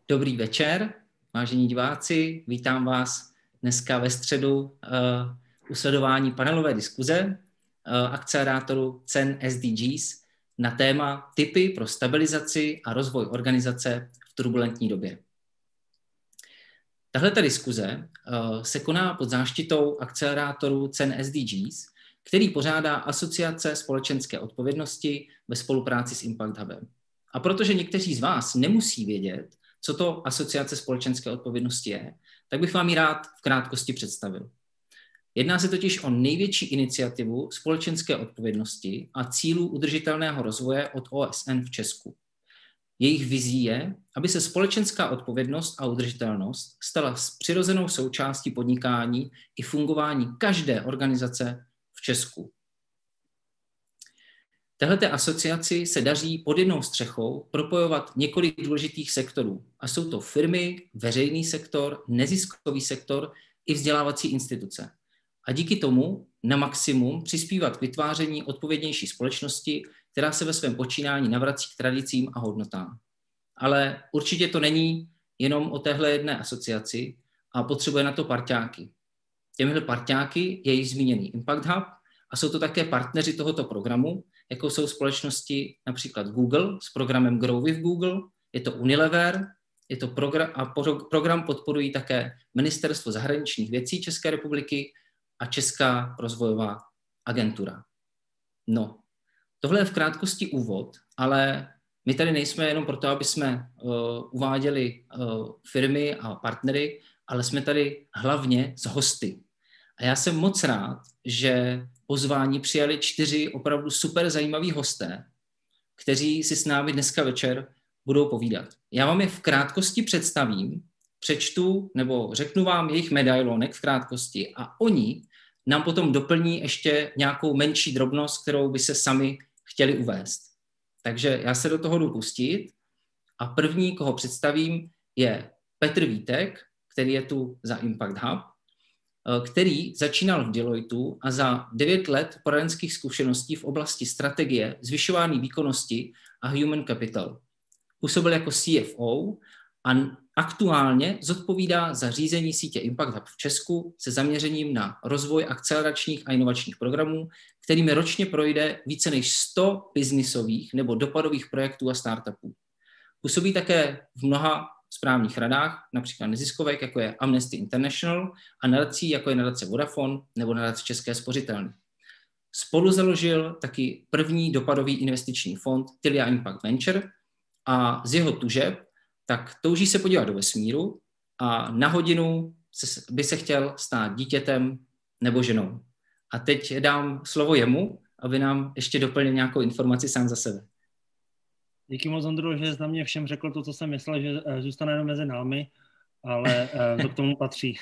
Dobrý večer, vážení diváci, vítám vás dneska ve středu u sledování panelové diskuze akcelerátoru cen SDGs na téma tipy pro stabilizaci a rozvoj organizace v turbulentní době. Tahleta diskuze se koná pod záštitou akcelerátoru cen SDGs, který pořádá Asociace společenské odpovědnosti ve spolupráci s Impact Hubem. A protože někteří z vás nemusí vědět, co to Asociace společenské odpovědnosti je, tak bych vám ji rád v krátkosti představil. Jedná se totiž o největší iniciativu společenské odpovědnosti a cílů udržitelného rozvoje od OSN v Česku. Jejich vizí je, aby se společenská odpovědnost a udržitelnost stala přirozenou součástí podnikání i fungování každé organizace v Česku. Téhleté asociaci se daří pod jednou střechou propojovat několik důležitých sektorů. A jsou to firmy, veřejný sektor, neziskový sektor i vzdělávací instituce. A díky tomu na maximum přispívat k vytváření odpovědnější společnosti, která se ve svém počínání navrací k tradicím a hodnotám. Ale určitě to není jenom o téhle jedné asociaci a potřebuje na to parťáky. Těmihle parťáky je již zmíněný Impact Hub a jsou to také partneři tohoto programu, jako jsou společnosti například Google s programem Grow with Google, je to Unilever, je to program podporují také Ministerstvo zahraničních věcí České republiky a Česká rozvojová agentura. No, tohle je v krátkosti úvod, ale my tady nejsme jenom proto, aby jsme uváděli firmy a partnery, ale jsme tady hlavně s hosty. A já jsem moc rád, že pozvání přijali 4 opravdu super zajímaví hosté, kteří si s námi dneska večer budou povídat. Já vám je v krátkosti představím, přečtu nebo řeknu vám jejich medailonek v krátkosti a oni nám potom doplní ještě nějakou menší drobnost, kterou by se sami chtěli uvést. Takže já se do toho jdu pustit a první, koho představím, je Petr Vítek, který je tu za Impact Hub, který začínal v Deloitu a za 9 let poradenských zkušeností v oblasti strategie, zvyšování výkonnosti a human capital. Působil jako CFO a aktuálně zodpovídá za řízení sítě Impact Hub v Česku se zaměřením na rozvoj akceleračních a inovačních programů, kterými ročně projde více než 100 biznisových nebo dopadových projektů a startupů. Působí také v mnoha správních radách, například neziskovek, jako je Amnesty International, a nadací, jako je nadace Vodafone nebo nadace České spořitelny. Spolu založil taky první dopadový investiční fond Tilia Impact Venture a z jeho tužeb tak touží se podívat do vesmíru a na hodinu by se chtěl stát dítětem nebo ženou. A teď dám slovo jemu, aby nám ještě doplnil nějakou informaci sám za sebe. Díky moc, Ondro, že jsi na mě všem řekl to, co jsem myslel, že zůstane jenom mezi námi, ale to k tomu patří.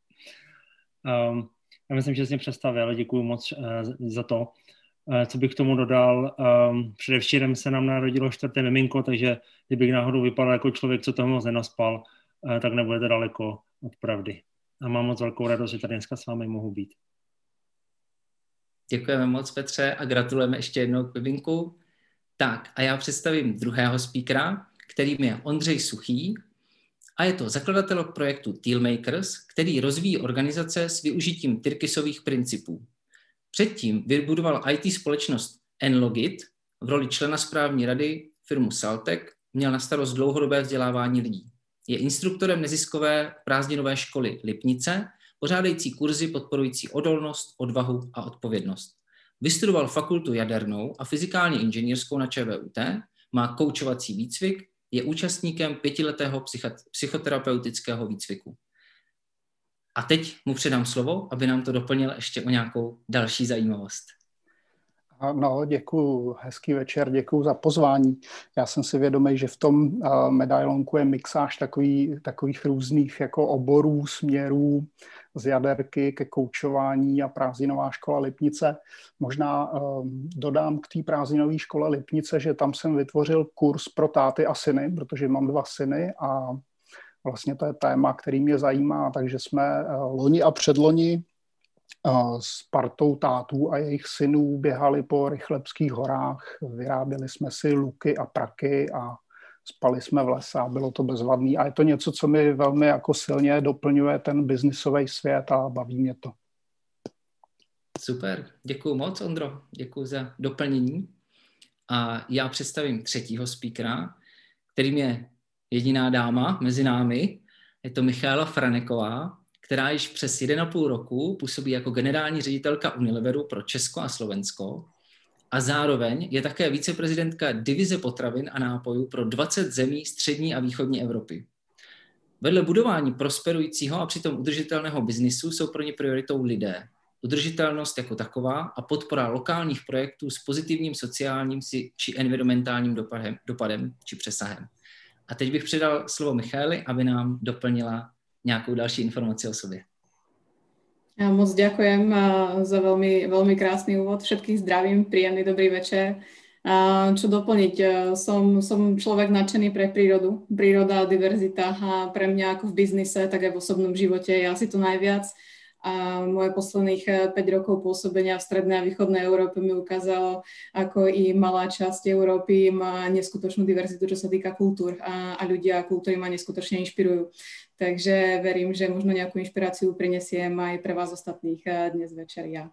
Já myslím, že jsi mě představil, děkuji moc za to. Co bych k tomu dodal, předevčírem se nám narodilo 4. miminko, takže kdybych náhodou vypadal jako člověk, co toho moc nenaspal, tak nebudete daleko od pravdy. A mám moc velkou radost, že tady dneska s vámi mohu být. Děkujeme moc, Petře, a gratulujeme ještě jednou k miminku. Tak a já představím druhého speakera, kterým je Ondřej Suchý a je to zakladatel projektu Dealmakers, který rozvíjí organizace s využitím Tyrkisových principů. Předtím vybudoval IT společnost Enlogit v roli člena správní rady firmu Saltec, měl na starost dlouhodobé vzdělávání lidí. Je instruktorem neziskové prázdninové školy Lipnice, pořádající kurzy podporující odolnost, odvahu a odpovědnost. Vystudoval fakultu jadernou a fyzikálně inženýrskou na ČVUT, má koučovací výcvik, je účastníkem 5letého psychoterapeutického výcviku. A teď mu předám slovo, aby nám to doplnil ještě o nějakou další zajímavost. No, děkuju, hezký večer, děkuju za pozvání. Já jsem si vědomý, že v tom medailonku je mixáž takových různých jako oborů, směrů z jaderky ke koučování a prázdninová škola Lipnice. Možná dodám k té prázdninové škole Lipnice, že tam jsem vytvořil kurz pro táty a syny, protože mám 2 syny a vlastně to je téma, který mě zajímá, takže jsme loni a předloni s partou tátů a jejich synů běhali po Rychlebských horách, vyráběli jsme si luky a praky a spali jsme v lese a bylo to bezvadný. A je to něco, co mi velmi jako silně doplňuje ten biznisový svět a baví mě to. Super, děkuju moc, Ondro, děkuju za doplnění. A já představím třetího speakera, kterým je jediná dáma mezi námi. Je to Michaela Franeková, která již přes 1,5 roku působí jako generální ředitelka Unileveru pro Česko a Slovensko a zároveň je také viceprezidentka divize potravin a nápojů pro 20 zemí střední a východní Evropy. Vedle budování prosperujícího a přitom udržitelného biznisu jsou pro ně prioritou lidé, udržitelnost jako taková a podpora lokálních projektů s pozitivním sociálním či environmentálním dopadem či přesahem. A teď bych předal slovo Michaeli, aby nám doplnila nějakou další informaci o sobě. Ja moc ďakujem za veľmi krásny úvod. Všetkých zdravím, príjemný dobrý večer. Čo doplniť? Som človek nadšený pre prírodu. Príroda a diverzita a pre mňa ako v biznise, tak aj v osobnom živote je asi to najviac. A moje posledných 5 rokov pôsobenia v strednej a východnej Európe mi ukázalo, ako i malá časť Európy má neskutočnú diverzitu, čo sa týka kultúr a ľudia a kultúry ma neskutočne inšpirujú. Takže verím, že možno nejakú inšpiráciu prinesiem aj pre vás ostatných dnes večer ja.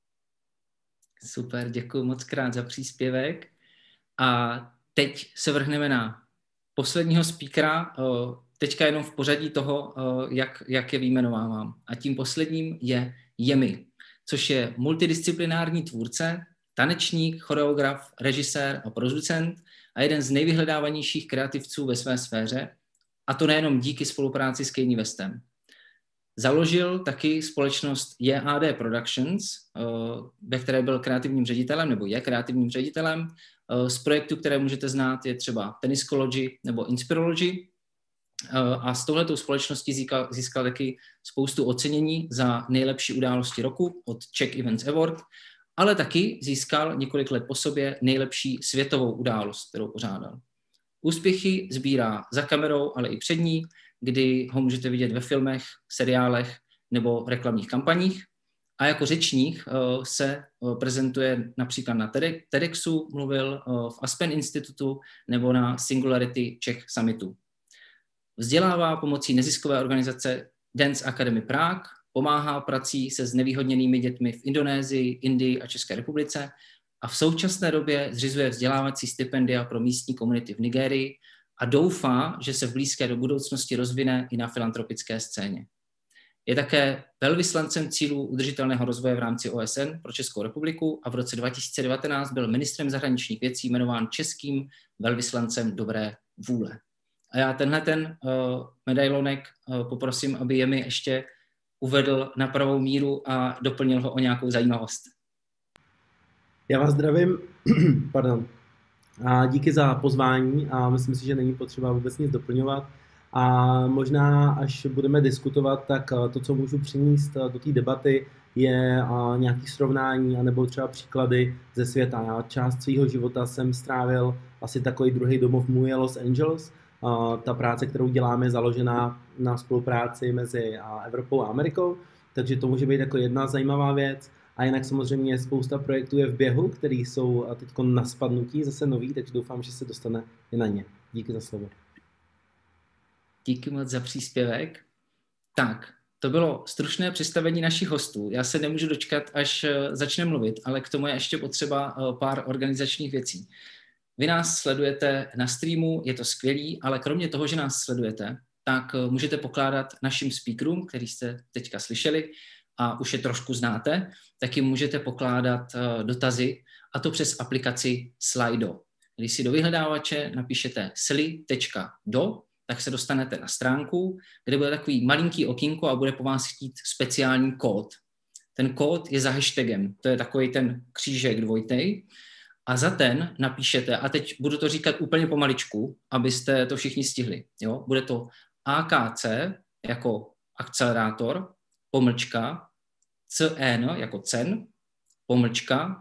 Super, děkuji moc krát za příspěvek. A teď se vrhneme na posledního speakera, teďka jenom v pořadí toho, jak je vyjmenovávám. A tím posledním je Yemi, což je multidisciplinární tvůrce, tanečník, choreograf, režisér a producent a jeden z nejvyhledávanějších kreativců ve své sféře, a to nejenom díky spolupráci s Kanye Westem. Založil taky společnost JAD Productions, ve které byl kreativním ředitelem, nebo je kreativním ředitelem. Z projektů, které můžete znát, je třeba Tenniscology nebo Inspirology. A s touhletou společností získal taky spoustu ocenění za nejlepší události roku od Czech Events Award, ale taky získal několik let po sobě nejlepší světovou událost, kterou pořádal. Úspěchy sbírá za kamerou, ale i před ní, kdy ho můžete vidět ve filmech, seriálech nebo reklamních kampaních. A jako řečník se prezentuje například na TEDxu, mluvil v Aspen Institutu nebo na Singularity Czech Summitu. Vzdělává pomocí neziskové organizace Dance Academy Prague, pomáhá prací se znevýhodněnými dětmi v Indonésii, Indii a České republice a v současné době zřizuje vzdělávací stipendia pro místní komunity v Nigérii a doufá, že se v blízké do budoucnosti rozvine i na filantropické scéně. Je také velvyslancem cílů udržitelného rozvoje v rámci OSN pro Českou republiku a v roce 2019 byl ministrem zahraničních věcí jmenován českým velvyslancem dobré vůle. A já ten medailonek poprosím, aby je mi ještě uvedl na pravou míru a doplnil ho o nějakou zajímavost. Já vás zdravím, pardon. A díky za pozvání a myslím si, že není potřeba vůbec nic doplňovat. A možná, až budeme diskutovat, tak to, co můžu přinést do té debaty, je nějaké srovnání anebo třeba příklady ze světa. Já část svého života jsem strávil, asi takový druhý domov můj je Los Angeles. Ta práce, kterou děláme, je založená na spolupráci mezi Evropou a Amerikou, takže to může být jako jedna zajímavá věc. A jinak samozřejmě spousta projektů je v běhu, který jsou teď na spadnutí, zase nový, takže doufám, že se dostane i na ně. Díky za slovo. Díky moc za příspěvek. Tak, to bylo stručné představení našich hostů. Já se nemůžu dočkat, až začne mluvit, ale k tomu je ještě potřeba pár organizačních věcí. Vy nás sledujete na streamu, je to skvělý, ale kromě toho, že nás sledujete, tak můžete pokládat našim speakerům, který jste teďka slyšeli a už je trošku znáte, tak jim můžete pokládat dotazy, a to přes aplikaci Slido. Když si do vyhledávače napíšete sli.do, tak se dostanete na stránku, kde bude takový malinký okýnko a bude po vás chtít speciální kód. Ten kód je za hashtagem, to je takový ten křížek dvojitej, a za ten napíšete, a teď budu to říkat úplně pomaličku, abyste to všichni stihli. Jo? Bude to AKC jako akcelerátor, pomlčka, CN jako cen, pomlčka,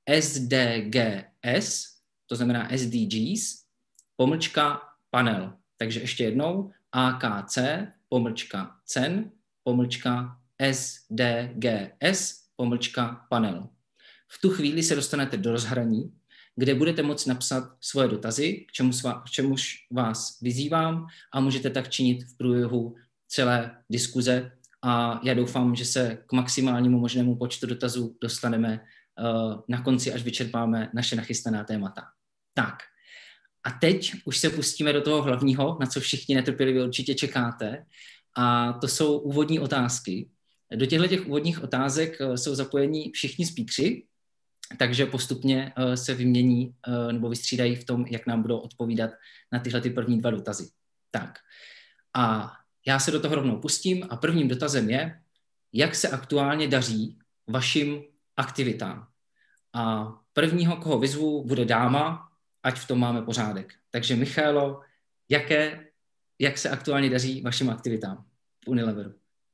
SDGS, to znamená SDGs, pomlčka panel. Takže ještě jednou AKC, pomlčka cen, pomlčka SDGS, pomlčka panel. V tu chvíli se dostanete do rozhraní, kde budete moct napsat svoje dotazy, k čemuž vás vyzývám a můžete tak činit v průběhu celé diskuze a já doufám, že se k maximálnímu možnému počtu dotazů dostaneme na konci, až vyčerpáme naše nachystaná témata. Tak, a teď už se pustíme do toho hlavního, na co všichni netrpělivě určitě čekáte, a to jsou úvodní otázky. Do těchto úvodních otázek jsou zapojení všichni speakři, takže postupně se vymění nebo vystřídají v tom, jak nám budou odpovídat na tyhle ty první 2 dotazy. Tak, a já se do toho rovnou pustím a prvním dotazem je, jak se aktuálně daří vašim aktivitám. A prvního, koho vyzvu, bude dáma, ať v tom máme pořádek. Takže Michaelo, jak se aktuálně daří vašim aktivitám v Unileveru?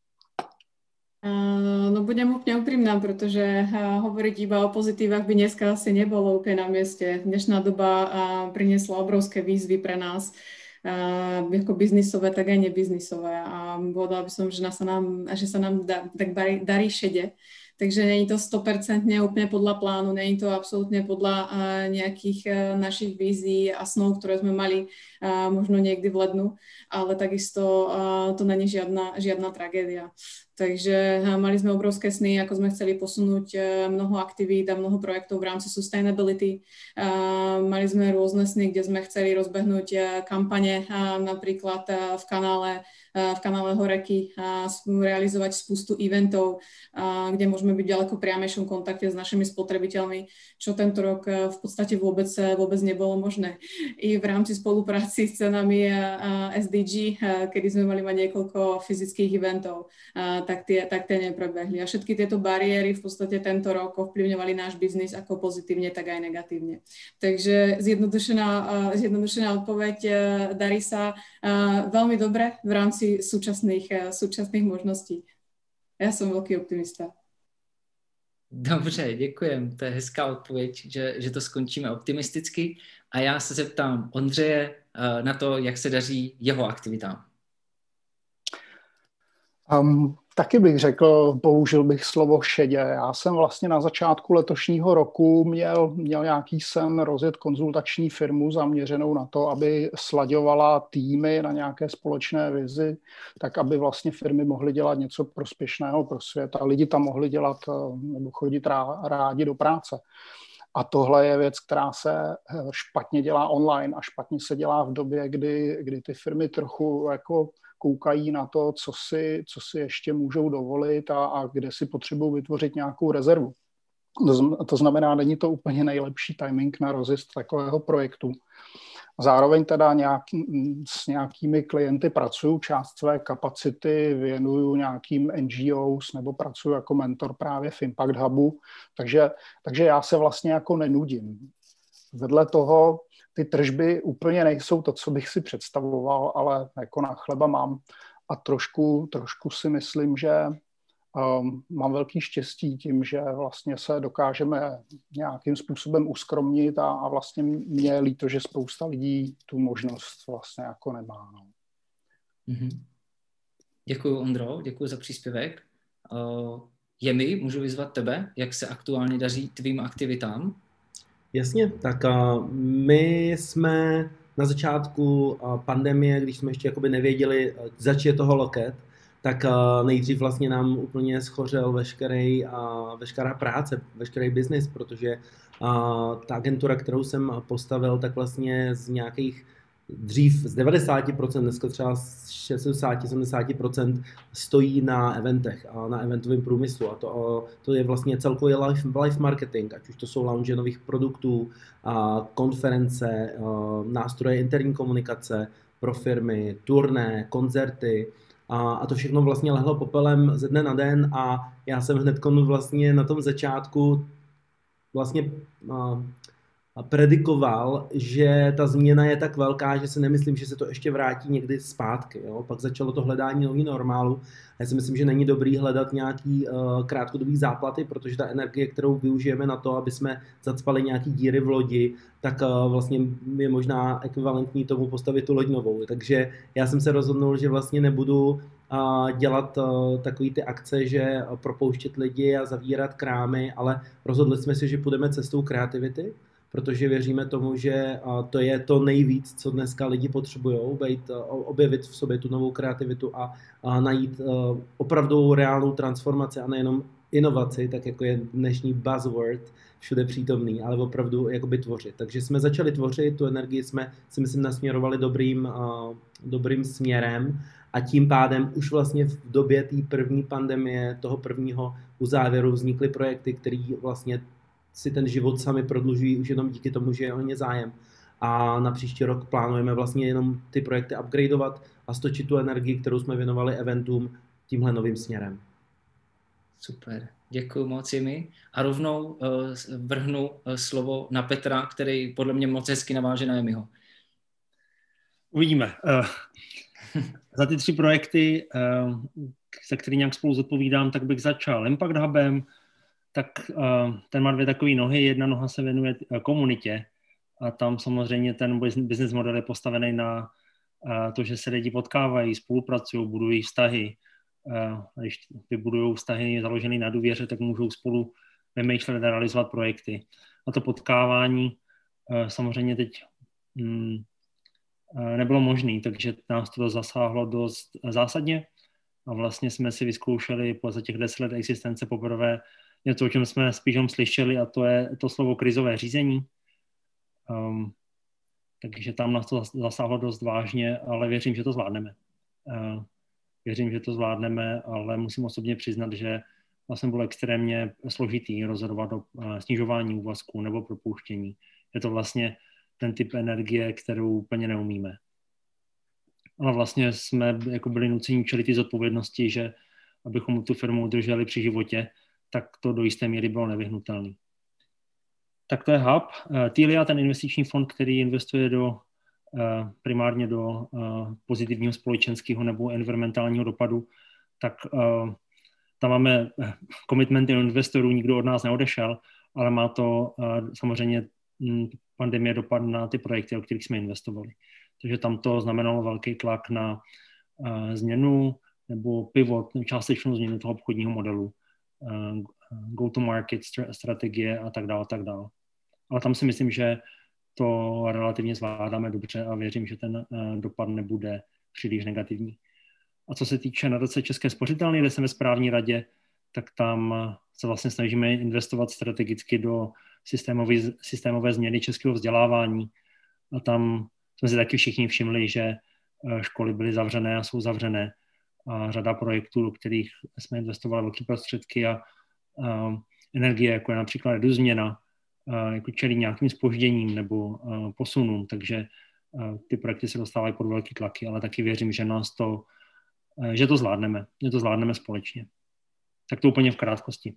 No budem úplne úprimná, pretože hovoriť iba o pozitívach by dneska asi nebolo úplne na mieste. Dnešná doba priniesla obrovské výzvy pre nás, ako biznisové, tak aj nebiznisové. A povedala by som, že sa nám darí šede. Takže není to 100% úplne podľa plánu, není to absolútne podľa nejakých našich vízií a snov, ktoré sme mali možno niekdy v lednu, ale takisto to není žiadna tragédia. Takže mali sme obrovské sny, ako sme chceli posunúť mnoho aktivít a mnoho projektov v rámci sustainability. Mali sme rôzne sny, kde sme chceli rozbehnúť kampane napríklad v kanále Horeky, realizovať spustu eventov, kde môžeme byť v ďaleko priamejšom kontakte s našimi spotrebiteľmi, čo tento rok v podstate vôbec nebolo možné. I v rámci spolupráci s cenami SDG, kedy sme mali mať niekoľko fyzických eventov, tak tie neprebehli. A všetky tieto bariéry v podstate tento rok ovplyvňovali náš biznis ako pozitívne, tak aj negatívne. Takže zjednodušená odpoveď, darí sa veľmi dobre v rámci súčasných možností. Já jsem velký optimista. Dobře, děkujem. To je hezká odpověď, že to skončíme optimisticky. A já se zeptám Ondřeje na to, jak se daří jeho aktivitám. Taky bych řekl, použil bych slovo šedě. Já jsem vlastně na začátku letošního roku měl nějaký sen rozjet konzultační firmu zaměřenou na to, aby slaďovala týmy na nějaké společné vizi, tak aby vlastně firmy mohly dělat něco prospěšného pro svět a lidi tam mohli dělat nebo chodit rádi do práce. A tohle je věc, která se špatně dělá online a špatně se dělá v době, kdy ty firmy trochu jako koukají na to, co si ještě můžou dovolit a kde si potřebují vytvořit nějakou rezervu. To znamená, není to úplně nejlepší timing na rozjezd takového projektu. Zároveň teda s nějakými klienty pracuju, část své kapacity věnuju nějakým NGOs nebo pracuju jako mentor právě v Impact Hubu, takže já se vlastně jako nenudím. Vedle toho ty tržby úplně nejsou to, co bych si představoval, ale jako na chleba mám a trošku si myslím, že mám velký štěstí tím, že vlastně se dokážeme nějakým způsobem uskromnit a vlastně mě je líto, že spousta lidí tu možnost vlastně jako nemá. No. Mm-hmm. Děkuji, Ondro, děkuji za příspěvek. Jemi, můžu vyzvat tebe, jak se aktuálně daří tvým aktivitám? Jasně, tak my jsme na začátku pandemie, když jsme ještě jakoby nevěděli, zač je toho loket, tak nejdřív vlastně nám úplně schořel veškerá práce, veškerý biznis, protože ta agentura, kterou jsem postavil, tak vlastně z nějakých dřív z 90%, dneska třeba z 60-70% stojí na eventech a na eventovém průmyslu. A to je vlastně celkový live marketing, ať už to jsou launche nových produktů, konference, nástroje interní komunikace pro firmy, turné, koncerty. A to všechno vlastně lehlo popelem ze dne na den a já jsem hned vlastně na tom začátku vlastně predikoval, že ta změna je tak velká, že si nemyslím, že se to ještě vrátí někdy zpátky. Jo? Pak začalo to hledání nový normálu. Já si myslím, že není dobrý hledat nějaký krátkodobý záplaty, protože ta energie, kterou využijeme na to, aby jsme zacpali nějaký díry v lodi, tak vlastně je možná ekvivalentní tomu postavit tu loď novou. Takže já jsem se rozhodnul, že vlastně nebudu dělat takový ty akce, že propouštět lidi a zavírat krámy, ale rozhodli jsme si, že půjdeme cestou kreativity, protože věříme tomu, že to je to nejvíc, co dneska lidi potřebují, objevit v sobě tu novou kreativitu a najít opravdu reálnou transformaci a nejenom inovaci, tak jako je dnešní buzzword všude přítomný, ale opravdu jakoby tvořit. Takže jsme začali tvořit, tu energii jsme si myslím nasměrovali dobrým směrem a tím pádem už vlastně v době té první pandemie, toho prvního uzávěru vznikly projekty, které vlastně si ten život sami prodlužují už jenom díky tomu, že je o ně zájem. A na příští rok plánujeme vlastně jenom ty projekty upgradeovat a stočit tu energii, kterou jsme věnovali eventům, tímhle novým směrem. Super, děkuji moc Jimi. A rovnou vrhnu slovo na Petra, který podle mě moc hezky naváže na Jimiho. Uvidíme. Za ty 3 projekty, za který nějak spolu zodpovídám, tak bych začal Impact Hubem, tak ten má 2 takové nohy. Jedna noha se věnuje komunitě a tam samozřejmě ten business model je postavený na to, že se lidi potkávají, spolupracují, budují vztahy. Když vybudují vztahy založené na důvěře, tak můžou spolu vymýšlet a realizovat projekty. A to potkávání samozřejmě teď nebylo možné, takže nás to zasáhlo dost zásadně a vlastně jsme si vyzkoušeli za těch 10 let existence poprvé něco, o čem jsme spíš slyšeli, a to je to slovo krizové řízení. Takže tam nás to zasáhlo dost vážně, ale věřím, že to zvládneme. Ale musím osobně přiznat, že vlastně bylo extrémně složitý rozhodovat o snižování úvazku nebo propouštění. Je to vlastně ten typ energie, kterou úplně neumíme. Ale vlastně jsme jako byli nuceni čelit ty zodpovědnosti, že abychom tu firmu udrželi při životě, tak to do jisté míry bylo nevyhnutelné. Tak to je Hub. Tilia, ten investiční fond, který investuje primárně do pozitivního společenského nebo environmentálního dopadu, tak tam máme commitmenty investorů, nikdo od nás neodešel, ale má to samozřejmě pandemie dopad na ty projekty, o kterých jsme investovali. Takže tam to znamenalo velký tlak na změnu nebo pivot, částečnou změnu toho obchodního modelu, go-to-market strategie a tak dále. Ale tam si myslím, že to relativně zvládáme dobře a věřím, že ten dopad nebude příliš negativní. A co se týče nadace České spořitelny, kde jsem ve správní radě, tak tam se vlastně snažíme investovat strategicky do systémové změny českého vzdělávání. A tam jsme si taky všichni všimli, že školy byly zavřené a jsou zavřené. A řada projektů, do kterých jsme investovali velké prostředky a energie, jako je například eduzměna, jako čelí nějakým zpožděním nebo posunům, takže ty projekty se dostávají pod velký tlaky, ale taky věřím, že to zvládneme společně. Tak to úplně v krátkosti.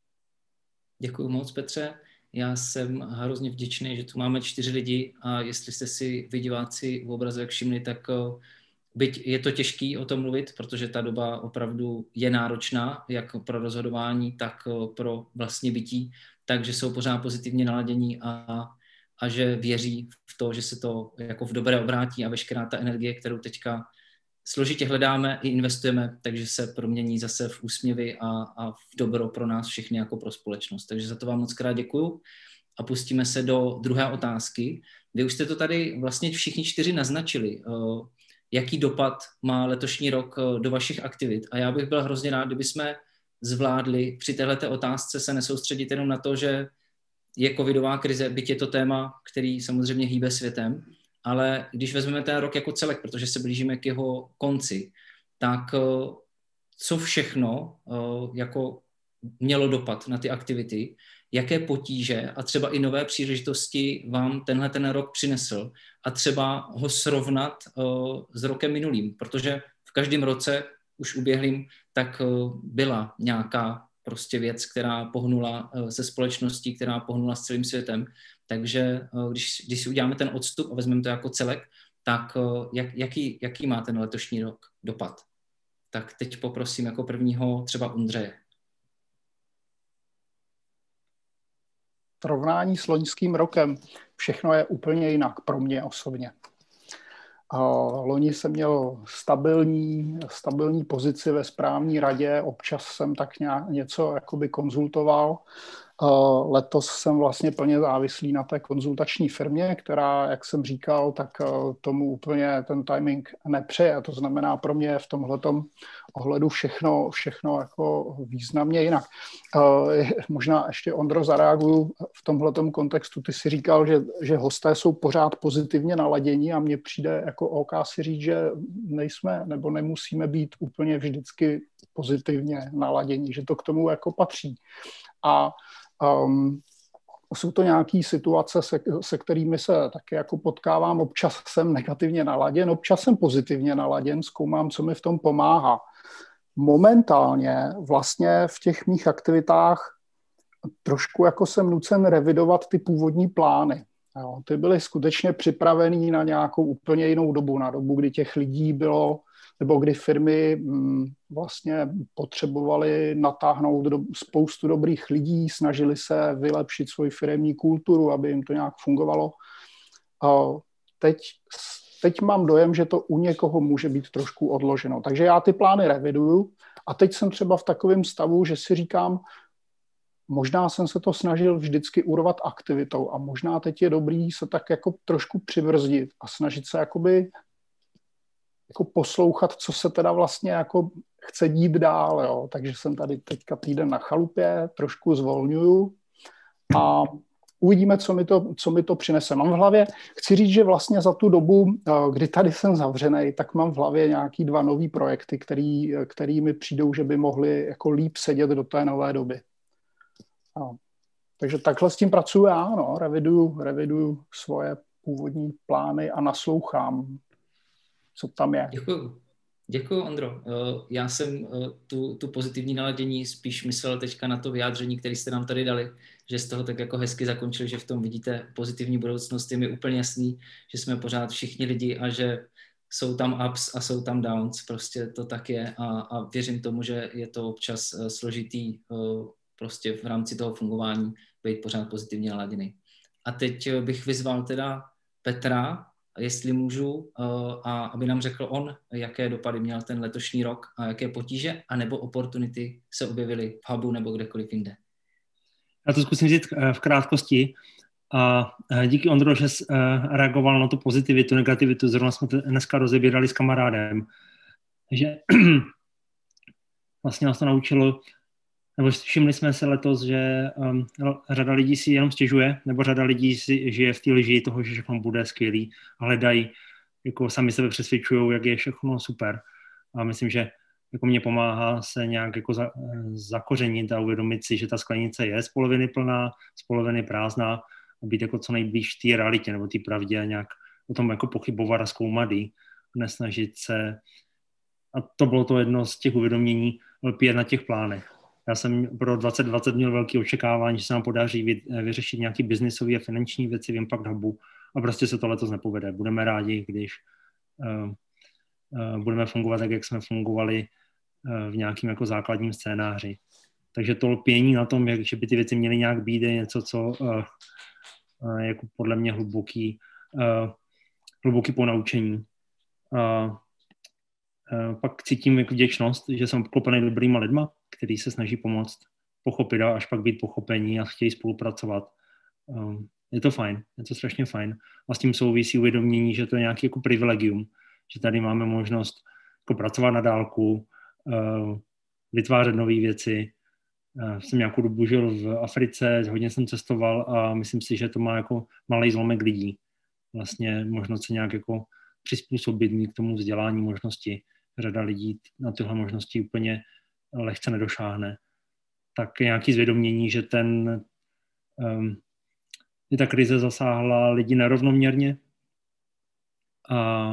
Děkuji moc, Petře. Já jsem hrozně vděčný, že tu máme 4 lidi a jestli jste si vy diváci v obrazovek všimli, tak byť je to těžký o tom mluvit, protože ta doba opravdu je náročná, jak pro rozhodování, tak pro vlastně bytí, takže jsou pořád pozitivně naladění a že věří v to, že se to jako v dobré obrátí a veškerá ta energie, kterou teďka složitě hledáme i investujeme, takže se promění zase v úsměvy a v dobro pro nás všechny jako pro společnost. Takže za to vám moc krát děkuju a pustíme se do druhé otázky. Vy už jste to tady vlastně všichni 4 naznačili, jaký dopad má letošní rok do vašich aktivit. A já bych byl hrozně rád, kdyby jsme zvládli při téhleté otázce se nesoustředit jenom na to, že je covidová krize, byť je to téma, který samozřejmě hýbe světem, ale když vezmeme ten rok jako celek, protože se blížíme k jeho konci, tak co všechno jako mělo dopad na ty aktivity, jaké potíže a třeba i nové příležitosti vám tenhle ten rok přinesl a třeba ho srovnat s rokem minulým, protože v každém roce už uběhlým, tak byla nějaká prostě věc, která pohnula se společností, která pohnula s celým světem. Takže když si uděláme ten odstup a vezmeme to jako celek, tak jaký má ten letošní rok dopad? Tak teď poprosím jako prvního třeba Ondřeje. V srovnání s loňským rokem všechno je úplně jinak pro mě osobně. Loni jsem měl stabilní pozici ve správní radě, občas jsem tak něco jakoby konzultoval. Letos jsem vlastně plně závislý na té konzultační firmě, která, jak jsem říkal, tak tomu úplně ten timing nepřeje. To znamená pro mě v tomhletom ohledu všechno jako významně jinak. Možná ještě, Ondro, zareaguju v tomhletom kontextu. Ty si říkal, že hosté jsou pořád pozitivně naladění a mně přijde jako OK si říct, že nejsme nebo nemusíme být úplně vždycky pozitivně naladění, že to k tomu jako patří. A jsou to nějaké situace, se kterými se taky jako potkávám. Občas jsem negativně naladěn, občas jsem pozitivně naladěn, zkoumám, co mi v tom pomáhá. Momentálně vlastně v těch mých aktivitách trošku jako jsem nucen revidovat ty původní plány. Jo, ty byly skutečně připravený na nějakou úplně jinou dobu, na dobu, kdy těch lidí bylo, nebo kdy firmy vlastně potřebovaly natáhnout spoustu dobrých lidí, snažili se vylepšit svoji firemní kulturu, aby jim to nějak fungovalo. Teď mám dojem, že to u někoho může být trošku odloženo. Takže já ty plány reviduju a teď jsem třeba v takovém stavu, že si říkám, možná jsem se to snažil vždycky urvat aktivitou a možná teď je dobrý se tak jako trošku přibrzdit a snažit se jakoby jako poslouchat, co se teda vlastně jako chce dít dál, jo. Takže jsem tady teďka týden na chalupě, trošku zvolňuju a uvidíme, co mi to přinese. Mám v hlavě, chci říct, že vlastně za tu dobu, kdy tady jsem zavřenej, tak mám v hlavě nějaký 2 nový projekty, který mi přijdou, že by mohly jako líp sedět do té nové doby. No. Takže takhle s tím pracuji já, no. Reviduju svoje původní plány a naslouchám, co tam je. Děkuju, Ondro. Já jsem tu pozitivní naladění spíš myslel teďka na to vyjádření, které jste nám tady dali, že z toho tak jako hezky zakončili, že v tom vidíte pozitivní budoucnost. Je mi úplně jasný, že jsme pořád všichni lidi a že jsou tam ups a jsou tam downs. Prostě to tak je a věřím tomu, že je to občas složitý prostě v rámci toho fungování být pořád pozitivně naladěný. A teď bych vyzval teda Petra, jestli můžu, a aby nám řekl on, jaké dopady měl ten letošní rok a jaké potíže anebo opportunity se objevily v Hubu nebo kdekoliv jinde. Já to zkusím říct v krátkosti. A díky, Ondro, že jsi reagoval na tu pozitivitu, negativitu. Zrovna jsme to dneska rozebírali s kamarádem. Takže vlastně nás to naučilo, nebo všimli jsme se letos, že řada lidí si jenom stěžuje, nebo řada lidí si žije v té lži toho, že všechno bude skvělý a hledají, jako sami sebe přesvědčují, jak je všechno super. A myslím, že jako mě pomáhá se nějak jako zakořenit a uvědomit si, že ta sklenice je z poloviny plná, z poloviny prázdná a být jako co nejblíž té realitě nebo té pravdě a nějak o tom jako pochybovat a zkoumat jí, nesnažit se. A to bylo to jedno z těch uvědomění, lpět na těch plánech. Já jsem pro 2020 měl velké očekávání, že se nám podaří vyřešit nějaké biznisové a finanční věci v Impact Hubu a prostě se to letos nepovede. Budeme rádi, když budeme fungovat tak, jak jsme fungovali v nějakém jako základním scénáři. Takže to lpění na tom, že by ty věci měly nějak být, je něco, co jako podle mě hluboký ponaučení. Pak cítím jako vděčnost, že jsem obklopený dobrýma lidma, který se snaží pomoct, pochopit a až pak být pochopení a chtějí spolupracovat. Je to fajn, je to strašně fajn. A s tím souvisí uvědomění, že to je nějaký jako privilegium, že tady máme možnost jako pracovat na dálku, vytvářet nové věci. Jsem nějakou dobu žil v Africe, hodně jsem cestoval a myslím si, že to má jako malý zlomek lidí. Vlastně možnost se nějak jako přizpůsobit, mít k tomu vzdělání možnosti. Řada lidí na tyhle možnosti úplně lehce nedošáhne. Tak nějaké zvědomění, že ta krize zasáhla lidi nerovnoměrně a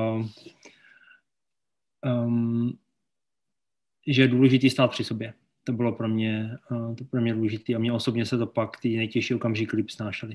že je důležitý stát při sobě. To bylo pro mě důležité a mě osobně se to pak ty nejtěžší okamžiky líp snášely.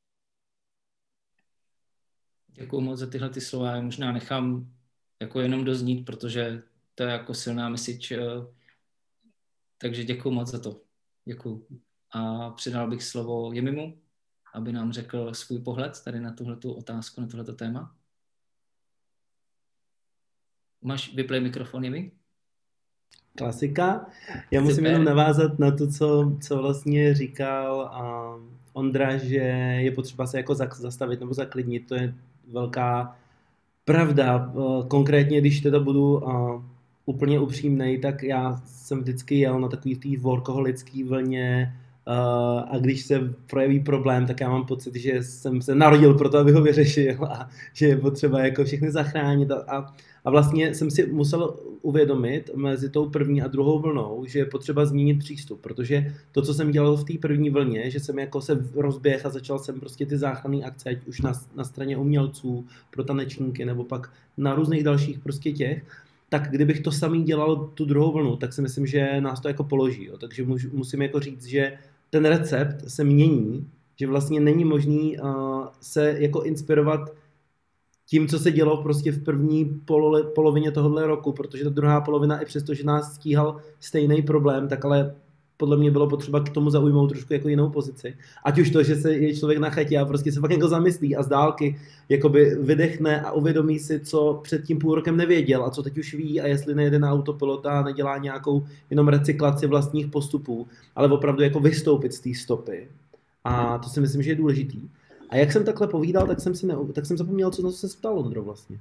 Děkuju moc za tyhle slova. Já možná nechám jako jenom doznít, protože to je jako silná message. Takže děkuju moc za to. Děkuju. A předal bych slovo Jimimu, aby nám řekl svůj pohled tady na tuhletu otázku, na tohleto téma. Máš vyplay mikrofon, Jimi? Klasika. Já musím Super. jenom navázat na to, co vlastně říkal Ondra, že je potřeba se jako zastavit nebo zaklidnit. To je velká pravda. Konkrétně, když teda budu úplně upřímnej, tak já jsem vždycky jel na takový té workoholický vlně a když se projeví problém, tak já mám pocit, že jsem se narodil pro to, aby ho vyřešil a že je potřeba jako všechny zachránit a vlastně jsem si musel uvědomit mezi tou první a druhou vlnou, že je potřeba změnit přístup, protože to, co jsem dělal v té první vlně, že jsem jako se rozběhl a začal jsem prostě ty záchranné akce, ať už na straně umělců, pro tanečníky, nebo pak na různých dalších prostě těch, tak kdybych to samý dělal tu druhou vlnu, tak si myslím, že nás to jako položí. Jo. Takže musím jako říct, že ten recept se mění, že vlastně není možný se jako inspirovat tím, co se dělo prostě v první polovině tohohle roku, protože ta druhá polovina, i přesto, že nás stíhal stejný problém, tak ale podle mě bylo potřeba k tomu zaujmout trošku jako jinou pozici. Ať už to, že se je člověk na chatě a prostě se fakt jako zamyslí a z dálky jakoby vydechne a uvědomí si, co před tím půl rokem nevěděl a co teď už ví a jestli nejde na autopilota a nedělá nějakou jenom recyklaci vlastních postupů, ale opravdu jako vystoupit z té stopy. A to si myslím, že je důležitý. A jak jsem takhle povídal, tak jsem zapomněl, co se ptal, Ondro, vlastně.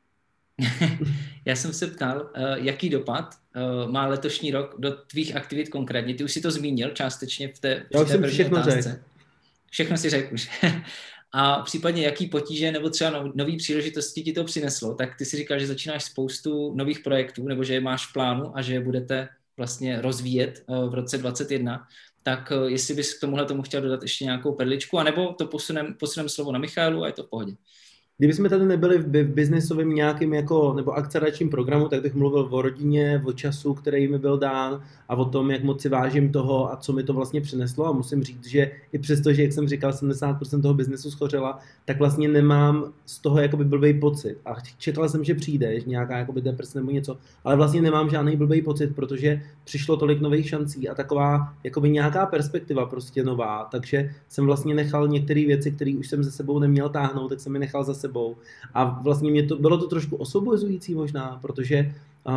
Já jsem se ptal, jaký dopad má letošní rok do tvých aktivit konkrétně. Ty už si to zmínil částečně v té první otázce. Všechno si řekl už. A případně jaký potíže nebo třeba nový příležitosti ti to přineslo, tak ty si říkal, že začínáš spoustu nových projektů, nebo že je máš v plánu a že je budete vlastně rozvíjet v roce 2021. Tak jestli bys k tomuhle tomu chtěl dodat ještě nějakou perličku, anebo to posunem slovo na Michaelu a je to v pohodě. Kdybychom tady nebyli v biznisovém nějakým jako, nebo akceleračním programu, tak bych mluvil o rodině, o času, který mi byl dán a o tom, jak moc si vážím toho a co mi to vlastně přineslo. A musím říct, že i přesto, že jak jsem říkal, 70% toho biznesu schořela, tak vlastně nemám z toho jakoby blbej pocit. A čekal jsem, že přijde nějaká jakoby deprese nebo něco, ale vlastně nemám žádný blbej pocit, protože přišlo tolik nových šancí a taková jakoby nějaká perspektiva prostě nová. Takže jsem vlastně nechal některé věci, které už jsem ze sebou neměl táhnout, tak jsem je nechal za sebou. A vlastně bylo to trošku osvobozující možná, protože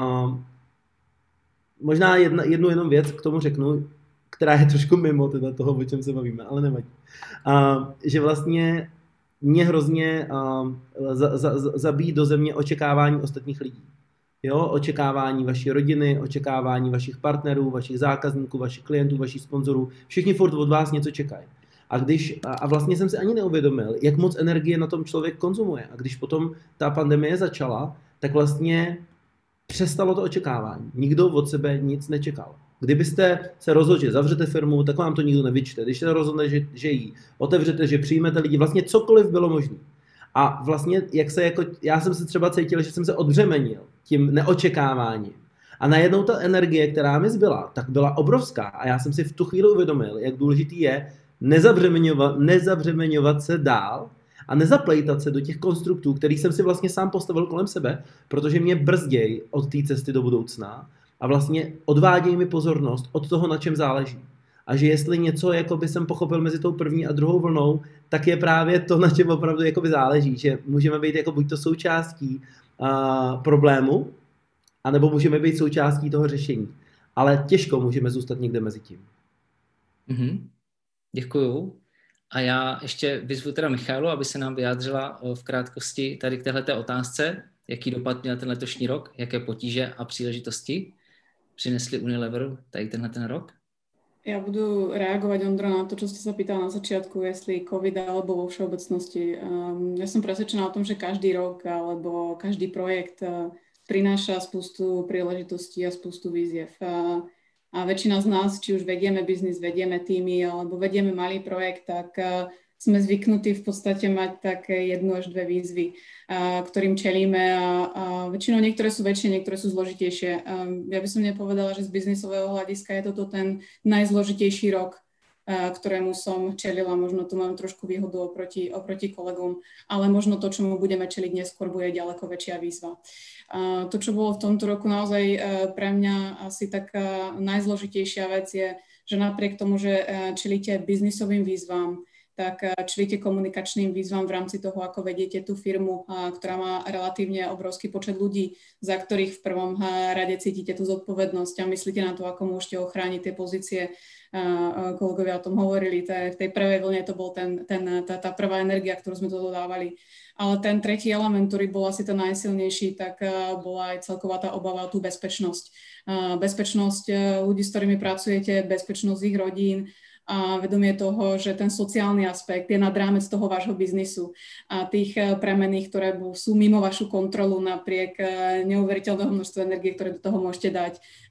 možná jednu jenom věc k tomu řeknu, která je trošku mimo teda toho, o čem se bavíme, ale nevadí. Že vlastně mě hrozně zabíjí do země očekávání ostatních lidí. Jo? Očekávání vaší rodiny, očekávání vašich partnerů, vašich zákazníků, vašich klientů, vašich sponzorů. Všichni furt od vás něco čekají. A vlastně jsem si ani neuvědomil, jak moc energie na tom člověk konzumuje. A když potom ta pandemie začala, tak vlastně přestalo to očekávání. Nikdo od sebe nic nečekal. Kdybyste se rozhodli, že zavřete firmu, tak vám to nikdo nevyčte. Když se rozhodne, že ji otevřete, že přijmete lidi, vlastně cokoliv bylo možné. A vlastně, já jsem se třeba cítil, že jsem se odbřemenil tím neočekáváním. A najednou ta energie, která mi zbyla, tak byla obrovská. A já jsem si v tu chvíli uvědomil, jak důležitý je nezabřemeňovat se dál a nezaplejtat se do těch konstruktů, který jsem si vlastně sám postavil kolem sebe, protože mě brzděj od té cesty do budoucna a vlastně odvádějí mi pozornost od toho, na čem záleží. A že jestli něco jakoby jsem pochopil mezi tou první a druhou vlnou, tak je právě to, na čem opravdu jakoby záleží, že můžeme být jako buď to součástí problému, anebo můžeme být součástí toho řešení. Ale těžko můžeme zůstat někde mezi tím. Mm-hmm. Děkuju. A já ještě vyzvu teda Michaelu, aby se nám vyjádřila v krátkosti tady k téhleté otázce, jaký dopad měl ten letošní rok, jaké potíže a příležitosti přinesli Unileveru tady ten rok. Ja budu reagovať, Ondro, na to, čo ste sa pýtali na začiatku, jestli COVID alebo vo všeobecnosti. Ja som presvedčená o tom, že každý rok alebo každý projekt prináša spústu príležitostí a spústu výziev. A väčšina z nás, či už vedieme biznis, vedieme týmy alebo vedieme malý projekt, tak sme zvyknutí v podstate mať také 1 až 2 výzvy, ktorým čelíme a väčšinou niektoré sú väčšie, niektoré sú zložitejšie. Ja by som nepovedala, že z biznisového hľadiska je toto ten najzložitejší rok, ktorému som čelila. Možno tu mám trošku výhodu oproti kolegom, ale možno to, čomu budeme čeliť neskôr, bude ďaleko väčšia výzva. To, čo bolo v tomto roku naozaj pre mňa asi taká najzložitejšia vec je, že napriek tomu, že čelíte biznisovým výzvam, tak čelíte komunikačným výzvam v rámci toho, ako vediete tú firmu, ktorá má relatívne obrovský počet ľudí, za ktorých v prvom rade cítite tú zodpovednosť a myslíte na to, ako môžete ochrániť tie pozície. Kolegovia o tom hovorili, v tej prvej vlne to bol tá prvá energia, ktorú sme to dodávali. Ale ten tretí element, ktorý bol asi ten najsilnejší, tak bola aj celková tá obava o tú bezpečnosť. Bezpečnosť ľudí, s ktorými pracujete, bezpečnosť ich rodín a vedomie toho, že ten sociálny aspekt je nad rámec toho vášho biznisu a tých premenných, ktoré sú mimo vašu kontrolu napriek neuveriteľného množstva energie, ktoré do toho môžete dať,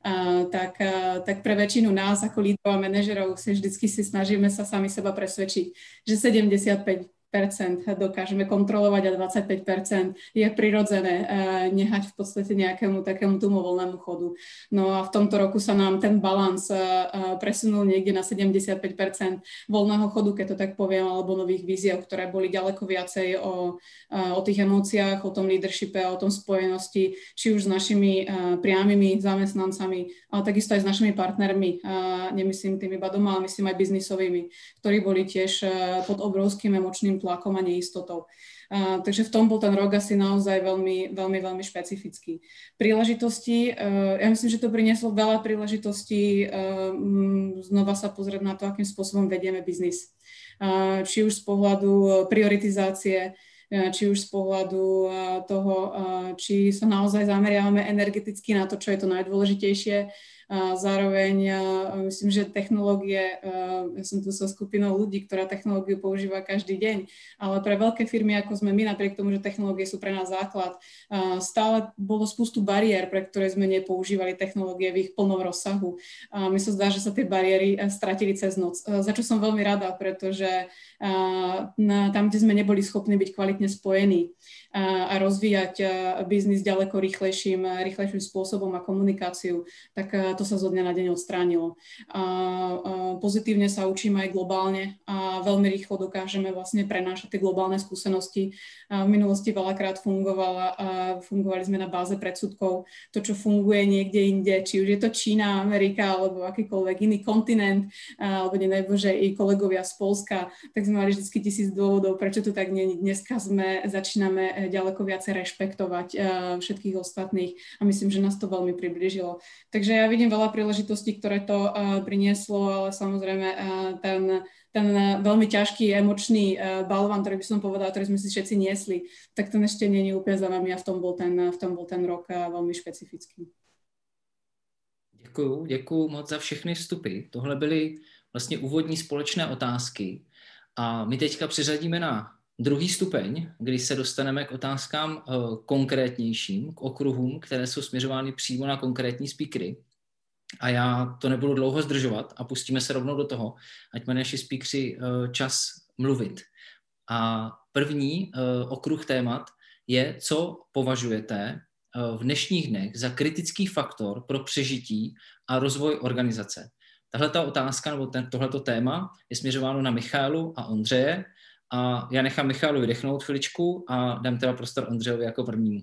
tak pre väčšinu nás ako lídrov a manažerov vždycky si snažíme sa sami seba presvedčiť, že 75% dokážeme kontrolovať a 25% je prirodzené nehať v podstate nejakému takému tumovolnému chodu. No a v tomto roku sa nám ten balans presunul niekde na 75% voľného chodu, keď to tak poviem, alebo nových víziev, ktoré boli ďaleko viacej o tých emóciách, o tom leadershipe a o tom spojenosti, či už s našimi priamými zamestnancami, ale takisto aj s našimi partnermi. Nemyslím tým iba doma, ale myslím aj biznisovými, ktorí boli tiež pod obrovským emočným tlakom a neistotou. Takže v tom bol ten rok asi naozaj veľmi, veľmi, veľmi špecifický. Príležitosti, ja myslím, že to prinieslo veľa príležitostí znova sa pozrieť na to, akým spôsobom vedieme biznis. Či už z pohľadu prioritizácie, či už z pohľadu toho, či sa naozaj zameriavame energeticky na to, čo je to najdôležitejšie. Zároveň myslím, že technológie, ja som tu so skupinou ľudí, ktorá technológiu používa každý deň, ale pre veľké firmy, ako sme my, napriek tomu, že technológie sú pre nás základ, stále bolo spustu bariér, pre ktoré sme nepoužívali technológie v ich plnom rozsahu. Mi sa zdá, že sa tie bariéry stratili cez noc, za čo som veľmi rada, pretože tam, kde sme neboli schopní byť kvalitne spojení a rozvíjať biznis ďaleko rýchlejším spôsobom a komunikáciu, tak to sa zo dňa na deň odstránilo. Pozitívne sa učíme aj globálne a veľmi rýchlo dokážeme vlastne prenášať tie globálne skúsenosti. V minulosti veľakrát fungovali sme na báze predsudkov. To, čo funguje niekde inde, či už je to Čína, Amerika alebo akýkoľvek iný kontinent, alebo nedaj Bože i kolegovia z Poľska, tak sme mali vždy 1000 dôvodov, prečo to tak nie. Dneska začíname ďaleko viacej rešpektovať všetkých ostatných a myslím, že nás to veľmi priblížilo. Takže ja vidím veľa príležitostí, ktoré to prinieslo, ale samozrejme ten veľmi ťažký emočný balvan, ktorý by som povedala, ktorý sme si všetci niesli, tak ten ešte nie je úplne za nami a v tom bol ten rok veľmi špecifický. Děkuju moc za všechny vstupy. Tohle byly vlastně úvodní společné otázky a my teďka přiřadíme na druhý stupeň, kdy se dostaneme k otázkám konkrétnějším, k okruhům, které jsou směřovány přímo na konkrétní speakery. A já to nebudu dlouho zdržovat a pustíme se rovnou do toho, ať mají naši speakeři čas mluvit. A první okruh témat je, co považujete v dnešních dnech za kritický faktor pro přežití a rozvoj organizace. Tahleta otázka nebo tohleto téma je směřováno na Michaelu a Ondřeje a já nechám Michaelu vydechnout chviličku a dám teda prostor Ondřejovi jako prvnímu.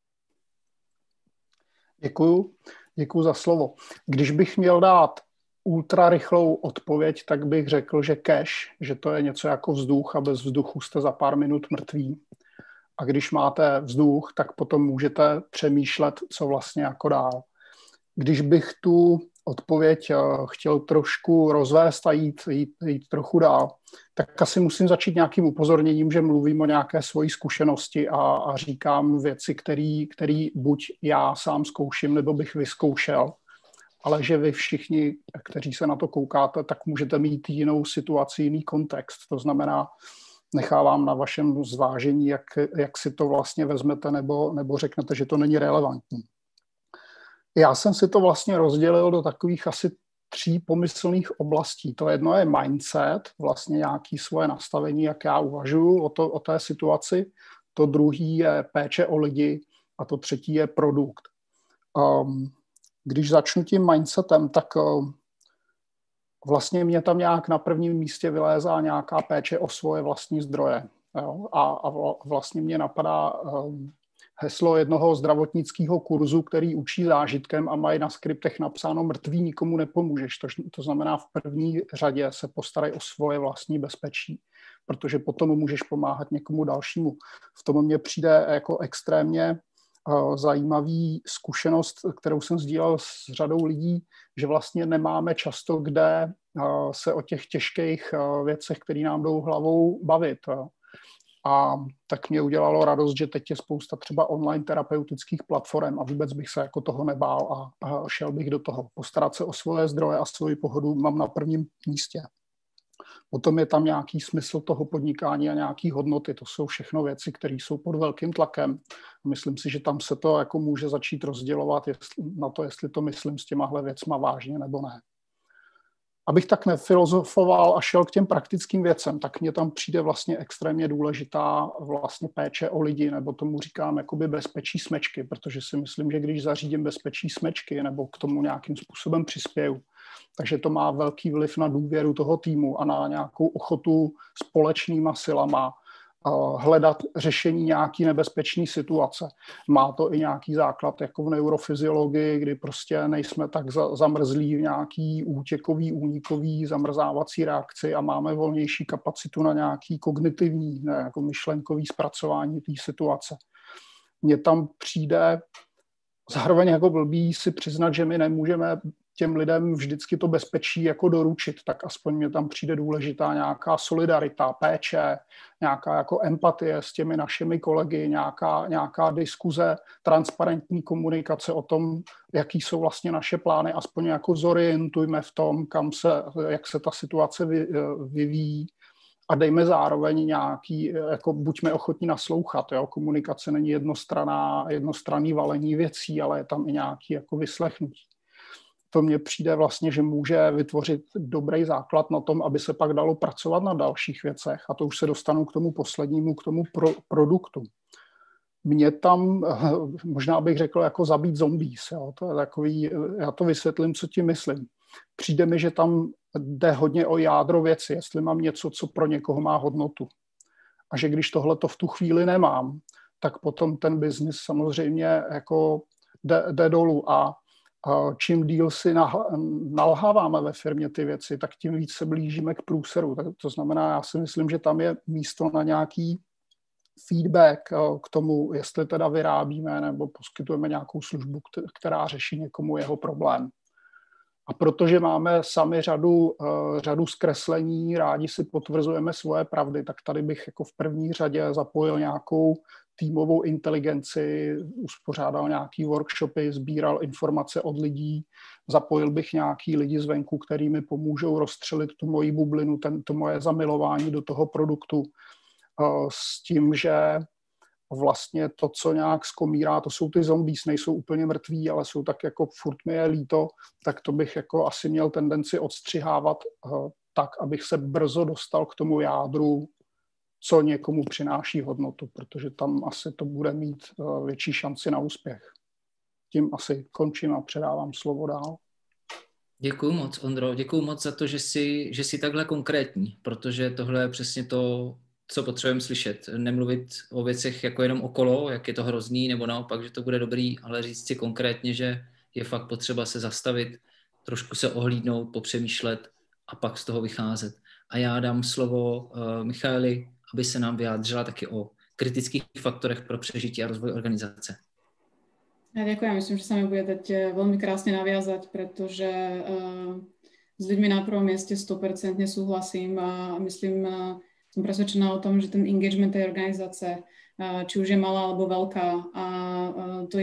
Děkuju za slovo. Když bych měl dát ultra rychlou odpověď, tak bych řekl, že cash, že to je něco jako vzduch a bez vzduchu jste za pár minut mrtví. A když máte vzduch, tak potom můžete přemýšlet, co vlastně jako dál. Když bych tu odpověď chtěl trošku rozvést a jít trochu dál, tak asi musím začít nějakým upozorněním, že mluvím o nějaké svojí zkušenosti a říkám věci, které buď já sám zkouším, nebo bych vyzkoušel, ale že vy všichni, kteří se na to koukáte, tak můžete mít jinou situaci, jiný kontext. To znamená, nechávám na vašem zvážení, jak si to vlastně vezmete, nebo řeknete, že to není relevantní. Já jsem si to vlastně rozdělil do takových asi 3 pomyslných oblastí. To jedno je mindset, vlastně nějaké svoje nastavení, jak já uvažuji o té situaci. To druhý je péče o lidi a to třetí je produkt. Když začnu tím mindsetem, tak vlastně mě tam nějak na prvním místě vylézá nějaká péče o svoje vlastní zdroje. Jo? A vlastně mě napadá heslo jednoho zdravotnického kurzu, který učí zážitkem a mají na skriptech napsáno mrtvý nikomu nepomůžeš. To znamená v první řadě se postarej o svoje vlastní bezpečí. protože potom můžeš pomáhat někomu dalšímu. V tom mně přijde jako extrémně zajímavý zkušenost, kterou jsem sdílel s řadou lidí, že vlastně nemáme často kde se o těch těžkých věcech, které nám jdou hlavou, bavit. A tak mě udělalo radost, že teď je spousta třeba online terapeutických platform a vůbec bych se jako toho nebál a šel bych do toho. Postarat se o svoje zdroje a svoji pohodu mám na prvním místě. Potom je tam nějaký smysl toho podnikání a nějaký hodnoty. To jsou všechno věci, které jsou pod velkým tlakem. Myslím si, že tam se to jako může začít rozdělovat na to, jestli to myslím s těmahle věcma vážně nebo ne. Abych tak nefilozofoval a šel k těm praktickým věcem, tak mně tam přijde vlastně extrémně důležitá vlastně péče o lidi, nebo tomu říkám jakoby bezpečí smečky, protože si myslím, že když zařídím bezpečí smečky nebo k tomu nějakým způsobem přispěju, takže to má velký vliv na důvěru toho týmu a na nějakou ochotu společnýma silama hledat řešení nějaký nebezpečné situace. Má to i nějaký základ jako v neurofyziologii, kdy prostě nejsme tak zamrzlí v nějaký útěkový, únikový, zamrzávací reakci a máme volnější kapacitu na nějaký kognitivní, ne, jako myšlenkový zpracování té situace. Mně tam přijde zároveň jako blbý si přiznat, že my nemůžeme těm lidem vždycky to bezpečí jako doručit, tak aspoň mě tam přijde důležitá nějaká solidarita, péče, nějaká jako empatie s těmi našimi kolegy, nějaká diskuze, transparentní komunikace o tom, jaký jsou vlastně naše plány, aspoň jako zorientujme v tom, jak se ta situace vyvíjí a dejme zároveň nějaký, jako buďme ochotní naslouchat, jo? Komunikace není jednostranný valení věcí, ale je tam i nějaký jako vyslechnutí. To mně přijde vlastně, že může vytvořit dobrý základ na tom, aby se pak dalo pracovat na dalších věcech. A to už se dostanu k tomu poslednímu, k tomu produktu. Mně tam, možná bych řekl, jako zabít zombies. Jo? To je takový, já to vysvětlím, co tím myslím. Přijde mi, že tam jde hodně o jádro věci, jestli mám něco, co pro někoho má hodnotu. A že když tohleto v tu chvíli nemám, tak potom ten biznis samozřejmě jako jde dolů a čím díl si nalháváme ve firmě ty věci, tak tím víc se blížíme k průseru. To znamená, já si myslím, že tam je místo na nějaký feedback k tomu, jestli teda vyrábíme nebo poskytujeme nějakou službu, která řeší někomu jeho problém. A protože máme sami řadu zkreslení, rádi si potvrzujeme svoje pravdy, tak tady bych jako v první řadě zapojil nějakou týmovou inteligenci, uspořádal nějaký workshopy, sbíral informace od lidí, zapojil bych nějaký lidi zvenku, který mi pomůžou rozstřelit tu moji bublinu, to moje zamilování do toho produktu s tím, že vlastně to, co nějak skomírá, to jsou ty zombies, nejsou úplně mrtví, ale jsou tak jako furt mi je líto, tak to bych jako asi měl tendenci odstřihávat tak, abych se brzo dostal k tomu jádru, co někomu přináší hodnotu, protože tam asi to bude mít větší šanci na úspěch. Tím asi končím a předávám slovo dál. Děkuju moc, Ondro. Děkuju moc za to, že jsi takhle konkrétní, protože tohle je přesně to, co potřebujeme slyšet. Nemluvit o věcech jako jenom okolo, jak je to hrozný, nebo naopak, že to bude dobrý, ale říct si konkrétně, že je fakt potřeba se zastavit, trošku se ohlídnout, popřemýšlet a pak z toho vycházet. A já dám slovo Michaeli, aby se nám vyjádřila taky o kritických faktorech pro přežití a rozvoj organizace. Ja ďakujem, myslím, že sa mi bude dať veľmi krásne naviazať, pretože s ľuďmi na prvom mieste 100% súhlasím a myslím, som presvedčená o tom, že ten engagement tej organizácie, či už je malá alebo veľká, a to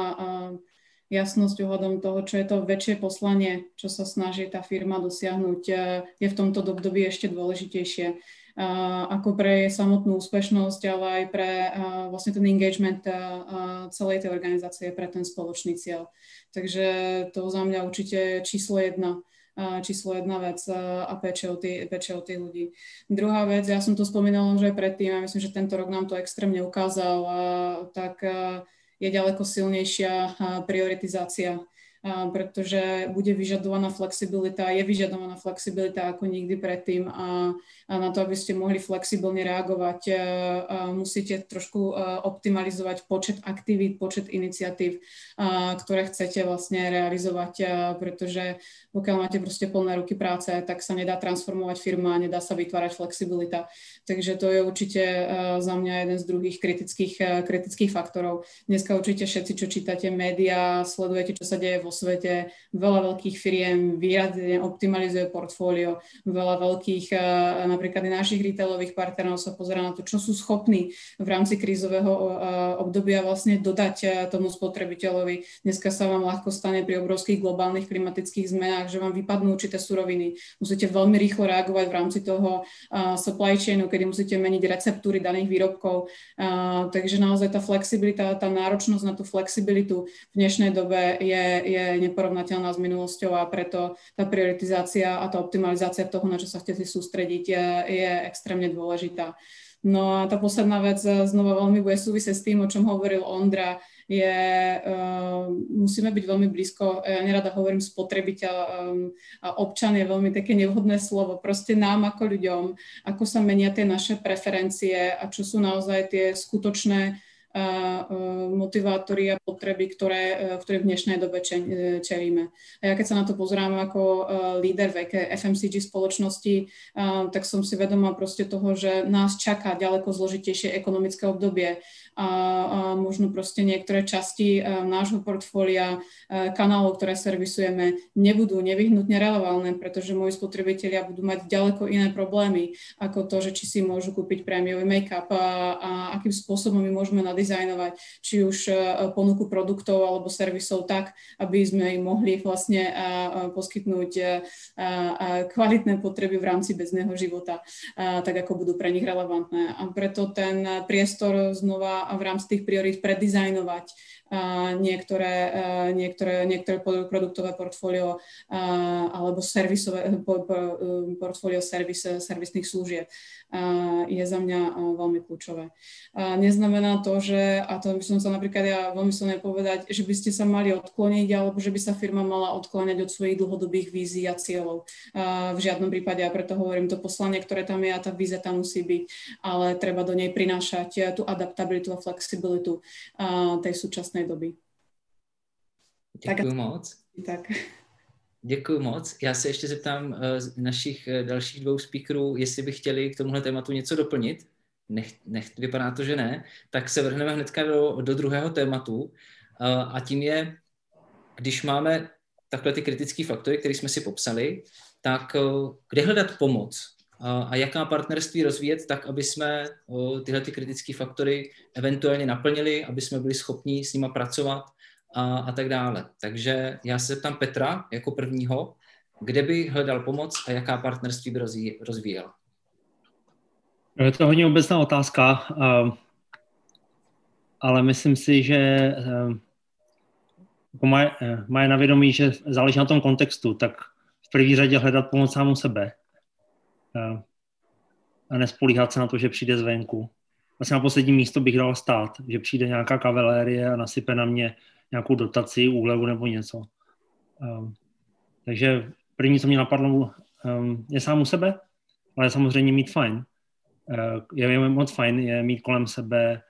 jasnosť ohľadom toho, čo je to väčšie poslanie, čo sa snaží tá firma dosiahnuť, je v tomto období ešte dôležitejšie. Ako pre samotnú úspešnosť, ale aj pre vlastne ten engagement celej tej organizácie, pre ten spoločný cieľ. Takže to za mňa určite číslo jedna vec a péče o tých ľudí. Druhá vec, ja som to spomínala už aj predtým a myslím, že tento rok nám to extrémne ukázal, tak je ďaleko silnejšia prioritizácia pretože bude vyžadovaná flexibilita, je vyžadovaná flexibilita ako nikdy predtým a na to, aby ste mohli flexibilne reagovať, musíte trošku optimalizovať počet aktivít, počet iniciatív, ktoré chcete vlastne realizovať, pretože pokiaľ máte proste plné ruky práce, tak sa nedá transformovať firma, nedá sa vytvárať flexibilita. Takže to je určite za mňa jeden z druhých kritických faktorov. Dneska určite všetci, čo čítate médiá, sledujete, čo sa deje vo svete, veľa veľkých firiem výrazne optimalizuje portfólio, veľa veľkých, napríklad i našich retailových partnerov sa pozerá na to, čo sú schopní v rámci krízového obdobia vlastne dodať tomu spotrebiteľovi. Dneska sa vám ľahko stane pri obrovských globálnych klimatických zmenách, že vám vypadnú určité suroviny. Musíte veľmi rýchlo reagovať v rámci toho supply chainu, kedy musíte meniť receptúry daných výrobkov. Takže naozaj tá flexibilita, tá náročnosť na tú flexibilitu v dnešnej dobe je neporovnateľná s minulosťou a preto tá prioritizácia a tá optimalizácia toho, na čo sa chcete sústrediť, je extrémne dôležitá. No a tá posledná vec znova veľmi bude súvisieť s tým, o čom hovoril Ondra, musíme byť veľmi blízko, ja nerada hovorím spotrebiteľ a občan je veľmi také nevhodné slovo, proste nám ako ľuďom, ako sa menia tie naše preferencie a čo sú naozaj tie skutočné motivátory a potreby, ktoré v dnešnej dobe čelíme. A ja keď sa na to pozerám ako líder FMCG spoločnosti, tak som si vedomá proste toho, že nás čaká ďaleko zložitejšie ekonomické obdobie a možno proste niektoré časti nášho portfólia, kanálov, ktoré servisujeme, nebudú nevyhnutne relevantné, pretože moji spotrebitelia budú mať ďaleko iné problémy, ako to, že či si môžu kúpiť prémiový make-up a akým spôsobom my môžeme nadizajnovať, či už ponuku produktov alebo servisov tak, aby sme im mohli vlastne poskytnúť kvalitné potreby v rámci bežného života, tak ako budú pre nich relevantné. A preto ten priestor znova a v rámci tých priorít predizajnovať niektoré produktové portfólio alebo portfólio servisných služieb je za mňa veľmi kľúčové. Neznamená to, že, a to by som sa napríklad ja veľmi silne povedať, že by ste sa mali odkloniť alebo že by sa firma mala odkláňať od svojich dlhodobých vízií a cieľov. V žiadnom prípade, a preto hovorím, to poslanie, ktoré tam je a tá vízia tam musí byť, ale treba do nej prinášať tú adaptabilitu a flexibilitu tej súčasnej doby. Děkuji moc. Tak. Děkuji moc. Já se ještě zeptám našich dalších dvou speakerů, jestli by chtěli k tomuhle tématu něco doplnit. Vypadá to, že ne. Tak se vrhneme hnedka do druhého tématu. A tím je, když máme takhle ty kritické faktory, které jsme si popsali, tak kde hledat pomoc? A jaká partnerství rozvíjet tak, aby jsme tyhle ty kritické faktory eventuálně naplnili, aby jsme byli schopni s nima pracovat a tak dále. Takže já se zeptám Petra jako prvního, kde by hledal pomoc a jaká partnerství by rozvíjel. Je to hodně obecná otázka, ale myslím si, že má na vědomí, že záleží na tom kontextu, tak v první řadě hledat pomoc sám u sebe a nespolíhat se na to, že přijde zvenku. Vlastně na poslední místo bych dal stát, že přijde nějaká kavalérie a nasype na mě nějakou dotaci, úlevu nebo něco. Takže první, co mě napadlo, je sám u sebe, ale samozřejmě mít fajn. Je moc fajn je mít kolem sebe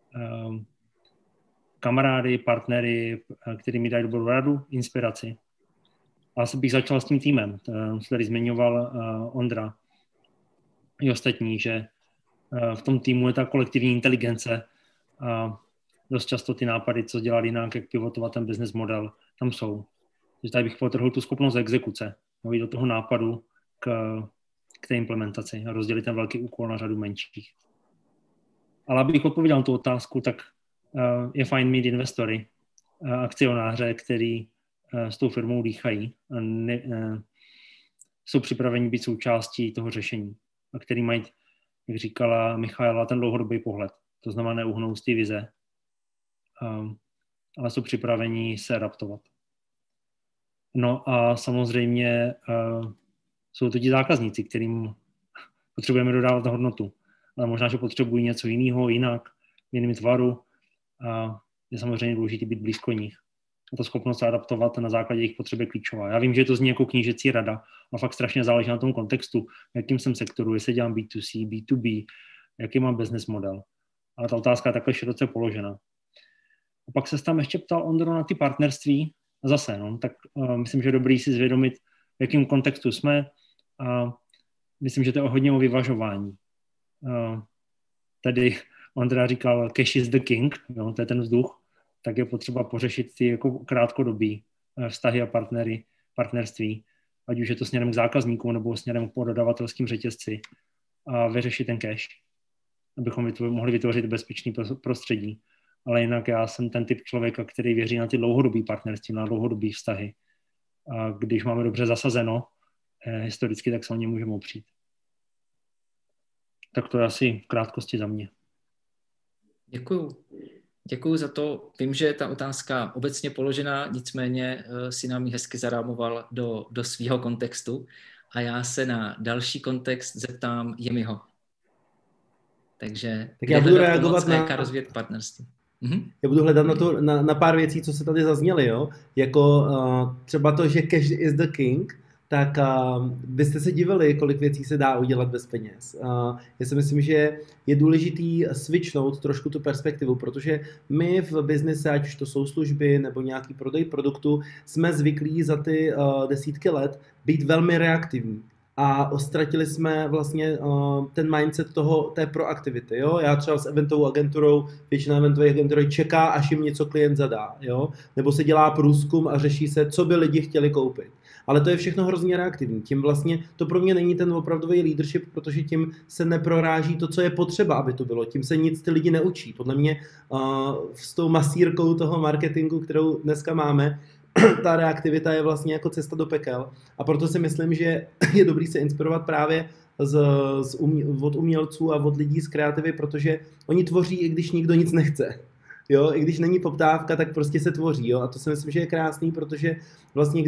kamarády, partnery, který mi dají dobrou radu, inspiraci. A asi bych začal s tím týmem, který zmiňoval Ondra i ostatní, že v tom týmu je ta kolektivní inteligence a dost často ty nápady, co dělat jinak, jak pivotovat ten business model, tam jsou. Takže tady bych potrhl tu schopnost exekuce, jít do toho nápadu k té implementaci a rozdělit ten velký úkol na řadu menších. Ale abych odpověděl na tu otázku, tak je fajn mít investory, akcionáře, který s tou firmou dýchají a jsou připraveni být součástí toho řešení a který mají, jak říkala Michaela, ten dlouhodobý pohled. To znamená neuhnout z té vize, ale jsou připraveni se adaptovat. No a samozřejmě jsou to ti zákazníci, kterým potřebujeme dodávat hodnotu. Ale možná, že potřebují něco jiného, jinak, v jiném tvaru. A je samozřejmě důležité být blízko nich. A ta schopnost se adaptovat na základě jejich potřeby klíčová. Já vím, že to zní jako knížecí rada a fakt strašně záleží na tom kontextu, jakým jsem sektoru, jestli dělám B2C, B2B, jaký mám business model. Ale ta otázka je takhle široce položena. A pak se tam ještě ptal Ondro na ty partnerství. A zase, tak myslím, že je dobrý si zvědomit, v jakém kontextu jsme. A myslím, že to je hodně o vyvažování. Tady Ondra říkal, cash is the king, to je ten vzduch, tak je potřeba pořešit ty jako krátkodobí vztahy a partnerství, ať už je to směrem k zákazníkům nebo směrem k dodavatelským řetězci a vyřešit ten cash, abychom mohli vytvořit bezpečný prostředí. Ale jinak já jsem ten typ člověka, který věří na ty dlouhodobý partnerství, na dlouhodobý vztahy. A když máme dobře zasazeno historicky, tak se o ně můžeme opřít. Tak to je asi v krátkosti za mě. Děkuju za to. Vím, že je ta otázka obecně položená, nicméně si nám ji hezky zarámoval do svého kontextu a já se na další kontext zeptám Jemiho. Takže tak já budu reagovat na jaká rozvíjet partnerství. Já budu hledat na pár věcí, co se tady zazněly, jo? Jako třeba to, že cash is the king, tak byste se divili, kolik věcí se dá udělat bez peněz. Já si myslím, že je důležitý switchnout trošku tu perspektivu, protože my v biznise, ať už to jsou služby nebo nějaký prodej produktu, jsme zvyklí za ty desítky let být velmi reaktivní. A ztratili jsme vlastně ten mindset té proaktivity. Jo? Já třeba s eventovou agenturou, většina eventových agentur čeká, až jim něco klient zadá. Jo? Nebo se dělá průzkum a řeší se, co by lidi chtěli koupit. Ale to je všechno hrozně reaktivní. Tím vlastně to pro mě není ten opravdový leadership, protože tím se neproráží to, co je potřeba, aby to bylo. Tím se nic ty lidi neučí. Podle mě s tou masírkou toho marketingu, kterou dneska máme, ta reaktivita je vlastně jako cesta do pekel. A proto si myslím, že je dobrý se inspirovat právě od umělců a od lidí z kreativy, protože oni tvoří, i když nikdo nic nechce. Jo, i když není poptávka, tak prostě se tvoří. Jo? A to si myslím, že je krásný, protože vlastně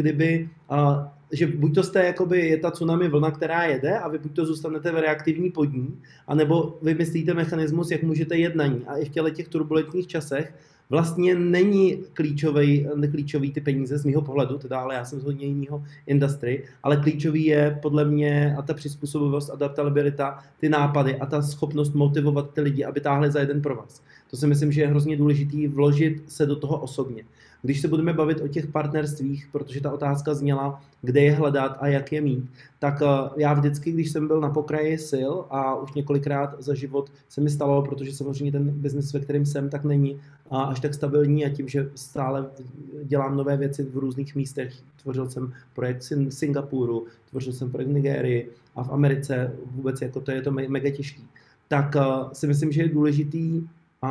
že buď to jste, jakoby je ta tsunami vlna, která jede a vy buď to zůstanete v reaktivní pod ní, anebo vymyslíte mechanismus, jak můžete jet na ní. A i v těch turbulentních časech vlastně není klíčový ty peníze z mýho pohledu, teda, ale já jsem z hodně jiného industry, ale klíčový je podle mě a ta přizpůsobivost, adaptabilita, ty nápady a ta schopnost motivovat ty lidi, aby táhli za jeden provaz. To si myslím, že je hrozně důležitý vložit se do toho osobně. Když se budeme bavit o těch partnerstvích, protože ta otázka zněla, kde je hledat a jak je mít, tak já vždycky, když jsem byl na pokraji sil a už několikrát za život se mi stalo, protože samozřejmě ten biznis, ve kterém jsem, tak není až tak stabilní a tím, že stále dělám nové věci v různých místech. Tvořil jsem projekt v Singapuru, tvořil jsem projekt v Nigérii a v Americe vůbec jako to je to mega těžký. Tak si myslím, že je důležitý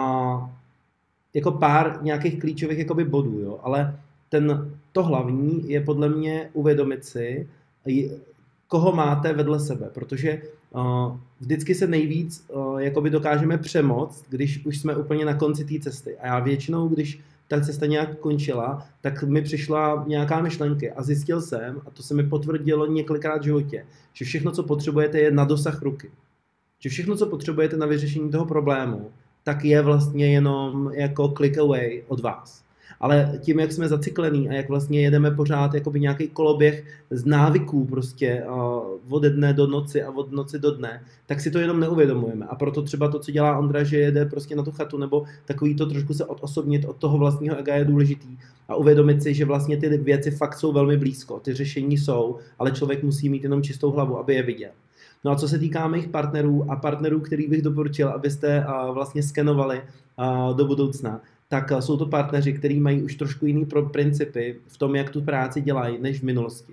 jako pár nějakých klíčových jakoby bodů, jo? Ale to hlavní je podle mě uvědomit si, koho máte vedle sebe, protože vždycky se nejvíc jakoby dokážeme přemoct, když už jsme úplně na konci té cesty. A já většinou, když ta cesta nějak končila, tak mi přišla nějaká myšlenky a zjistil jsem, a to se mi potvrdilo několikrát v životě, že všechno, co potřebujete, je na dosah ruky. Že všechno, co potřebujete na vyřešení toho problému, tak je vlastně jenom jako click away od vás. Ale tím, jak jsme zacyklení a jak vlastně jedeme pořád jakoby nějaký koloběh z návyků prostě od dne do noci a od noci do dne, tak si to jenom neuvědomujeme. A proto třeba to, co dělá Ondra, že jede prostě na tu chatu, nebo takový to trošku se odosobnit od toho vlastního ega je důležitý a uvědomit si, že vlastně ty věci fakt jsou velmi blízko, ty řešení jsou, ale člověk musí mít jenom čistou hlavu, aby je viděl. No a co se týká mých partnerů, který bych doporučil, abyste vlastně skenovali do budoucna, tak jsou to partneři, kteří mají už trošku jiný principy v tom, jak tu práci dělají, než v minulosti.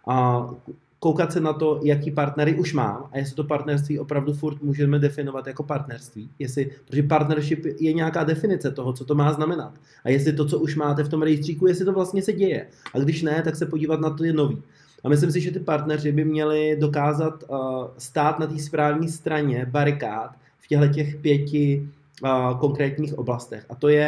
Koukat se na to, jaký partnery už mám a jestli to partnerství opravdu furt můžeme definovat jako partnerství. Protože partnership je nějaká definice toho, co to má znamenat. A jestli to, co už máte v tom rejstříku, jestli to vlastně se děje. A když ne, tak se podívat na to je nový. A myslím si, že ty partneři by měli dokázat stát na té správné straně barikád v těchto 5 konkrétních oblastech. A to je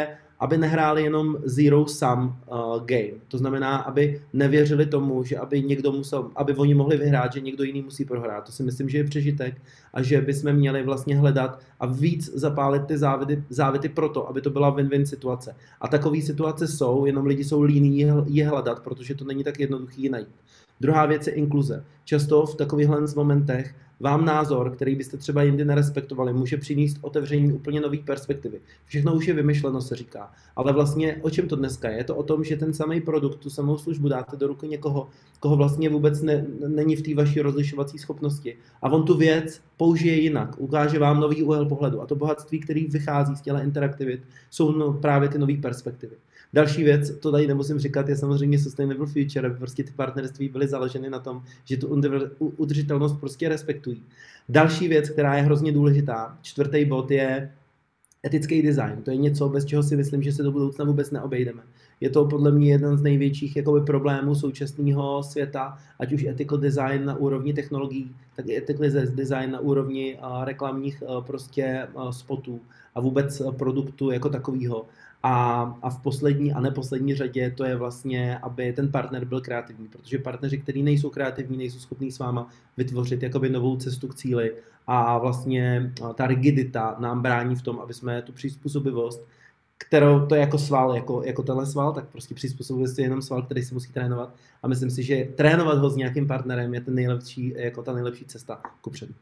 aby nehráli jenom zero-sum game. To znamená, aby nevěřili tomu, že aby oni mohli vyhrát, že někdo jiný musí prohrát. To si myslím, že je přežitek a že bychom měli vlastně hledat a víc zapálit ty závity proto, aby to byla win-win situace. A takové situace jsou, jenom lidi jsou líní je hledat, protože to není tak jednoduchý najít. Druhá věc je inkluze. Často v takovýchhle momentech vám názor, který byste třeba jindy nerespektovali, může přinést otevření úplně nový perspektivy. Všechno už je vymyšleno, se říká. Ale vlastně o čem to dneska je? Je to o tom, že ten samý produkt, tu samou službu dáte do ruky někoho, koho vlastně vůbec není v té vaší rozlišovací schopnosti. A on tu věc použije jinak, ukáže vám nový úhel pohledu. A to bohatství, který vychází z těla interaktivit, jsou právě ty nové perspektivy. Další věc, to tady nemusím říkat, je samozřejmě Sustainable Future, aby prostě ty partnerství byly založeny na tom, že tu udržitelnost prostě respektují. Další věc, která je hrozně důležitá, 4. bod je etický design. To je něco, bez čeho si myslím, že se do budoucna vůbec neobejdeme. Je to podle mě jeden z největších problémů současného světa, ať už ethical design na úrovni technologií, tak i ethical design na úrovni reklamních spotů a vůbec produktu jako takového. A v poslední a neposlední řadě to je vlastně, aby ten partner byl kreativní, protože partneři, kteří nejsou kreativní, nejsou schopní s váma vytvořit jakoby novou cestu k cíli a vlastně ta rigidita nám brání v tom, aby jsme tu přizpůsobivost, kterou to je jako sval, jako tenhle sval, tak prostě přizpůsobivost je jenom sval, který si musí trénovat a myslím si, že trénovat ho s nějakým partnerem je ten nejlepší, jako ta nejlepší cesta kupředu.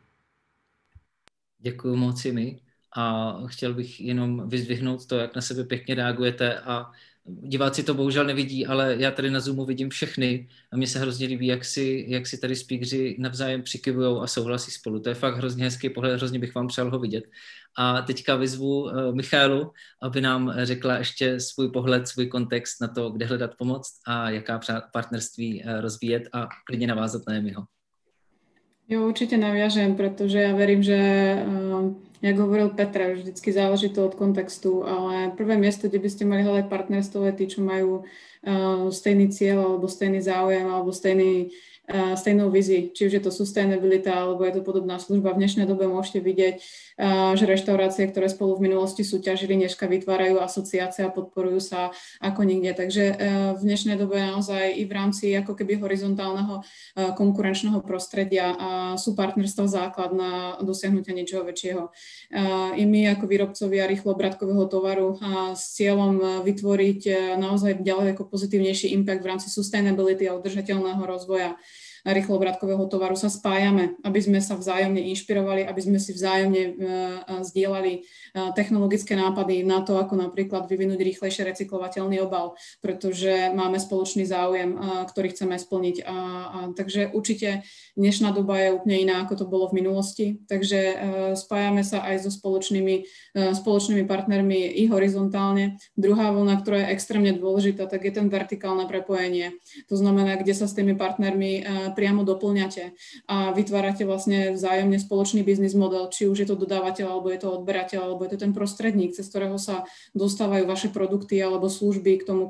Děkuji moc i my. A chtěl bych jenom vyzdvihnout to, jak na sebe pěkně reagujete a diváci to bohužel nevidí, ale já tady na Zoomu vidím všechny a mně se hrozně líbí, jak si tady speakeři navzájem přikivujou a souhlasí spolu. To je fakt hrozně hezký pohled, hrozně bych vám přál ho vidět. A teďka vyzvu Michaelu, aby nám řekla ještě svůj pohled, svůj kontext na to, kde hledat pomoc a jaká partnerství rozvíjet a klidně navázat na Emiho. Jo, určite naviažem, pretože ja verím, že jak hovoril Petr, vždycky záleží to od kontextu, ale prvé miesto, kde by ste mali hľadať partnerstvo, je tí, čo majú stejný cieľ, alebo stejný záujem, alebo stejnou vizí, či už je to sustainability, alebo je to podobná služba. V dnešnej dobe môžete vidieť, že reštaurácie, ktoré spolu v minulosti súťažili, dneska vytvárajú asociácie a podporujú sa ako nikde. Takže v dnešnej dobe naozaj i v rámci ako keby horizontálneho konkurenčného prostredia sú partnerstva základ na dosiahnutie niečoho väčšieho. I my ako výrobcovia rýchloobratkového tovaru s cieľom vytvoriť naozaj ďalej ako pozitívnejší impact v rámci sustainability a udržateľného rozvoja rýchloobratkového tovaru sa spájame, aby sme sa vzájomne inšpirovali, aby sme si vzájomne zdieľali technologické nápady na to, ako napríklad vyvinúť rýchlejšie recyklovateľný obal, pretože máme spoločný záujem, ktorý chceme splniť. Takže určite dnešná doba je úplne iná, ako to bolo v minulosti. Takže spájame sa aj so spoločnými partnermi i horizontálne. Druhá vlna, ktorá je extrémne dôležitá, tak je ten vertikálne prepojenie. To znamená, kde sa s tými partnermi priamo doplňate a vytvárate vlastne vzájomne spoločný biznis model, či už je to dodávateľ, alebo je to odberateľ, alebo je to ten prostredník, cez ktorého sa dostávajú vaše produkty alebo služby k tomu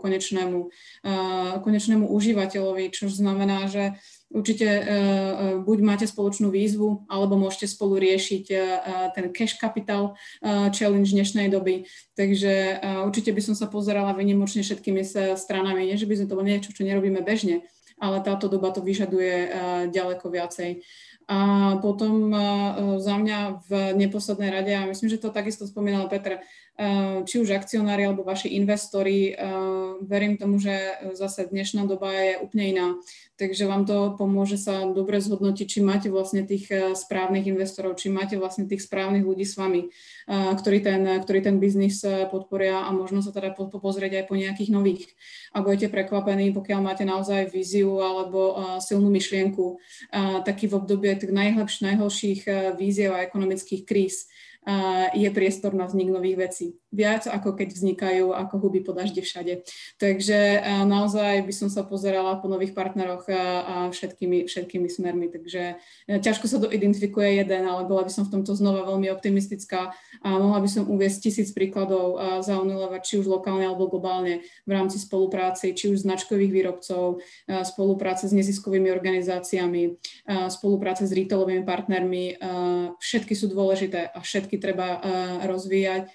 konečnému užívateľovi, čo znamená, že určite buď máte spoločnú výzvu, alebo môžete spolu riešiť ten cash capital challenge dnešnej doby. Takže určite by som sa pozerala výnimočne všetkými stranami, nie že by sme to bolo niečo, čo nerobíme bežne, ale táto doba to vyžaduje ďaleko viacej. A potom za mňa v neposlednej rade, a myslím, že to takisto spomínal Petr, či už akcionári alebo vaši investori, verím tomu, že zase dnešná doba je úplne iná. Takže vám to pomôže sa dobre zhodnotiť, či máte vlastne tých správnych investorov, či máte vlastne tých správnych ľudí s vami, ktorí ten biznis podporia a možno sa teda pozrieť aj po nejakých nových. A budete prekvapení, pokiaľ máte naozaj víziu alebo silnú myšlienku, taký v období tých najhorších víziev a ekonomických kríz je priestor na vznik nových vecí. Viac ako keď vznikajú ako huby po daždi všade. Takže naozaj by som sa pozerala po nových partneroch a všetkými smermi. Takže ťažko sa identifikuje jeden, ale bola by som v tomto znova veľmi optimistická a mohla by som uviesť 1000 príkladov za Unilever, či už lokálne alebo globálne v rámci spolupráce, či už značkových výrobcov, spolupráce s neziskovými organizáciami, spolupráce s retailovými partnermi. Všetky sú dôležité a všetky treba rozvíjať.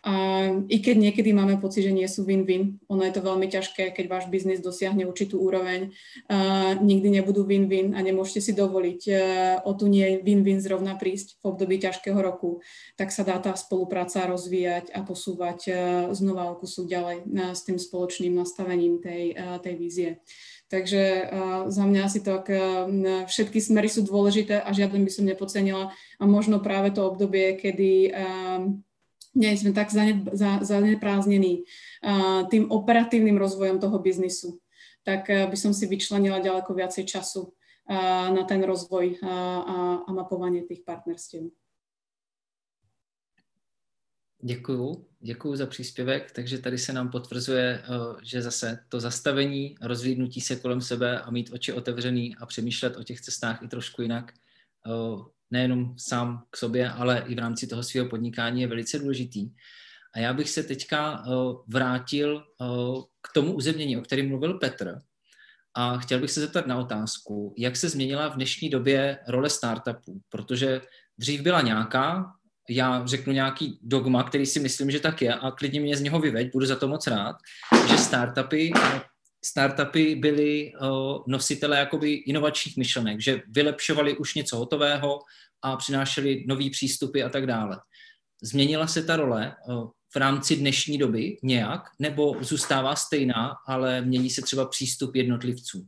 I keď niekedy máme pocit, že nie sú win-win, ono je to veľmi ťažké, keď váš biznis dosiahne určitú úroveň, nikdy nebudú win-win a nemôžete si dovoliť o tu nie win-win zrovna prísť v období ťažkého roku, tak sa dá tá spolupráca rozvíjať a posúvať znova o kusu ďalej s tým spoločným nastavením tej vízie. Takže za mňa asi tak všetky smery sú dôležité a žiaden by som nepodcenila a možno práve to obdobie, kedy nie sme tak zaneprázdnení tým operatívnym rozvojom toho biznisu, tak by som si vyčlenila ďaleko viacej času na ten rozvoj a mapovanie tých partnerstiev. Děkuju za příspěvek, takže tady se nám potvrzuje, že zase to zastavení, rozhlídnutí se kolem sebe a mít oči otevřený a přemýšlet o těch cestách i trošku jinak, nejenom sám k sobě, ale i v rámci toho svého podnikání je velice důležitý. A já bych se teďka vrátil k tomu uzemnění, o kterém mluvil Petr. A chtěl bych se zeptat na otázku, jak se změnila v dnešní době role startupů, protože dřív byla nějaká, já řeknu nějaký dogma, který si myslím, že tak je a klidně mě z něho vyveď, budu za to moc rád, že startupy byly nositele jakoby inovačních myšlenek, že vylepšovali už něco hotového a přinášeli nový přístupy a tak dále. Změnila se ta role v rámci dnešní doby nějak, nebo zůstává stejná, ale mění se třeba přístup jednotlivců?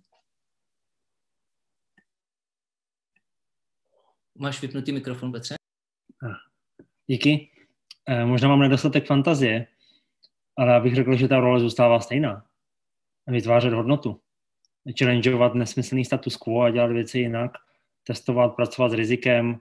Máš vypnutý mikrofon, Petře? Díky. Možná mám nedostatek fantazie, ale já bych řekl, že ta role zůstává stejná. Vytvářet hodnotu. Challengeovat nesmyslný status quo a dělat věci jinak. Testovat, pracovat s rizikem.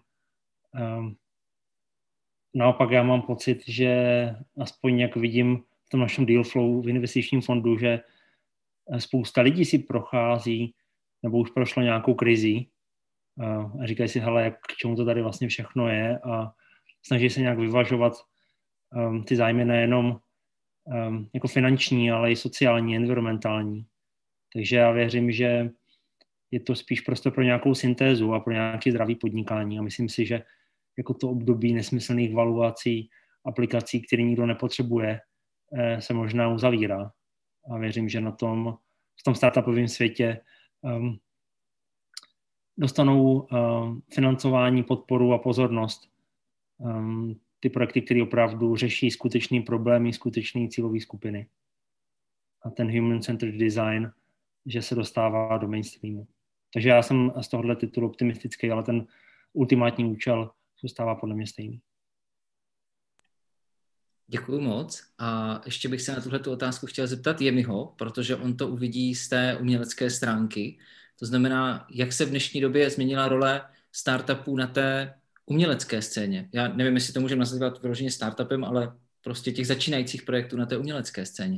Naopak já mám pocit, že aspoň jak vidím v tom našem deal flow v investičním fondu, že spousta lidí si prochází nebo už prošlo nějakou krizí a říkají si, hele, k čemu to tady vlastně všechno je a snaží se nějak vyvažovat ty zájmy nejenom jako finanční, ale i sociální, environmentální. Takže já věřím, že je to spíš prostor pro nějakou syntézu a pro nějaké zdravý podnikání a myslím si, že jako to období nesmyslných valuací, aplikací, které nikdo nepotřebuje, se možná uzavírá. A věřím, že v tom startupovém světě dostanou financování, podporu a pozornost ty projekty, které opravdu řeší skutečný problémy, skutečné cílové skupiny. A ten human-centered design, že se dostává do mainstreamu. Takže já jsem z tohohle titulu optimistický, ale ten ultimátní účel zůstává podle mě stejný. Děkuju moc. A ještě bych se na tuhletu otázku chtěl zeptat Jemiho, protože on to uvidí z té umělecké stránky. To znamená, jak se v dnešní době změnila role startupů na té umělecké scéně. Já nevím, jestli to můžeme nazvat vyloženě startupem, ale prostě těch začínajících projektů na té umělecké scéně.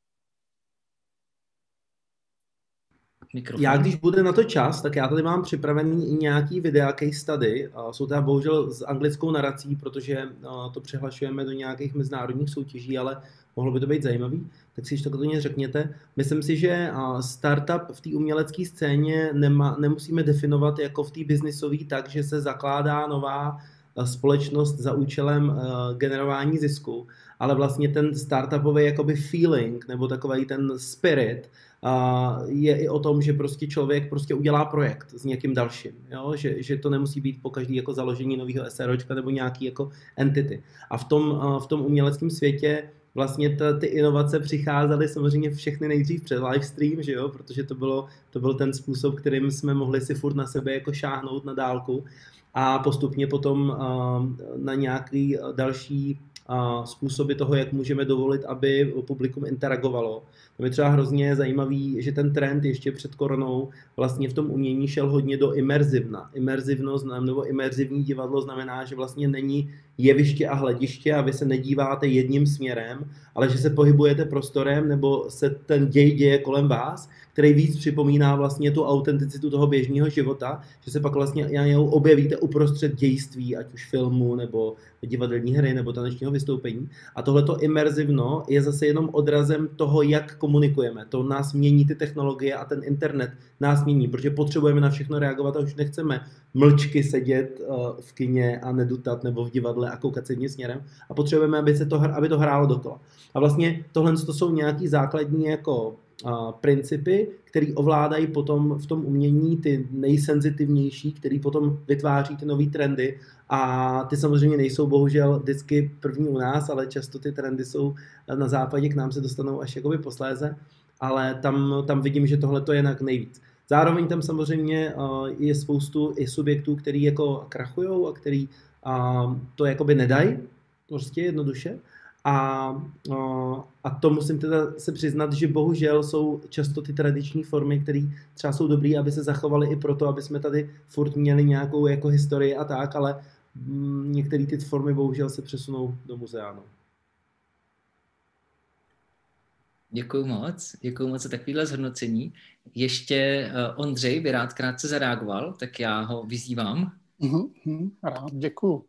Mikrofon. Já, když bude na to čas, tak já tady mám připravený i nějaký videa case study. Jsou teda bohužel s anglickou narací, protože to přehlašujeme do nějakých mezinárodních soutěží, ale mohlo by to být zajímavý. Tak si to klidně řekněte. Myslím si, že startup v té umělecké scéně nemusíme definovat jako v té biznisové tak, že se zakládá nová společnost za účelem generování zisku, ale vlastně ten startupový jakoby feeling nebo takový ten spirit je i o tom, že prostě člověk prostě udělá projekt s někým dalším, jo? Že to nemusí být po každý jako založení nového SROčka nebo nějaký jako entity. A v tom uměleckém světě vlastně ty inovace přicházely samozřejmě všechny nejdřív před livestream, že jo? Protože to byl ten způsob, kterým jsme mohli si furt na sebe jako šáhnout na dálku a postupně potom na nějaký další způsoby toho, jak můžeme dovolit, aby publikum interagovalo. To je třeba hrozně zajímavý, že ten trend ještě před koronou vlastně v tom umění šel hodně do imerzivna. Imerzivnost nebo imerzivní divadlo znamená, že vlastně není jeviště a hlediště a vy se nedíváte jedním směrem, ale že se pohybujete prostorem nebo se ten děj děje kolem vás, který víc připomíná vlastně tu autenticitu toho běžného života, že se pak vlastně objevíte uprostřed dějství, ať už filmu nebo divadelní hry nebo tanečního vystoupení. A tohleto imerzivno je zase jenom odrazem toho, jak komunikujeme. To nás mění ty technologie a ten internet nás mění, protože potřebujeme na všechno reagovat a už nechceme mlčky sedět v kině a nedutat nebo v divadle a koukat se jedním směrem a potřebujeme, aby to hrálo dokola. A vlastně tohle to jsou nějaký základní jako principy, které ovládají potom v tom umění ty nejsenzitivnější, který potom vytváří ty nový trendy a ty samozřejmě nejsou bohužel vždycky první u nás, ale často ty trendy jsou na západě, k nám se dostanou až jakoby posléze, ale tam vidím, že tohle to je nejvíc. Zároveň tam samozřejmě je spoustu i subjektů, který jako krachujou a který to jakoby nedají, prostě jednoduše. A to musím teda se přiznat, že bohužel jsou často ty tradiční formy, které třeba jsou dobré, aby se zachovaly i proto, aby jsme tady furt měli nějakou jako historii a tak, ale některé ty formy bohužel se přesunou do muzea. No. Děkuju moc za takovéhle zhodnocení. Ještě Ondřej by rád krátce zareagoval, tak já ho vyzývám. Rád, děkuju.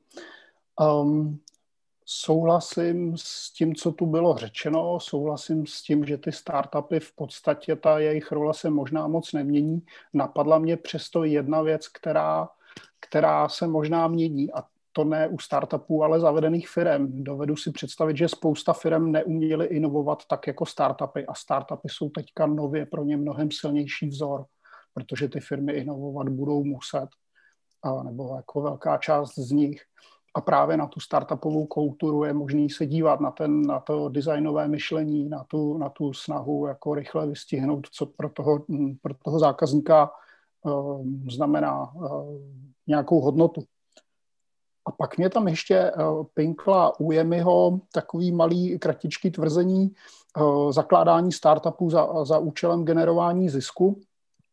Souhlasím s tím, co tu bylo řečeno, souhlasím s tím, že ty startupy v podstatě ta jejich role se možná moc nemění. Napadla mě přesto jedna věc, která se možná mění, a to ne u startupů, ale zavedených firem. Dovedu si představit, že spousta firem neuměly inovovat tak jako startupy a startupy jsou teďka nově pro ně mnohem silnější vzor, protože ty firmy inovovat budou muset, nebo jako velká část z nich. A právě na tu startupovou kulturu je možný se dívat na to designové myšlení, na tu snahu jako rychle vystihnout, co pro toho zákazníka znamená nějakou hodnotu. A pak mě tam ještě pinkla u Jemiho takový malý kratičký tvrzení zakládání startupů za účelem generování zisku.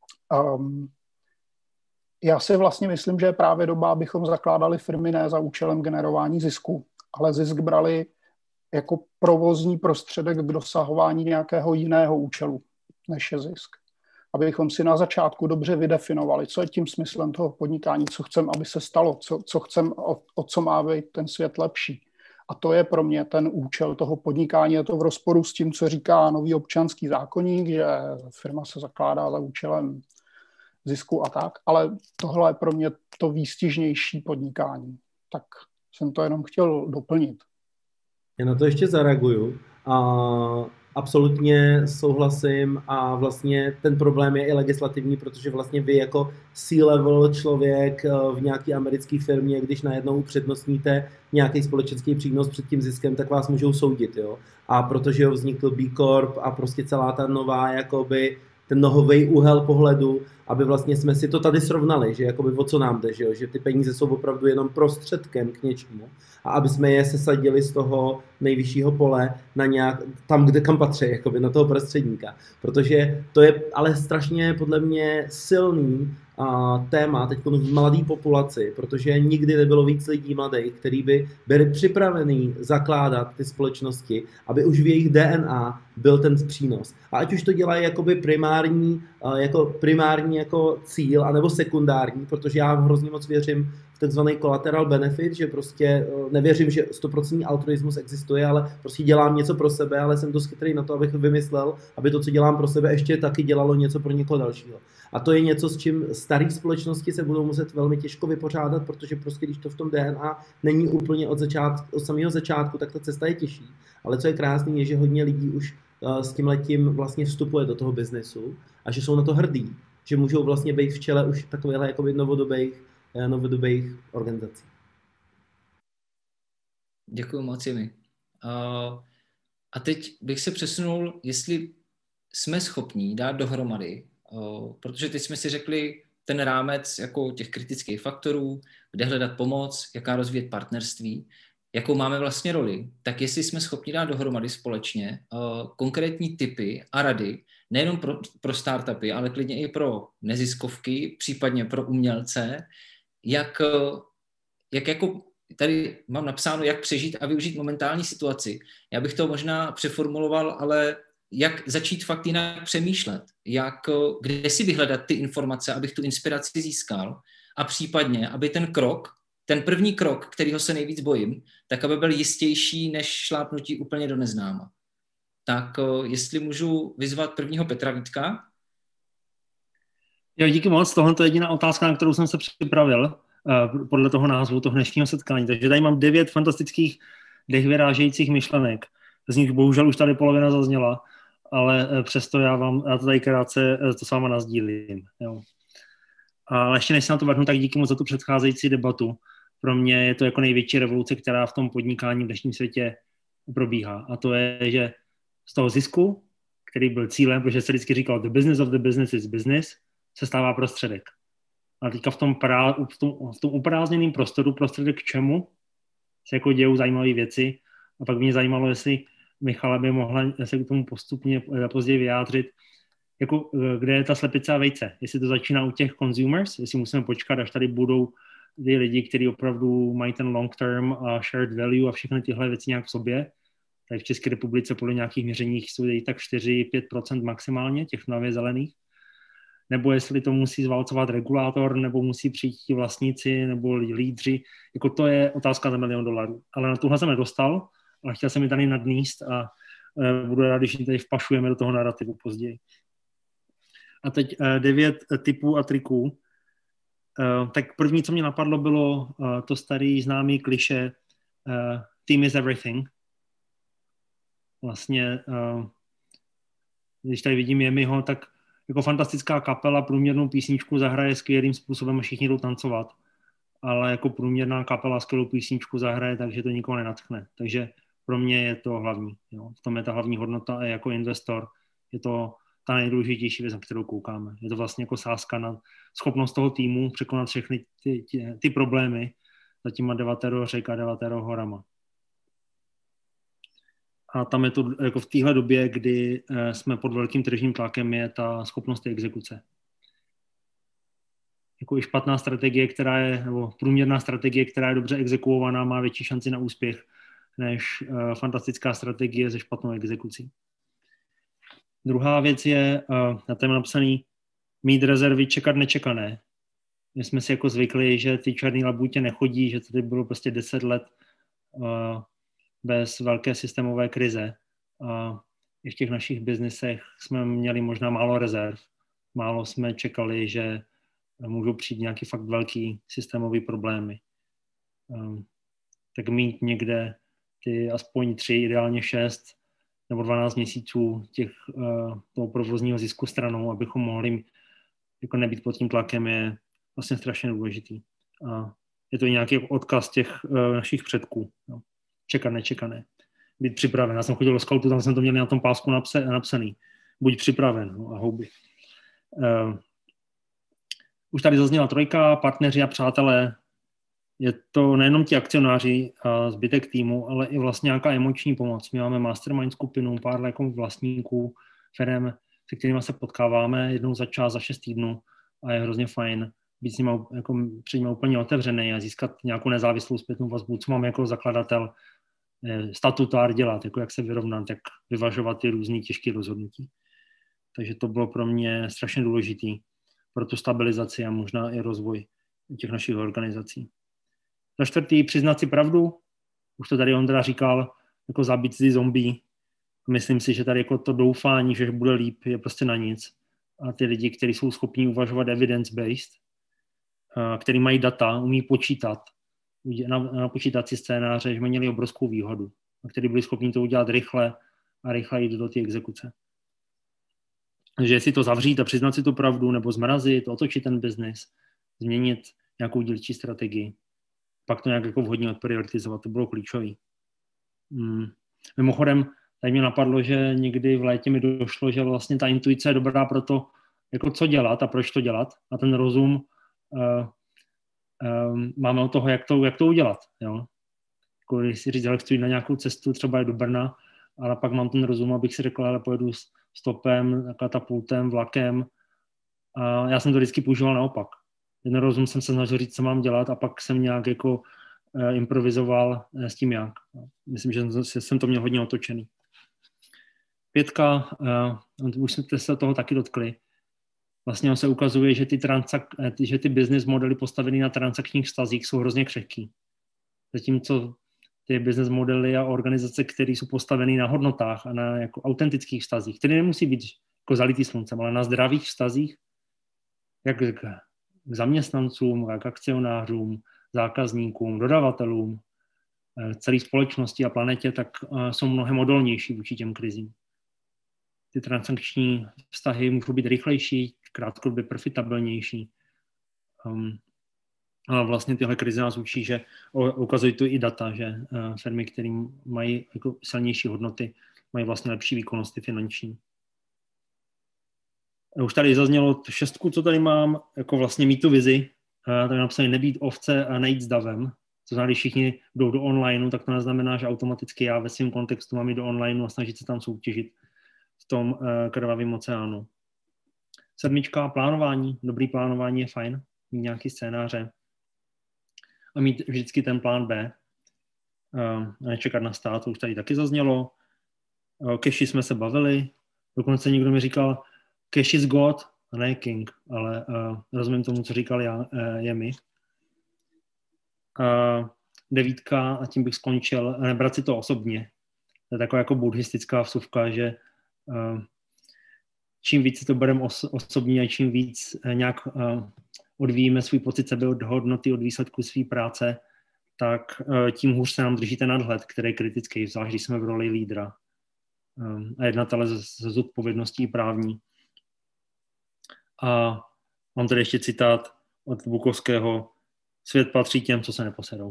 Já si vlastně myslím, že je právě doba, abychom zakládali firmy ne za účelem generování zisku, ale zisk brali jako provozní prostředek k dosahování nějakého jiného účelu, než je zisk. Abychom si na začátku dobře vydefinovali, co je tím smyslem toho podnikání, co chcem, aby se stalo, co chcem, o co má být ten svět lepší. A to je pro mě ten účel toho podnikání. Je to v rozporu s tím, co říká nový občanský zákoník, že firma se zakládá za účelem zisku a tak, ale tohle je pro mě to výstižnější podnikání. Tak jsem to jenom chtěl doplnit. Já na to ještě zareaguju. Absolutně souhlasím a vlastně ten problém je i legislativní, protože vlastně vy jako C-level člověk v nějaké americké firmě, když najednou upřednostníte nějaký společenský přínos před tím ziskem, tak vás můžou soudit, jo. A protože vznikl B Corp a prostě celá ta nová jakoby ten nohový úhel pohledu, aby vlastně jsme si to tady srovnali, že jakoby o co nám jde, že ty peníze jsou opravdu jenom prostředkem k něčemu a aby jsme je sesadili z toho nejvyššího pole na tam, kam patří, jakoby na toho prostředníka. Protože to je ale strašně podle mě silný téma teď v mladé populaci, protože nikdy nebylo víc lidí mladých, kteří by byli připravení zakládat ty společnosti, aby už v jejich DNA byl ten přínos. A ať už to dělají jakoby primární jako cíl, anebo sekundární, protože já hrozně moc věřím v takzvaný collateral benefit, že prostě nevěřím, že 100% altruismus existuje, ale prostě dělám něco pro sebe, ale jsem dost chytrý na to, abych vymyslel, aby to, co dělám pro sebe, ještě taky dělalo něco pro někoho dalšího. A to je něco, s čím staré společnosti se budou muset velmi těžko vypořádat, protože prostě když to v tom DNA není úplně od samého začátku, tak ta cesta je těžší. Ale co je krásný, je, že hodně lidí už s tímhletím vlastně vstupuje do toho biznesu a že jsou na to hrdí, že můžou vlastně být v čele už takovýchhle jakoby novodobých organizací. Děkuji moc, Jimi. A teď bych se přesunul, jestli jsme schopní dát dohromady, protože teď jsme si řekli ten rámec jako těch kritických faktorů, kde hledat pomoc, jaká rozvíjet partnerství, jakou máme vlastně roli, tak jestli jsme schopni dát dohromady společně konkrétní tipy a rady, nejenom pro startupy, ale klidně i pro neziskovky, případně pro umělce, jak jako tady mám napsáno, jak přežít a využít momentální situaci. Já bych to možná přeformuloval, ale jak začít fakt jinak přemýšlet, kde si vyhledat ty informace, abych tu inspiraci získal a případně, aby ten první krok, kterýho se nejvíc bojím, tak aby byl jistější než šlápnutí úplně do neznáma. Tak jestli můžu vyzvat prvního Petra Vítka. Jo, díky moc, tohle je jediná otázka, na kterou jsem se připravil. podle toho názvu toho dnešního setkání. Takže tady mám 9 fantastických dechvyrážejících myšlenek. Z nich bohužel už tady polovina zazněla, ale přesto já to tady krátce to s váma nasdílím. Jo. Ale ještě než se na to vrhnu, tak díky moc za tu předcházející debatu. Pro mě je to jako největší revoluce, která v tom podnikání v dnešním světě probíhá. A to je, že z toho zisku, který byl cílem, protože se vždycky říkalo the business of the business is business, se stává prostředek. A teďka v tom uprázdněném prostoru prostředek k čemu se jako dějou zajímavé věci. A pak mě zajímalo, jestli Michala by mohla se k tomu postupně později vyjádřit, jako, kde je ta slepice a vejce. Jestli to začíná u těch consumers, jestli musíme počkat, až tady budou ty lidi, kteří opravdu mají ten long term a shared value a všechny tyhle věci nějak v sobě. Tady v České republice podle nějakých měřeních jsou tak 4-5% maximálně těch nově zelených. Nebo jestli to musí zválcovat regulátor, nebo musí přijít ti vlastníci, nebo lídři. Jako to je otázka za $1 milion. Ale na tuhle jsem nedostal, ale chtěl jsem ji tady nadníst a budu rád, když ji tady vpašujeme do toho narrativu později. A teď 9 typů a triků. Tak první, co mě napadlo, bylo to starý známý klišé team is everything. Vlastně, když tady vidím Jemiho, tak jako fantastická kapela průměrnou písničku zahraje skvělým způsobem a všichni jdou tancovat. Ale jako průměrná kapela skvělou písničku zahraje, takže to nikoho nenadchne. Takže pro mě je to hlavní. Jo. V tom je ta hlavní hodnota a jako investor je to ta nejdůležitější věc, na kterou koukáme. Je to vlastně jako sázka na schopnost toho týmu překonat všechny ty problémy za těma 9 řek a 9 horama. A tam je to jako v téhle době, kdy jsme pod velkým tržním tlakem, je ta schopnost té exekuce. Jako i špatná strategie, nebo průměrná strategie, která je dobře exekuovaná, má větší šanci na úspěch než fantastická strategie se špatnou exekucí. Druhá věc je, na tom napsaný, mít rezervy, čekat nečekané. My jsme si jako zvykli, že ty černý labutě nechodí, že tady bylo prostě 10 let bez velké systémové krize. A i v těch našich biznesech jsme měli možná málo rezerv. Málo jsme čekali, že můžou přijít nějaký fakt velký systémový problémy. Tak mít někde ty aspoň 3, ideálně 6 nebo 12 měsíců toho provozního zisku stranou, abychom mohli jako nebýt pod tím tlakem, je vlastně strašně důležitý. A je to nějaký odkaz těch našich předků. No. Čekat nečekané. Být připraven. Já jsem chodil do skautu, tam jsem to měl na tom pásku napsaný. Buď připraven. No, a houby. Už tady zazněla 3, partneři a přátelé. Je to nejenom ti akcionáři a zbytek týmu, ale i vlastně nějaká emoční pomoc. My máme mastermind skupinu, pár jako vlastníků, firem, se kterými se potkáváme jednou za čas, za 6 týdnů a je hrozně fajn být s nimi jako před nimi úplně otevřený a získat nějakou nezávislou zpětnou vazbu, co mám jako zakladatel statutár dělat, jako jak se vyrovnat, jak vyvažovat ty různý těžké rozhodnutí. Takže to bylo pro mě strašně důležitý pro tu stabilizaci a možná i rozvoj těch našich organizací. Za 4. přiznat si pravdu. Už to tady Ondra říkal, jako zabít ty zombie. Myslím si, že tady jako to doufání, že bude líp, je prostě na nic. A ty lidi, kteří jsou schopní uvažovat evidence-based, kteří mají data, umí počítat, na počítací scénáře, že měli obrovskou výhodu. A kteří byli schopni to udělat rychle a rychle jít do té exekuce. Takže jestli to zavřít a přiznat si tu pravdu, nebo zmrazit, otočit ten biznis, změnit nějakou dílčí strategii, pak to nějak jako vhodně odprioritizovat, to bylo klíčové. Mimochodem, tady mě napadlo, že někdy v létě mi došlo, že vlastně ta intuice je dobrá pro to, jako co dělat a proč to dělat. A ten rozum máme od toho, jak to udělat. Jo? Jako když si říct, ale chci jít na nějakou cestu, třeba je do Brna, ale pak mám ten rozum, abych si řekl, ale pojedu stopem, katapultem, vlakem. A já jsem to vždycky používal naopak. Ten rozum jsem se snažil říct, co mám dělat a pak jsem nějak jako improvizoval s tím jak. Myslím, že jsem to měl hodně otočený. 5, už jsme se toho taky dotkli. Vlastně se ukazuje, že ty business modely postavené na transakčních vztazích jsou hrozně křehký. Zatímco ty business modely a organizace, které jsou postavené na hodnotách a na jako autentických vztazích, které nemusí být jako zalitý sluncem, ale na zdravých vztazích, jak zaměstnancům, k akcionářům, zákazníkům, dodavatelům, celé společnosti a planetě, tak jsou mnohem odolnější vůči těm krizím. Ty transakční vztahy můžou být rychlejší, krátkodobě profitabilnější. A vlastně tyhle krize nás učí, že ukazují tu i data, že firmy, které mají jako silnější hodnoty, mají vlastně lepší výkonnosti finanční. Už tady zaznělo 6, co tady mám, jako vlastně mít tu vizi. Tady napsané nebýt ovce a nejít s davem. To znamená, když všichni jdou do onlineu, tak to neznamená, že automaticky já ve svém kontextu mám jít do onlineu a snažit se tam soutěžit v tom krvavém oceánu. 7, plánování. Dobrý plánování je fajn. Mít nějaký scénáře. A mít vždycky ten plán B. A nečekat na stát, to už tady taky zaznělo. Cash jsme se bavili. Dokonce někdo mi říkal, cash is God, a ne king, ale rozumím tomu, co říkal Jemi. 9, a tím bych skončil, nebrat si to osobně. To je taková jako buddhistická vsuvka, že čím víc to bereme osobně a čím víc nějak odvíjíme svůj pocit sebehodnoty od výsledku své práce, tak tím hůř se nám drží ten nadhled, který je kritický, zvlášť když jsme v roli lídra a jednatele ze zodpovědností právní. A mám tady ještě citát od Bukovského: svět patří těm, co se neposedou.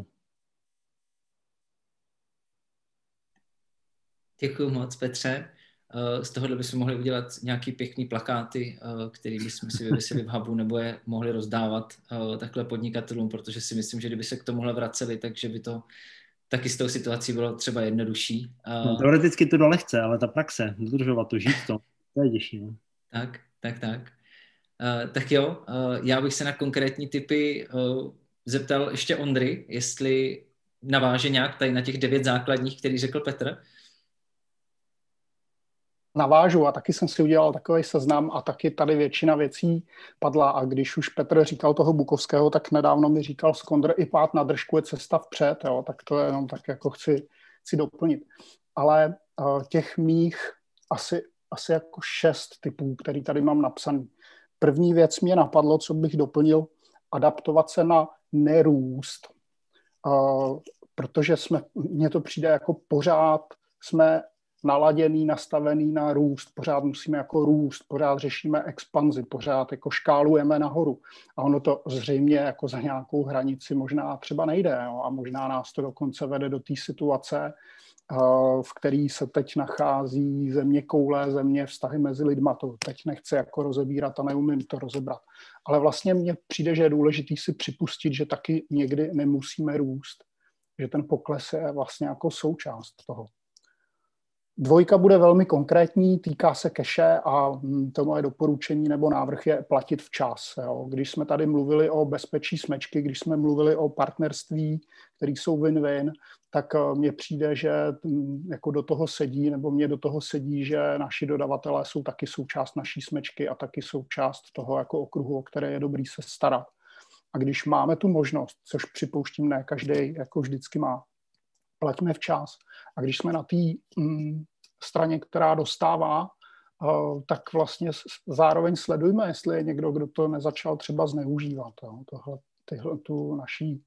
Děkuji moc, Petře. Z tohohle bychom mohli udělat nějaký pěkný plakáty, který bychom si vyvěsili v hubu nebo je mohli rozdávat takhle podnikatelům, protože si myslím, že kdyby se k tomuhle vraceli, takže by to taky s tou situací bylo třeba jednodušší. No, teoreticky to jde lehce, ale ta praxe, dodržovat to, žít to je těžší. No? Tak. Tak jo, já bych se na konkrétní tipy zeptal ještě Ondry, jestli naváže nějak tady na těch 9 základních, který řekl Petr. Navážu a taky jsem si udělal takový seznam a taky tady většina věcí padla a když už Petr říkal toho Bukovského, tak nedávno mi říkal Skondr i pád na držku je cesta vpřed, jo, tak to je jenom tak jako chci doplnit. Ale těch mých asi jako 6 typů, který tady mám napsaný. První věc mě napadlo, co bych doplnil, adaptovat se na nerůst, protože mně to přijde jako pořád jsme naladěný, nastavený na růst, pořád musíme jako růst, pořád řešíme expanzi, pořád jako škálujeme nahoru. A ono to zřejmě jako za nějakou hranici možná třeba nejde, jo? A možná nás to dokonce vede do té situace, v který se teď nachází země koule, země vztahy mezi lidma. To teď nechci jako rozebírat a neumím to rozebrat. Ale vlastně mně přijde, že je důležitý si připustit, že taky někdy nemusíme růst, že ten pokles je vlastně jako součást toho. 2 bude velmi konkrétní, týká se keše a to moje doporučení nebo návrh je platit včas. Jo. Když jsme tady mluvili o bezpečí smečky, když jsme mluvili o partnerství, které jsou win-win, tak mně přijde, že jako do toho sedí, nebo mě do toho sedí, že naši dodavatelé jsou taky součást naší smečky a taky součást toho jako okruhu, o které je dobrý se starat. A když máme tu možnost, což připouštím ne každý jako vždycky má, plaťme včas. A když jsme na té straně, která dostává, tak vlastně zároveň sledujme, jestli je někdo, kdo to nezačal třeba zneužívat. Tu naší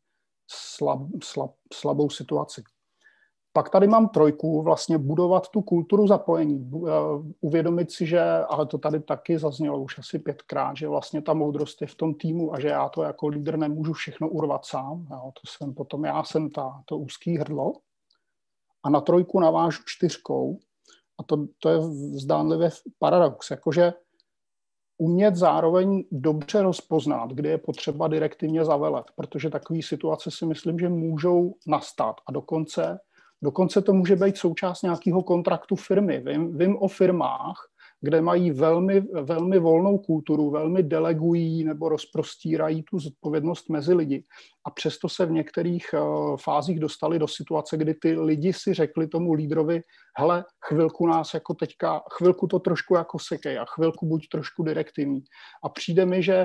slabou situaci. Pak tady mám 3, vlastně budovat tu kulturu zapojení. Uvědomit si, že, ale to tady taky zaznělo už asi 5krát, že vlastně ta moudrost je v tom týmu a že já to jako lídr nemůžu všechno urvat sám. Jo, já jsem to úzký hrdlo. A na 3 navážu 4. A to je zdánlivě paradox, jakože umět zároveň dobře rozpoznat, kdy je potřeba direktivně zavelet, protože takové situace si myslím, že můžou nastat a dokonce to může být součást nějakého kontraktu firmy. Vím o firmách, kde mají velmi, velmi volnou kulturu, velmi delegují nebo rozprostírají tu zodpovědnost mezi lidi. A přesto se v některých fázích dostali do situace, kdy ty lidi si řekli tomu lídrovi, hele, chvilku nás jako teďka, chvilku to trošku jako sekej a chvilku buď trošku direktivní. A přijde mi, že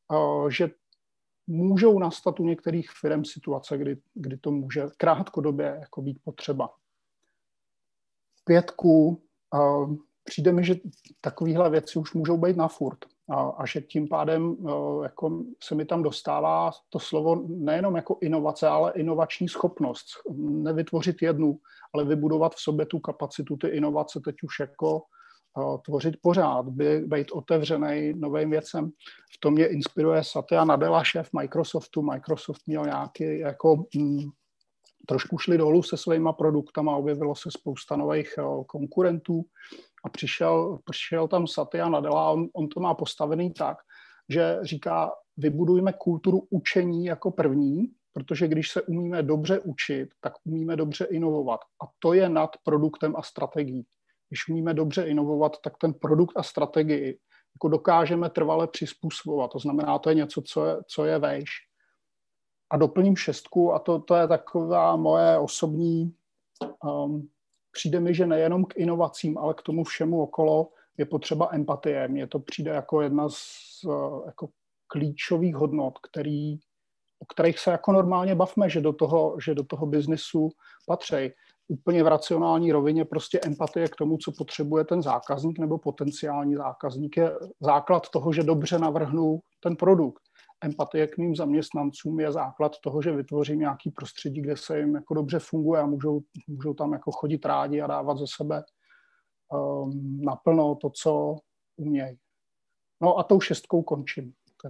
můžou nastat u některých firm situace, kdy to může krátkodobě jako být potřeba. 5. přijde mi, že takovéhle věci už můžou být na furt. A že tím pádem jako se mi tam dostává to slovo nejenom jako inovace, ale inovační schopnost. Nevytvořit jednu, ale vybudovat v sobě tu kapacitu, ty inovace teď už jako tvořit pořád, být otevřený novým věcem. V tom mě inspiruje Satya Nadella, šéf Microsoftu. Microsoft měl nějaký jako trošku šli dolů se svýma produktama, objevilo se spousta nových konkurentů a přišel tam Satya Nadella a on to má postavený tak, že říká, vybudujme kulturu učení jako první, protože když se umíme dobře učit, tak umíme dobře inovovat. A to je nad produktem a strategií. Když umíme dobře inovovat, tak ten produkt a strategii jako dokážeme trvale přizpůsobovat. To znamená, to je něco, co je vejš. A doplním 6 a to je taková moje osobní, přijde mi, že nejenom k inovacím, ale k tomu všemu okolo je potřeba empatie. Mně to přijde jako jedna z jako klíčových hodnot, o kterých se jako normálně bavme, že do toho biznesu patří. Úplně v racionální rovině prostě empatie k tomu, co potřebuje ten zákazník nebo potenciální zákazník, je základ toho, že dobře navrhnu ten produkt. Empatie k mým zaměstnancům je základ toho, že vytvořím nějaký prostředí, kde se jim jako dobře funguje a můžou tam jako chodit rádi a dávat ze sebe naplno to, co umějí. No a tou 6 končím. Teda.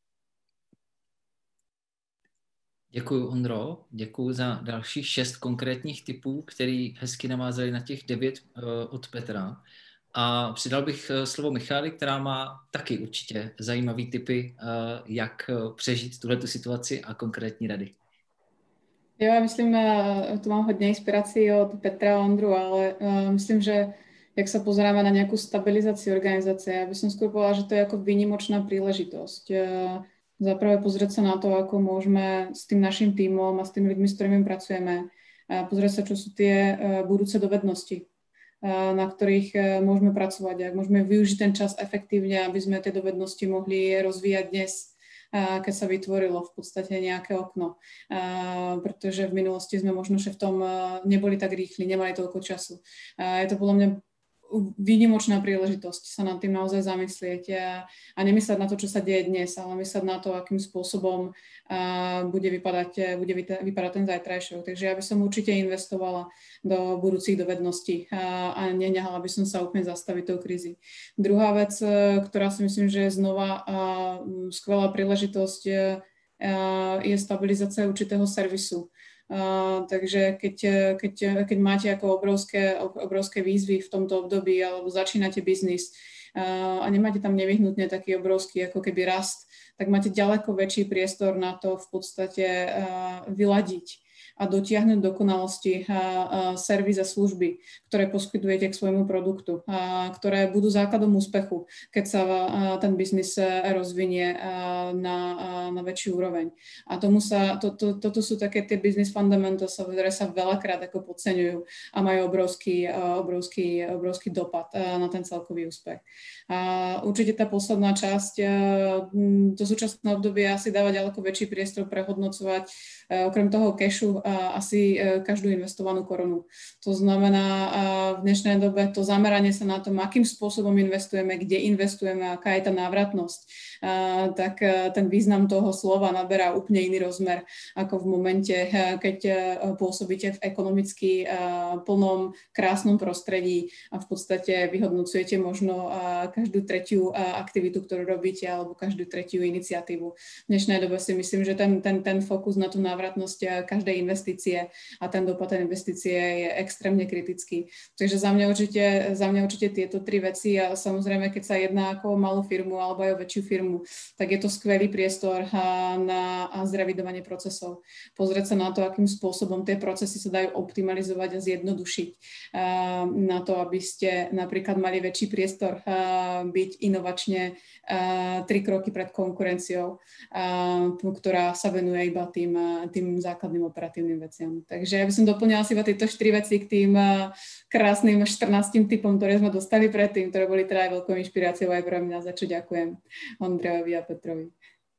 Děkuji, Ondro. Děkuji za další 6 konkrétních tipů, který hezky navázali na těch 9 od Petra. A přidal bych slovo Michály, která má taky určitě zajímavý tipy, jak přežít tuhletu situaci a konkrétní rady. Jo, ja myslím, tu mám hodně inspirací od Petra a Ondru, ale myslím, že jak sa pozeráme na nejakú stabilizáciu organizácie, ja by som skôr povedala, že to je ako výnimočná príležitosť. Zaprvé pozrieť sa na to, ako môžeme s tým našim tímom a s tými ľuďmi, s ktorými pracujeme, pozrieť sa, čo sú tie budúce dovednosti, na ktorých môžeme pracovať, ak môžeme využiť ten čas efektívne, aby sme tie dovednosti mohli rozvíjať dnes, keď sa vytvorilo v podstate nejaké okno. Pretože v minulosti sme možno, že v tom neboli tak rýchli, nemali toľko času. Je to podľa mňa výnimočná príležitosť sa nad tým naozaj zamyslieť a nemyslieť na to, čo sa deje dnes, ale mysleť na to, akým spôsobom bude vypadať ten zajtrajšok. Takže ja by som určite investovala do budúcich dovedností a nenehala by som sa úplne zastaviť tou krízy. Druhá vec, ktorá si myslím, že je znova skvelá príležitosť, je stabilizácia určitého servisu. Takže keď máte ako obrovské výzvy v tomto období alebo začínate biznis a nemáte tam nevyhnutne taký obrovský ako keby rast, tak máte ďaleko väčší priestor na to v podstate vyladiť a dotiahnuť dokonalosti servis a služby, ktoré poskytujete k svojmu produktu, ktoré budú základom úspechu, keď sa ten biznis rozvinie na väčší úroveň. A toto sú také tie business fundamentals, ktoré sa veľakrát ako podceňujú a majú obrovský dopad na ten celkový úspech. A určite tá posledná časť, to súčasné obdobie asi dáva ďaleko väčší priestor prehodnocovať okrem toho cashu asi každú investovanú korunu. To znamená v dnešnej dobe to zameranie sa na tom, akým spôsobom investujeme, kde investujeme, aká je tá návratnosť, tak ten význam toho slova naberá úplne iný rozmer ako v momente, keď pôsobíte v ekonomicky plnom, krásnom prostredí a v podstate vyhodnocujete možno každú tretiu aktivitu, ktorú robíte, alebo každú tretiu iniciatívu. V dnešnej dobe si myslím, že ten fokus na tú návratnosť každej investície a ten dopad tej investície je extrémne kritický. Takže za mňa určite tieto 3 veci a samozrejme, keď sa jedná ako o malú firmu alebo aj o väčšiu firmu, tak je to skvelý priestor na zrevidovanie procesov. Pozrieť sa na to, akým spôsobom tie procesy sa dajú optimalizovať a zjednodušiť na to, aby ste napríklad mali väčší priestor byť inovačne 3 kroky pred konkurenciou, ktorá sa venuje iba tým základným operatívnym veciam. Takže ja by som doplňala si iba tieto 4 veci k tým krásnym 14 typom, ktoré sme dostali predtým, ktoré boli teda aj veľkou inšpiráciou aj pre mňa, za čo ďakujem Ondrejovi a Petrovi.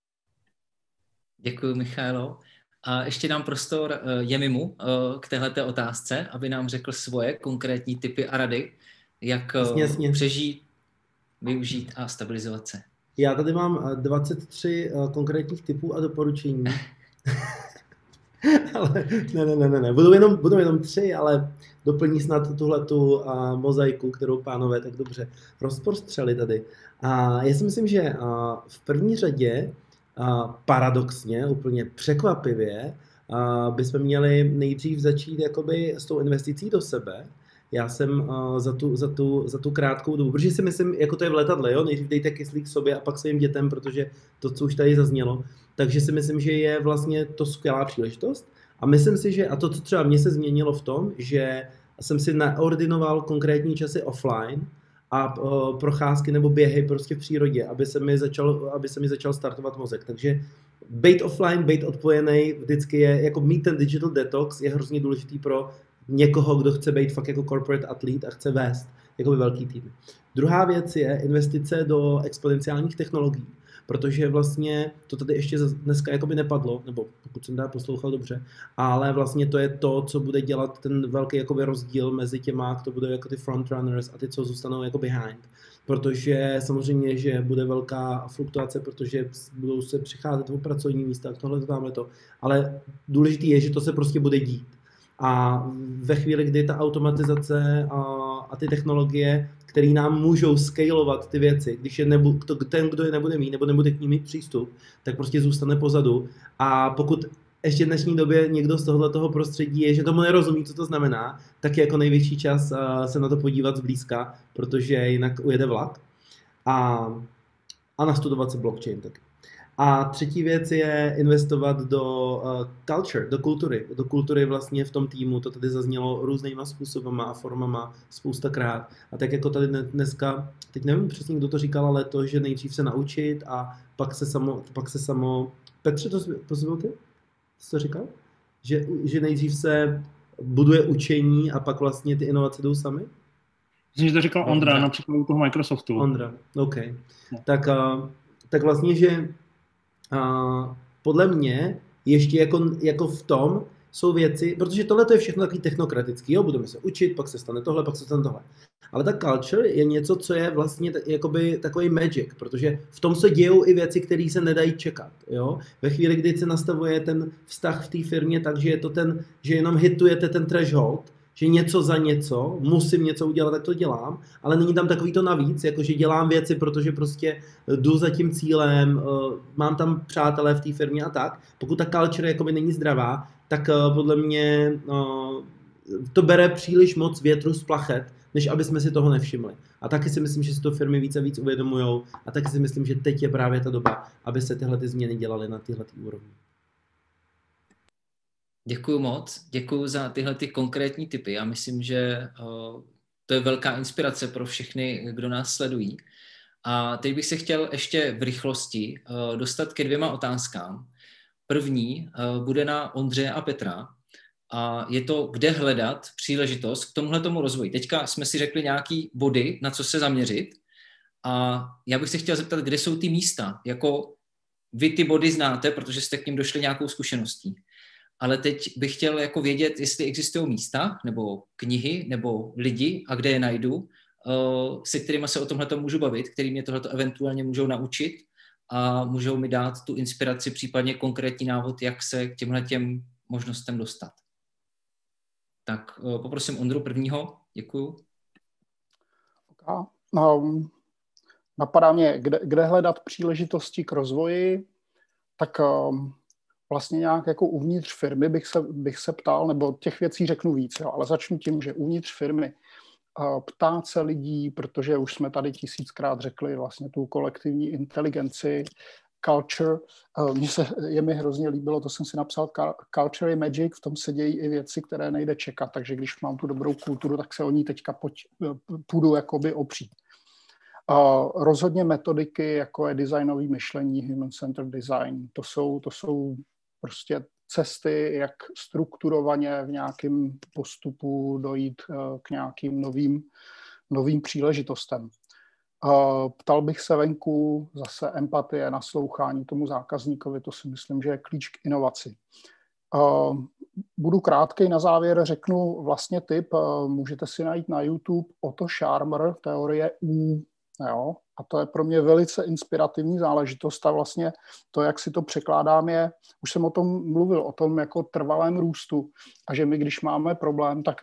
Děkuji, Michailo. A ještě dám prostor Jemimu k téhleté otázce, aby nám řekl svoje konkrétní tipy a rady. jak Jasně. přežít, využít a stabilizovat se. Já tady mám 23 konkrétních typů a doporučení. Ale ne. Budou jenom 3, ale doplní snad tuhletu mozaiku, kterou pánové tak dobře rozprostřeli tady. A já si myslím, že v první řadě paradoxně, úplně překvapivě, bychom měli nejdřív začít jakoby s tou investicí do sebe. Já jsem za tu krátkou dobu, protože si myslím, jako to je v letadle, jo? Nejdřív dejte kyslík sobě a pak svým dětem, protože to, co už tady zaznělo, takže si myslím, že je vlastně to skvělá příležitost. A myslím si, že, a to, co třeba mě se změnilo v tom, že jsem si naordinoval konkrétní časy offline a procházky nebo běhy prostě v přírodě, aby se mi začal startovat mozek. Takže být offline, být odpojený, vždycky je, jako mít ten digital detox je hrozně důležitý pro někoho, kdo chce být fakt jako corporate athlete a chce vést jakoby velký tým. Druhá věc je investice do exponenciálních technologií, protože vlastně to tady ještě dneska jakoby nepadlo, nebo pokud jsem tady poslouchal dobře, ale vlastně to je to, co bude dělat ten velký jakoby rozdíl mezi těma, kdo bude jako ty frontrunners a ty, co zůstanou jako behind. Protože samozřejmě, že bude velká fluktuace, protože budou se přicházet o pracovní místa, tamhleto, ale důležitý je, že to se prostě bude dít. A ve chvíli, kdy ta automatizace a ty technologie, které nám můžou scalovat ty věci, když ten, kdo je nebude mít, nebo nebude k ním mít přístup, tak prostě zůstane pozadu. A pokud ještě v dnešní době někdo z tohoto prostředí je, že tomu nerozumí, co to znamená, tak je jako největší čas se na to podívat zblízka, protože jinak ujede vlak. A nastudovat si blockchain taky. A třetí věc je investovat do culture, do kultury vlastně v tom týmu. To tady zaznělo různýma způsobama a formama spoustakrát. A tak jako tady dneska, teď nevím přesně, kdo to říkal, ale to, že nejdřív se naučit a pak se samo Petře, to byl ty? Jsi to říkal? Že nejdřív se buduje učení a pak vlastně ty inovace jdou sami? Myslím, že to říkal Ondra, například u toho Microsoftu. Ondra, OK. No. Tak vlastně, že podle mě ještě jako v tom jsou věci, protože tohle to je všechno takový technokratický, jo, budeme se učit, pak se stane tohle, pak se stane tohle. Ale ta culture je něco, co je vlastně jakoby takový magic, protože v tom se dějou i věci, které se nedají čekat, jo. Ve chvíli, kdy se nastavuje ten vztah v té firmě, takže je to že jenom hitujete ten threshold, že něco za něco, musím něco udělat, tak to dělám, ale není tam takový to navíc, jakože dělám věci, protože prostě jdu za tím cílem, mám tam přátelé v té firmě a tak. Pokud ta culture jakoby není zdravá, tak podle mě to bere příliš moc větru z plachet, než aby jsme si toho nevšimli. A taky si myslím, že si to firmy víc a víc uvědomujou a taky si myslím, že teď je právě ta doba, aby se tyhle ty změny dělaly na tyhle úrovni. Děkuju moc, děkuju za tyhle ty konkrétní tipy. Já myslím, že to je velká inspirace pro všechny, kdo nás sledují. A teď bych se chtěl ještě v rychlosti dostat ke 2 otázkám. První bude na Ondřeje a Petra. A je to, kde hledat příležitost k tomuhletomu rozvoji. Teďka jsme si řekli nějaký body, na co se zaměřit. A já bych se chtěl zeptat, kde jsou ty místa. Jako vy ty body znáte, protože jste k nim došli nějakou zkušeností. Ale teď bych chtěl jako vědět, jestli existují místa, nebo knihy, nebo lidi, a kde je najdu, se kterými se o tomhleto můžu bavit, který mě tohleto eventuálně můžou naučit a můžou mi dát tu inspiraci, případně konkrétní návod, jak se k těmhletěm možnostem dostat. Tak poprosím Ondru prvního. Děkuju. Napadá mě, kde hledat příležitosti k rozvoji, tak vlastně nějak jako uvnitř firmy bych se ptal, nebo těch věcí řeknu víc, jo, ale začnu tím, že uvnitř firmy ptát se lidí, protože už jsme tady 1000krát řekli vlastně tu kolektivní inteligenci, culture. Je mi hrozně líbilo, to jsem si napsal, culture je magic, v tom se dějí i věci, které nejde čekat, takže když mám tu dobrou kulturu, tak se o ní teďka půjdu jakoby opřít. Rozhodně metodiky, jako je designový myšlení, human-centered design, to jsou prostě cesty, jak strukturovaně v nějakém postupu dojít k nějakým novým příležitostem. Ptal bych se venku, zase empatie, naslouchání tomu zákazníkovi, to si myslím, že je klíč k inovaci. budu krátkej na závěr, řeknu vlastně tip, můžete si najít na YouTube Otto Scharmer, teorie U, jo? A to je pro mě velice inspirativní záležitost a vlastně to, jak si to překládám, je, už jsem o tom mluvil, o tom jako trvalém růstu a že my, když máme problém, tak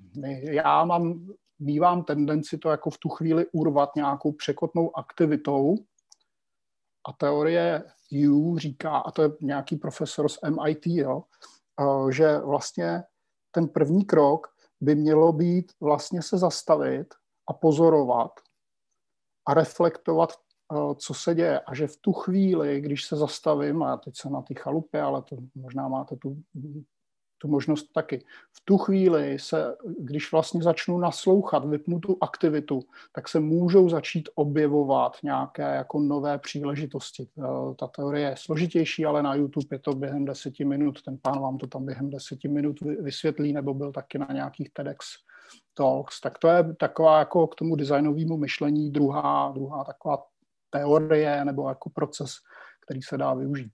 mívám tendenci to jako v tu chvíli urvat nějakou překotnou aktivitou a teorie U říká, a to je nějaký profesor z MIT, jo, že vlastně ten první krok by mělo být vlastně se zastavit a pozorovat a reflektovat, co se děje. A že v tu chvíli, když se zastavím, a já teď jsem na té chalupě, ale to možná máte tu možnost taky. V tu chvíli když vlastně začnu naslouchat, vypnu tu aktivitu, tak se můžou začít objevovat nějaké jako nové příležitosti. Ta teorie je složitější, ale na YouTube je to během 10 minut. Ten pán vám to tam během 10 minut vysvětlí, nebo byl taky na nějakých TEDx Talks. Tak to je taková jako k tomu designovému myšlení druhá taková teorie nebo jako proces, který se dá využít.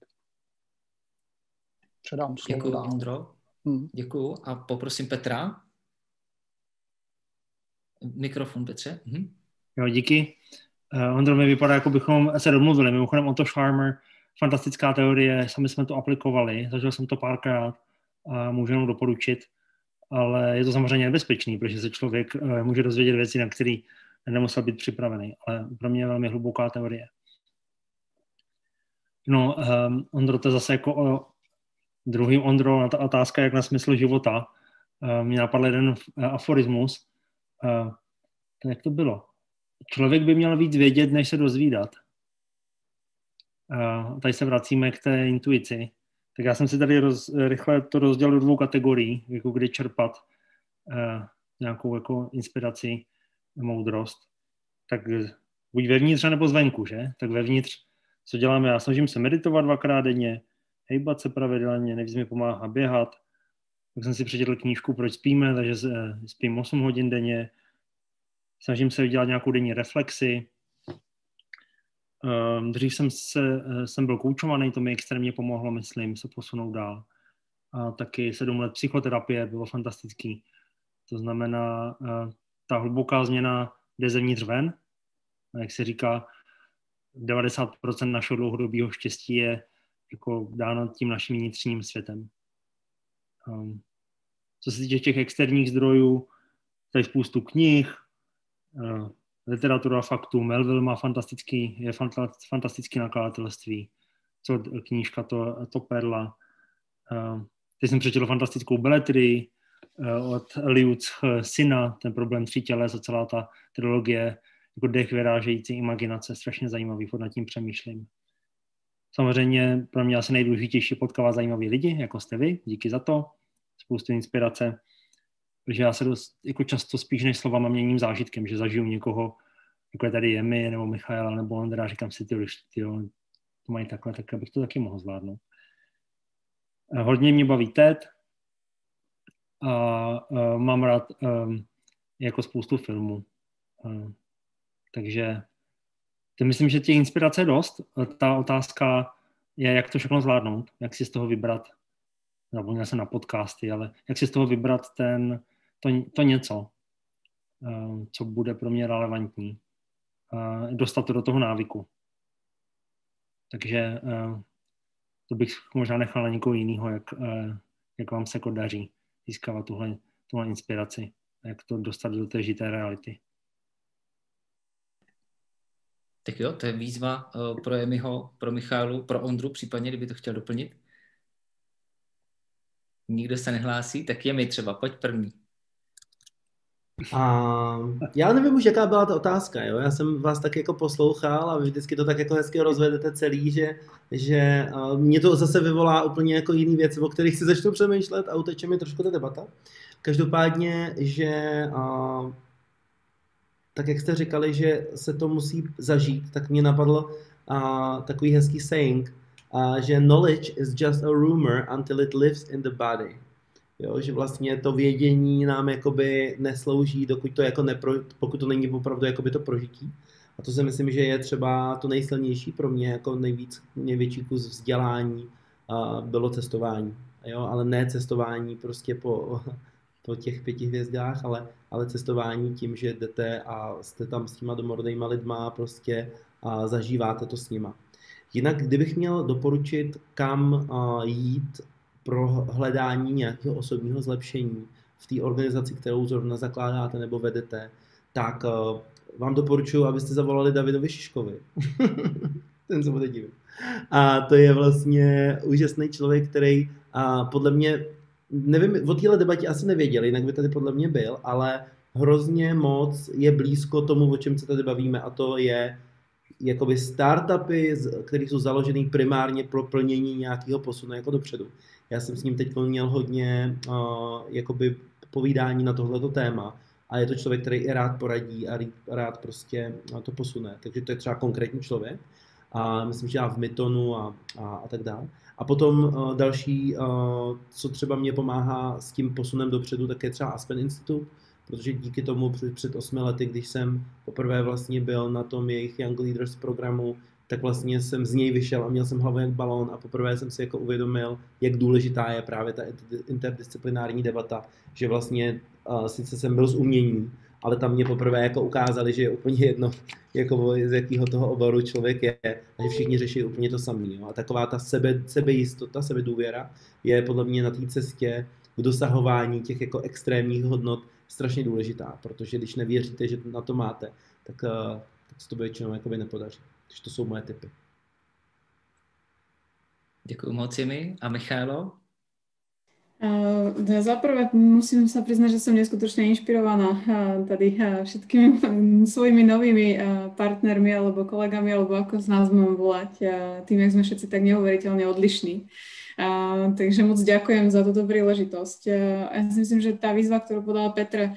Předám slovo. Děkuji, Ondro. Děkuju a poprosím Petra. Mikrofon, Petře. Jo, díky. Ondro, mi vypadá, jako bychom se domluvili. Mimochodem Otto Scharmer, fantastická teorie, sami jsme to aplikovali, zažil jsem to párkrát a můžu jenom doporučit, ale je to samozřejmě nebezpečný, protože se člověk může dozvědět věci, na které nemusel být připravený, ale pro mě je velmi hluboká teorie. No, Ondro, to je zase jako o druhým Ondro, ta otázka, jak na smysl života. Mě napadl jeden aforismus. Jak to bylo? Člověk by měl víc vědět, než se dozvídat. Tady se vracíme k té intuici. Tak já jsem si tady rychle to rozdělil do 2 kategorií, jako kdy čerpat nějakou jako inspiraci, moudrost. Tak buď vevnitř, nebo zvenku, že? Tak vevnitř, co děláme? Já snažím se meditovat 2krát denně, hejbat se pravidelně, nejvíc mi pomáhá běhat. Tak jsem si přečetl knížku Proč spíme, takže spím 8 hodin denně. Snažím se udělat nějakou denní reflexi. Dřív jsem byl koučovaný, to mi extrémně pomohlo, myslím, se posunout dál. A taky 7 let psychoterapie, bylo fantastický. To znamená, ta hluboká změna jde zevnitř ven. A jak se říká, 90% našeho dlouhodobého štěstí je jako dáno tím naším vnitřním světem. Co se týče těch externích zdrojů, tady spoustu knih, literatura faktů, Melville má fantastický nakladatelství, co knížka to Perla. Teď jsem přečetl fantastickou beletrii od Eliuts syna, ten problém 3 těles a celá ta trilogie, jako dech vyrážející imaginace, strašně zajímavý, nad tím přemýšlím. Samozřejmě pro mě asi nejdůležitější potkávat zajímavý lidi, jako jste vy, díky za to, spoustu inspirace, protože já se jako často spíš než slovama měním zážitkem, že zažiju někoho, jako je tady Jemi, nebo Michaela, nebo Ondra, říkám si, ty to mají takhle, tak abych to taky mohl zvládnout. Hodně mě baví TED a mám rád jako spoustu filmů. Takže myslím, že těch inspirace je dost. Ta otázka je, jak to všechno zvládnout, jak si z toho vybrat, nebo měl jsem na podcasty, ale jak si z toho vybrat to něco, co bude pro mě relevantní. Dostat to do toho návyku. Takže to bych možná nechal na někoho jiného, jak vám se jako daří získávat tuhle inspiraci, jak to dostat do té žité reality. Tak jo, to je výzva pro Jemiho, pro Michalu, pro Ondru, případně, kdyby to chtěl doplnit. Nikdo se nehlásí, tak Jemi třeba, pojď první. Já nevím už, jaká byla ta otázka, jo? Já jsem vás tak jako poslouchal a vždycky to tak jako hezky rozvedete celý, že mě to zase vyvolá úplně jako jiný věci, o kterých si začnu přemýšlet a uteče mi trošku ta debata. Každopádně, že tak jak jste říkali, že se to musí zažít, tak mě napadl takový hezký saying, že knowledge is just a rumor until it lives in the body. Jo, že vlastně to vědění nám jakoby neslouží, dokud to jako pokud to není opravdu jakoby to prožití. A to si myslím, že je třeba to nejsilnější pro mě, jako největší kus vzdělání bylo cestování. jo, ale ne cestování prostě po těch 5 hvězdách, ale cestování tím, že jdete a jste tam s těma domorodejma lidma prostě a zažíváte to s nima. Jinak, kdybych měl doporučit, kam jít pro hledání nějakého osobního zlepšení v té organizaci, kterou zrovna zakládáte nebo vedete, tak vám doporučuji, abyste zavolali Davidovi Šiškovi. Ten se bude divit. A to je vlastně úžasný člověk, který podle mě, nevím, o téhle debatě asi nevěděl, jinak by tady podle mě byl, ale hrozně moc je blízko tomu, o čem se tady bavíme, a to je jakoby startupy, které jsou založené primárně pro plnění nějakého posunu jako dopředu. Já jsem s ním teď měl hodně jakoby povídání na tohleto téma a je to člověk, který i rád poradí a rád prostě to posune. Takže to je třeba konkrétní člověk. A myslím, že já v Mytonu a tak dále. A potom další, co třeba mě pomáhá s tím posunem dopředu, tak je třeba Aspen Institute, protože díky tomu před 8 lety, když jsem poprvé vlastně byl na tom jejich Young Leaders programu, tak vlastně jsem z něj vyšel a měl jsem hlavu jak balón a poprvé jsem si jako uvědomil, jak důležitá je právě ta interdisciplinární debata, že vlastně sice jsem byl z umění, ale tam mě poprvé jako ukázali, že je úplně jedno, jako z jakého toho oboru člověk je a že všichni řeší úplně to samé. A taková ta sebejistota, sebedůvěra je podle mě na té cestě k dosahování těch jako extrémních hodnot strašně důležitá, protože když nevěříte, že na to máte, tak se to většinou jakoby nepodaří. Takže to jsou moje tipy. Děkuji moc, Jimi. A Michailo? Zaprvé musím sa priznať, že som neskutočne inšpirovaná tady všetkými svojimi novými partnermi alebo kolegami, alebo ako z nás mám volať, tým, jak sme všetci tak neuveriteľne odlišní. Takže moc ďakujem za túto príležitosť. Ja si myslím, že tá výzva, ktorú podal Petr,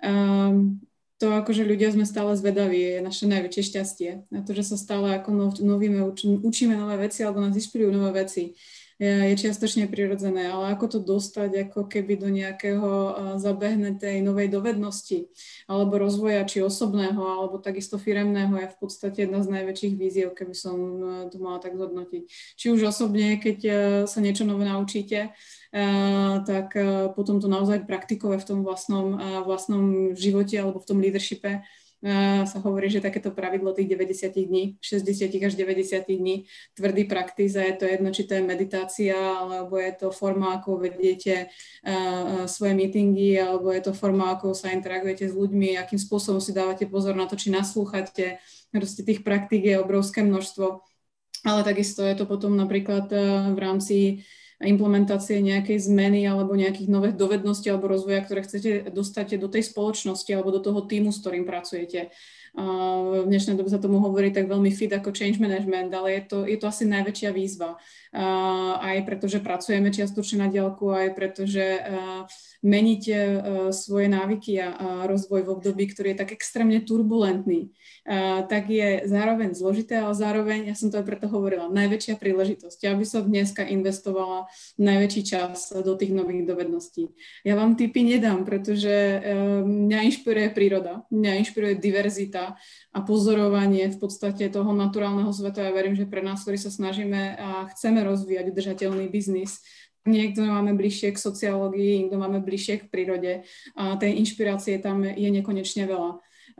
to akože ľudia sme stále zvedaví, je naše najväčšie šťastie. A to, že sa stále ako učíme nové veci alebo nás inšpirujú nové veci, je čiastočne prirodzené, ale ako to dostať ako keby do nejakého zabehnutej novej dovednosti alebo rozvoja či osobného, alebo takisto firemného je v podstate jedna z najväčších víziev, keby som to mala tak zhodnotiť. Či už osobne, keď sa niečo nové naučíte, tak potom to naozaj praktikové v tom vlastnom živote alebo v tom leadershipe sa hovorí, že takéto pravidlo tých 90 dní, 60 až 90 dní, tvrdý praktiz, a je to jedno, či to je meditácia, alebo je to forma, ako vediete svoje meetingy, alebo je to forma, ako sa interagujete s ľuďmi, akým spôsobom si dávate pozor na to, či naslúchate. Proste tých praktík je obrovské množstvo, ale takisto je to potom napríklad v rámci implementácie nejakej zmeny alebo nejakých nových dovedností alebo rozvoja, ktoré chcete dostať do tej spoločnosti alebo do toho týmu, s ktorým pracujete. V dnešnej dobe sa tomu hovorí tak veľmi fit ako change management, ale je to asi najväčšia výzva. Aj preto, že pracujeme čiastočne na diaľku, aj preto, že meníte svoje návyky a rozvoj v období, ktorý je tak extrémne turbulentný, tak je zároveň zložité, ale zároveň, ja som to aj preto hovorila, najväčšia príležitosť. Ja by som dneska investovala najväčší čas do tých nových dovedností. Ja vám tipy nedám, pretože mňa inšpiruje príroda, mňa inšpiruje diverzita a pozorovanie v podstate toho naturálneho sveta. Ja verím, že pre nás, ktorí sa snažíme a chceme rozvíjať udržateľný biznis, niekto máme bližšie k sociológii, niekto máme bližšie k prírode a tej inšpirácie tam je nekonečne veľa.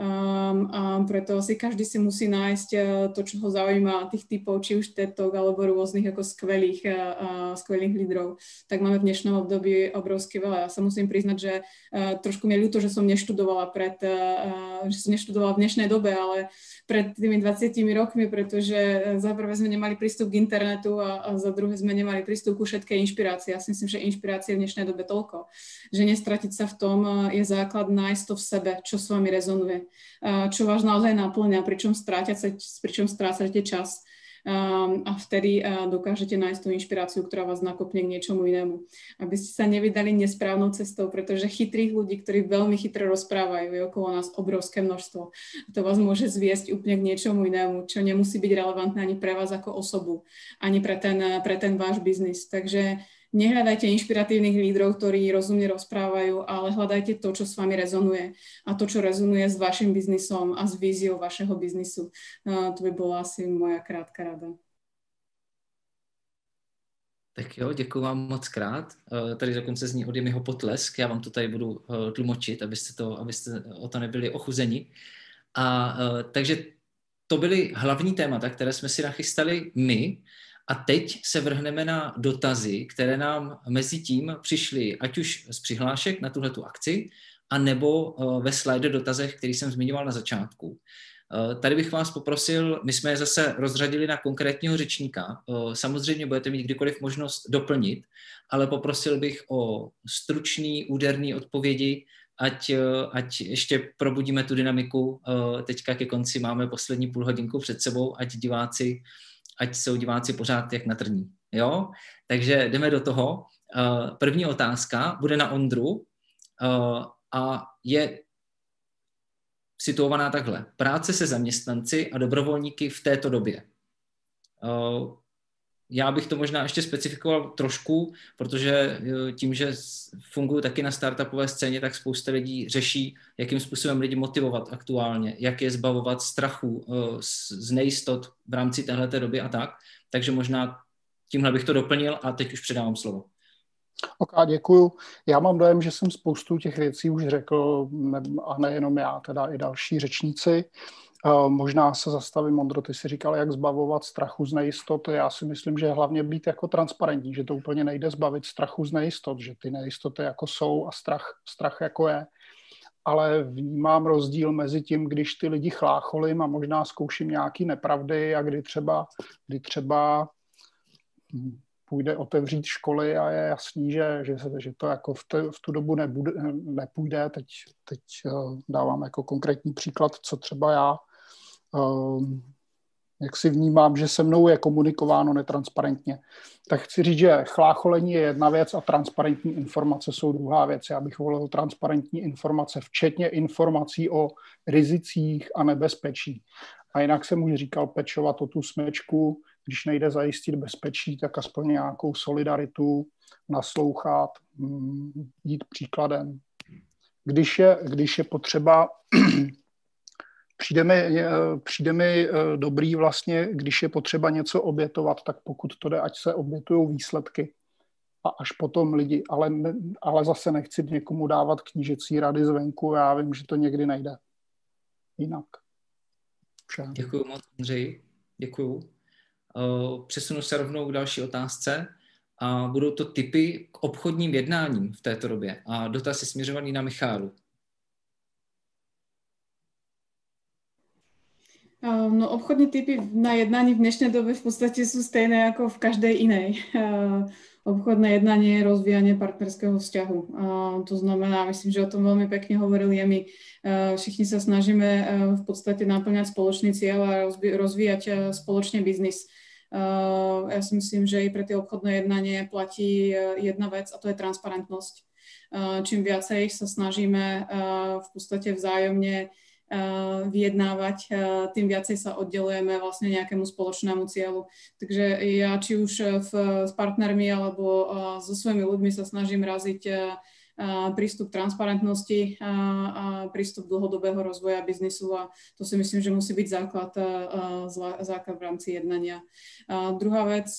A preto si každý si musí nájsť to, čo ho zaujíma, tých typov, či už TED Talk alebo rôznych ako skvelých lídrov. Tak máme v dnešnom období obrovsky veľa. Ja sa musím priznať, že trošku mi je ľúto, že som neštudovala v dnešnej dobe, ale pred tými 20 rokmi, pretože za prvé sme nemali prístup k internetu a za druhé sme nemali prístup ku všetkej inšpirácii. Ja si myslím, že inšpirácie v dnešnej dobe toľko, že nestratiť sa v tom je základ nájsť to v sebe, čo s vami rezonuje, čo vás naozaj naplňa, pričom strácate čas. A vtedy dokážete nájsť tú inšpiráciu, ktorá vás nakopne k niečomu inému. Aby ste sa nevydali nesprávnou cestou, pretože chytrých ľudí, ktorí veľmi chytro rozprávajú, je okolo nás obrovské množstvo. To vás môže zviesť úplne k niečomu inému, čo nemusí byť relevantné ani pre vás ako osobu, ani pre ten váš biznis. Takže nehľadajte inšpiratívnych lídrov, ktorí rozumne rozprávajú, ale hľadajte to, čo s vami rezonuje a to, čo rezonuje s vašim biznisom a s víziou vašeho biznisu. To by bola asi moja krátka rada. Tak jo, děkuji vám moc krát. Tady dokonce zní od Jemiho potlesk. Já vám to tady budu tlumočit, abyste o to nebyli ochuzeni. Takže to byly hlavní témata, které jsme si nachystali my. A teď se vrhneme na dotazy, které nám mezi tím přišly, ať už z přihlášek na tuhletu akci, anebo ve slide dotazech, který jsem zmiňoval na začátku. Tady bych vás poprosil, my jsme je zase rozřadili na konkrétního řečníka. Samozřejmě budete mít kdykoliv možnost doplnit, ale poprosil bych o stručný, úderný odpovědi, ať ještě probudíme tu dynamiku. Teďka ke konci máme poslední půl hodinku před sebou, ať jsou diváci pořád jak na trní. Jo? Takže jdeme do toho. První otázka bude na Ondru a je situovaná takhle. Práce se zaměstnanci a dobrovolníky v této době. Já bych to možná ještě specifikoval trošku, protože tím, že funguji taky na startupové scéně, tak spousta lidí řeší, jakým způsobem lidi motivovat aktuálně, jak je zbavovat strachu z nejistot v rámci téhleté doby a tak. Takže možná tímhle bych to doplnil a teď už předávám slovo. Ok, děkuju. Já mám dojem, že jsem spoustu těch věcí už řekl, a nejenom já, teda i další řečníci. Možná se zastavím, Ondro, ty si říkal, jak zbavovat strachu z nejistoty. Já si myslím, že hlavně být jako transparentní, že to úplně nejde zbavit strachu z nejistot, že ty nejistoty jako jsou a strach jako je. Ale vnímám rozdíl mezi tím, když ty lidi chlácholím a možná zkouším nějaký nepravdy a kdy třeba půjde otevřít školy a je jasný, že to jako v tu dobu nepůjde. Teď dávám jako konkrétní příklad, co třeba já, jak si vnímám, že se mnou je komunikováno netransparentně. Tak chci říct, že chlácholení je jedna věc a transparentní informace jsou druhá věc. Já bych volil transparentní informace, včetně informací o rizicích a nebezpečí. A jinak jsem už říkal, pečovat o tu smečku, když nejde zajistit bezpečí, tak aspoň nějakou solidaritu, naslouchat, jít příkladem. Když je potřeba, přijde mi dobrý vlastně, když je potřeba něco obětovat, tak pokud to jde, ať se obětují výsledky a až potom lidi, ale zase nechci někomu dávat knížecí rady zvenku, já vím, že to někdy nejde jinak. Vše. Děkuju moc, Ondřej. Děkuju. Přesunu se rovnou k další otázce a budou to tipy k obchodním jednáním v této době a dotaz je směřovaný na Michálu. No, obchodní typy na jednání v dnešnej dobe v podstate sú stejné ako v každej inej. Obchodné jednanie je rozvíjanie partnerského vzťahu. To znamená, myslím, že o tom veľmi pekne hovoril Jemi. Všichni sa snažíme v podstate naplňať spoločný cieľ a rozvíjať spoločne biznis. Ja si myslím, že i pre tie obchodné jednanie platí jedna vec a to je transparentnosť. Čím viacej sa snažíme v podstate vzájomne vyjednávať, tým viacej sa oddelujeme vlastne nejakému spoločnému cieľu. Takže ja či už s partnermi alebo so svojimi ľuďmi sa snažím raziť prístup transparentnosti a prístup dlhodobého rozvoja biznisu a to si myslím, že musí byť základ v rámci jednania. Druhá vec,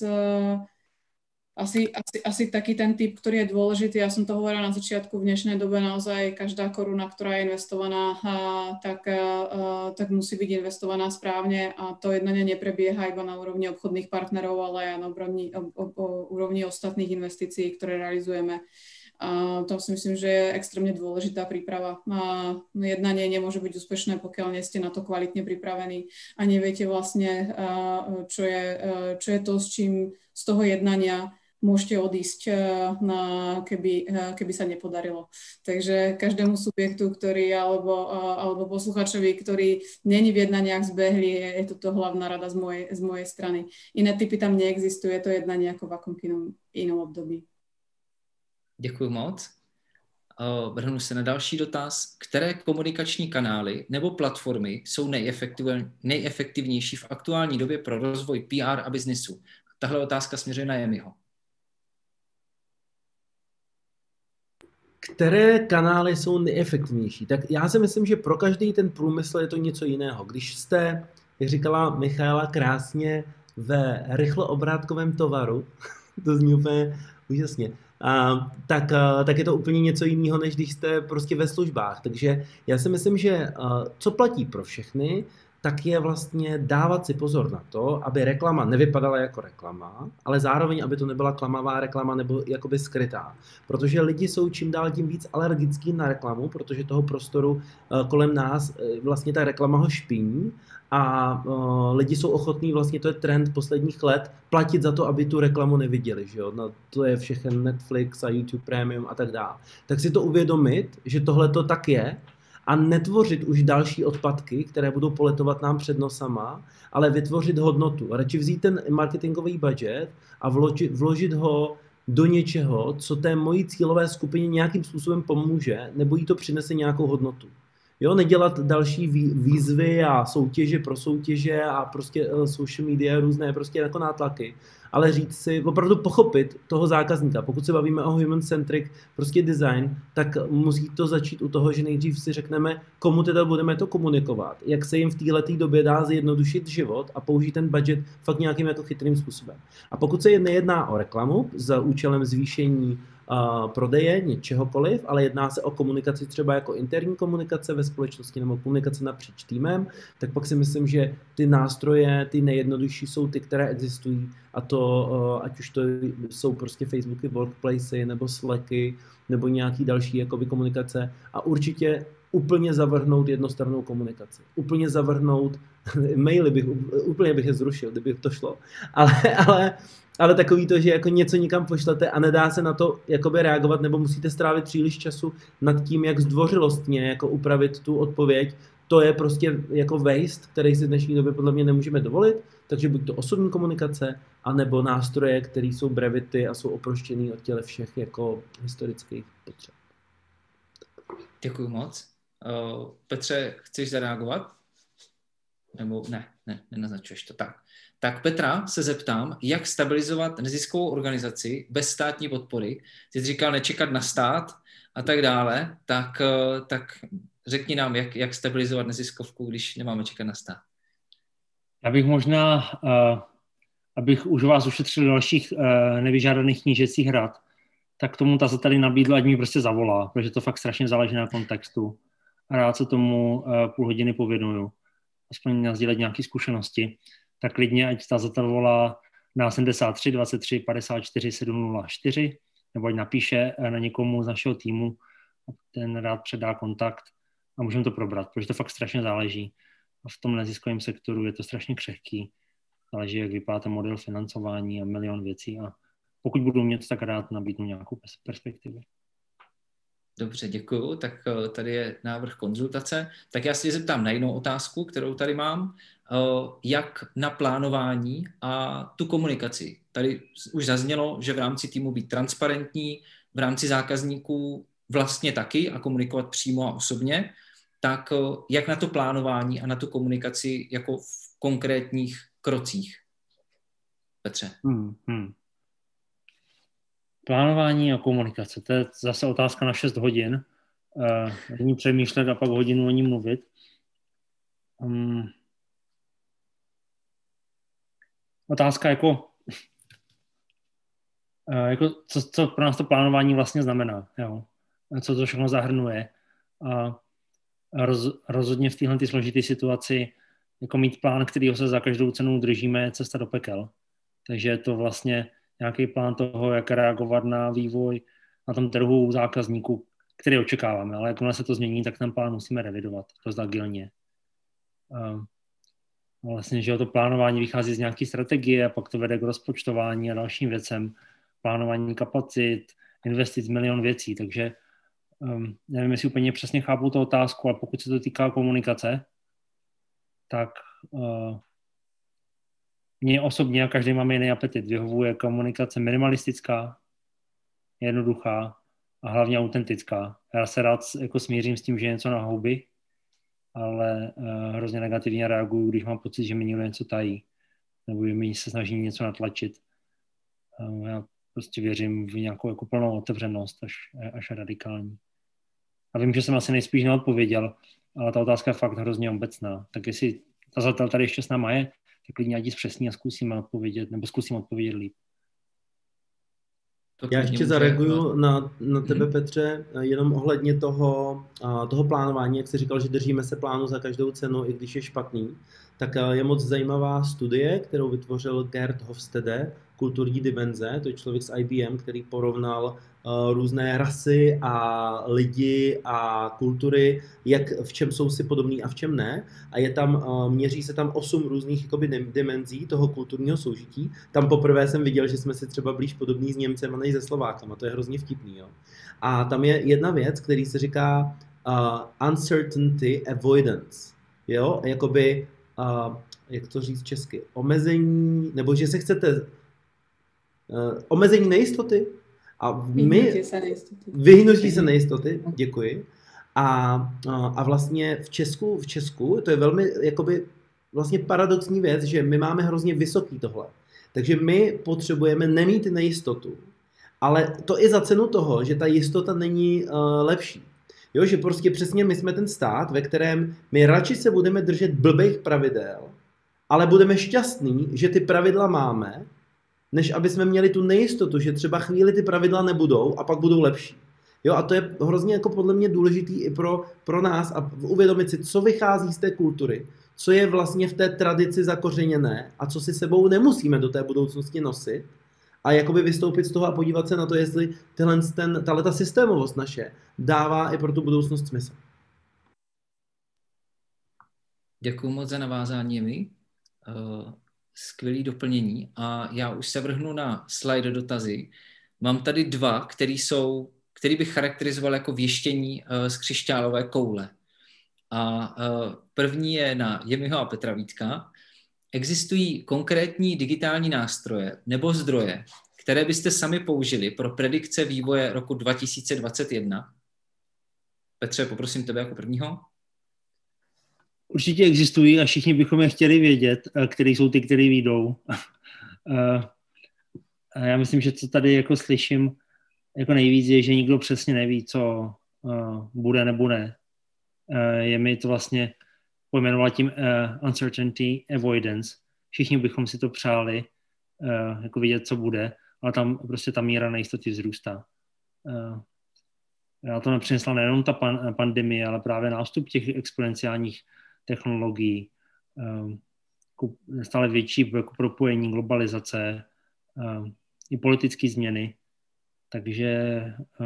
asi taký ten typ, ktorý je dôležitý, ja som to hovorila na začiatku, v dnešnej dobe naozaj každá koruna, ktorá je investovaná, tak musí byť investovaná správne a to jednanie neprebieha iba na úrovni obchodných partnerov, ale aj na úrovni ostatných investícií, ktoré realizujeme. A to si myslím, že je extrémne dôležitá príprava. Jednanie nemôže byť úspešné, pokiaľ nie ste na to kvalitne pripravení a neviete vlastne, čo je to, s čím z toho jednania môžete odísť, keby sa nepodarilo. Takže každému subjektu, ktorý alebo posluchačovi, ktorý není v jednaniach zbehli, je toto hlavná rada z mojej strany. Iné typy tam neexistujú, je to jednanie ako v akomkoľvek inom období. Děkuji moc. Vrhnu se na další dotaz. Které komunikační kanály nebo platformy jsou nejefektivnější v aktuální době pro rozvoj PR a biznisu? Tahle otázka směřuje na Jemiho. Které kanály jsou nejefektivnější? Tak já si myslím, že pro každý ten průmysl je to něco jiného. Když jste, jak říkala Michaela krásně, ve rychloobrátkovém tovaru, To zní úplně úžasně. Tak je to úplně něco jiného, než když jste prostě ve službách. Takže já si myslím, že co platí pro všechny, tak je vlastně dávat si pozor na to, aby reklama nevypadala jako reklama, ale zároveň, aby to nebyla klamavá reklama nebo jakoby skrytá. Protože lidi jsou čím dál tím víc alergický na reklamu, protože toho prostoru kolem nás vlastně ta reklama ho špiní a lidi jsou ochotní, vlastně to je trend posledních let, platit za to, aby tu reklamu neviděli, že jo? No, to je všechno Netflix a YouTube Premium a tak dále. Tak si to uvědomit, že tohle to tak je, a netvořit už další odpadky, které budou poletovat nám před nosama, ale vytvořit hodnotu. A radši vzít ten marketingový budget a vložit ho do něčeho, co té mojí cílové skupině nějakým způsobem pomůže, nebo jí to přinese nějakou hodnotu. Jo, nedělat další výzvy a soutěže pro soutěže a prostě social media, různé prostě jako nátlaky, ale říct si, opravdu pochopit toho zákazníka. Pokud se bavíme o human-centric prostě design, tak musí to začít u toho, že nejdřív si řekneme, komu teda budeme to komunikovat, jak se jim v této době dá zjednodušit život a použít ten budget fakt nějakým jako chytrým způsobem. A pokud se nejedná o reklamu za účelem zvýšení prodeje něčehokoliv, ale jedná se o komunikaci třeba jako interní komunikace ve společnosti nebo komunikace napříč týmem, tak pak si myslím, že ty nástroje, ty nejjednodušší jsou ty, které existují, a to, ať už to jsou prostě Facebooky, Workplace nebo Slacky nebo nějaký další jakoby komunikace, a určitě úplně zavrhnout jednostrannou komunikaci. Úplně zavrhnout maily, úplně bych je zrušil, kdyby to šlo. Ale takový to, že jako něco někam pošlete a nedá se na to jakoby reagovat, nebo musíte strávit příliš času nad tím, jak zdvořilostně jako upravit tu odpověď, to je prostě jako waste, který si v dnešní době podle mě nemůžeme dovolit, takže buď to osobní komunikace, anebo nástroje, které jsou brevity a jsou oproštěný od těle všech jako historických potřeb. Děkuji moc. Petře, chceš zareagovat? Nebo ne, nenaznačuješ to tak. Tak Petra se zeptám, jak stabilizovat neziskovou organizaci bez státní podpory. Ty jsi říkal nečekat na stát a tak dále, tak řekni nám, jak stabilizovat neziskovku, když nemáme čekat na stát. Já bych možná, abych už vás ušetřil dalších nevyžádaných knížecích rad, tak tomu tazatel nabídl, ať mi prostě zavolá, protože to fakt strašně záleží na kontextu. A rád se tomu půl hodiny pověnuju. Aspoň nasdílet nějaké zkušenosti. Tak klidně, ať tazatel volá na 73 23 54 704, nebo ať napíše na někomu z našeho týmu, ten rád předá kontakt a můžeme to probrat, protože to fakt strašně záleží. A v tom neziskovém sektoru je to strašně křehký. Záleží, jak vypadá ten model financování a milion věcí. A pokud budu mít, tak rád nabídnu nějakou perspektivu. Dobře, děkuju. Tak tady je návrh konzultace. Tak já si zeptám na jinou otázku, kterou tady mám. Jak na plánování a tu komunikaci. Tady už zaznělo, že v rámci týmu být transparentní, v rámci zákazníků vlastně taky a komunikovat přímo a osobně. Tak jak na to plánování a na tu komunikaci jako v konkrétních krocích? Petře. Plánování a komunikace, to je zase otázka na 6 hodin. Není přemýšlet a pak hodinu o ní mluvit. Otázka jako co pro nás to plánování vlastně znamená. Jo? Co to všechno zahrnuje. A rozhodně v téhle složité situaci jako mít plán, kterýho se za každou cenu držíme, je cesta do pekel. Takže je to vlastně nějaký plán toho, jak reagovat na vývoj na tom trhu zákazníků, který očekáváme. Ale jakmile se to změní, tak ten plán musíme revidovat dost agilně. Vlastně, že to plánování vychází z nějaké strategie a pak to vede k rozpočtování a dalším věcem. Plánování kapacit, investic, milion věcí. Takže nevím, jestli úplně přesně chápu tu otázku, ale pokud se to týká komunikace, tak mně osobně a každý máme jiný apetit. Vyhovuje komunikace minimalistická, jednoduchá a hlavně autentická. Já se rád jako smířím s tím, že je něco na houby, ale hrozně negativně reaguju, když mám pocit, že mi někdo něco tají nebo že mi se snaží něco natlačit. Já prostě věřím v nějakou jako plnou otevřenost až radikální. A vím, že jsem asi nejspíš neodpověděl, ale ta otázka je fakt hrozně obecná. Tak jestli tazatel tady ještě s náma je, tak klidně ať zpřesní a zkusím odpovědět líp. Já ještě zareaguju na tebe, Petře, jenom ohledně toho plánování, jak jsi říkal, že držíme se plánu za každou cenu, i když je špatný, tak je moc zajímavá studie, kterou vytvořil Gerd Hofstede, Kulturní dimenze, to je člověk z IBM, který porovnal různé rasy a lidi a kultury, v čem jsou si podobný a v čem ne. A měří se tam 8 různých jakoby dimenzí toho kulturního soužití. Tam poprvé jsem viděl, že jsme si třeba blíž podobní s Němcema než se Slovákama. To je hrozně vtipný. Jo. A tam je jedna věc, který se říká uncertainty avoidance. Jo, jakoby, jak to říct česky, omezení, nebo že se chcete omezení nejistoty. A vyhnutí se nejistoty, děkuji. A vlastně v Česku, to je velmi jakoby vlastně paradoxní věc, že my máme hrozně vysoký tohle. Takže my potřebujeme nemít nejistotu, ale to i za cenu toho, že ta jistota není lepší. Jo, že prostě přesně my jsme ten stát, ve kterém my radši se budeme držet blbých pravidel, ale budeme šťastní, že ty pravidla máme, než aby jsme měli tu nejistotu, že třeba chvíli ty pravidla nebudou a pak budou lepší. Jo, a to je hrozně jako podle mě důležitý i pro nás a uvědomit si, co vychází z té kultury, co je vlastně v té tradici zakořeněné a co si sebou nemusíme do té budoucnosti nosit a jakoby vystoupit z toho a podívat se na to, jestli tahleta systémovost naše dává i pro tu budoucnost smysl. Děkuji moc za navázání mi. Skvělý doplnění a já už se vrhnu na slide dotazy. Mám tady 2, který bych charakterizoval jako věštění z křišťálové koule. A první je na Jemiho a Petra Vítka. Existují konkrétní digitální nástroje nebo zdroje, které byste sami použili pro predikce vývoje roku 2021? Petře, poprosím tebe jako prvního. Určitě existují a všichni bychom je chtěli vědět, které jsou ty, které vyjdou. Já myslím, že co tady jako slyším jako nejvíc je, že nikdo přesně neví, co bude nebo ne. Je mi to vlastně pojmenoval tím uncertainty avoidance. Všichni bychom si to přáli jako vidět, co bude, ale tam prostě ta míra nejistoty vzrůstá. Já to nepřinesla nejenom ta pandemie, ale právě nástup těch exponenciálních technologií, stále větší jako propojení, globalizace, i politické změny. Takže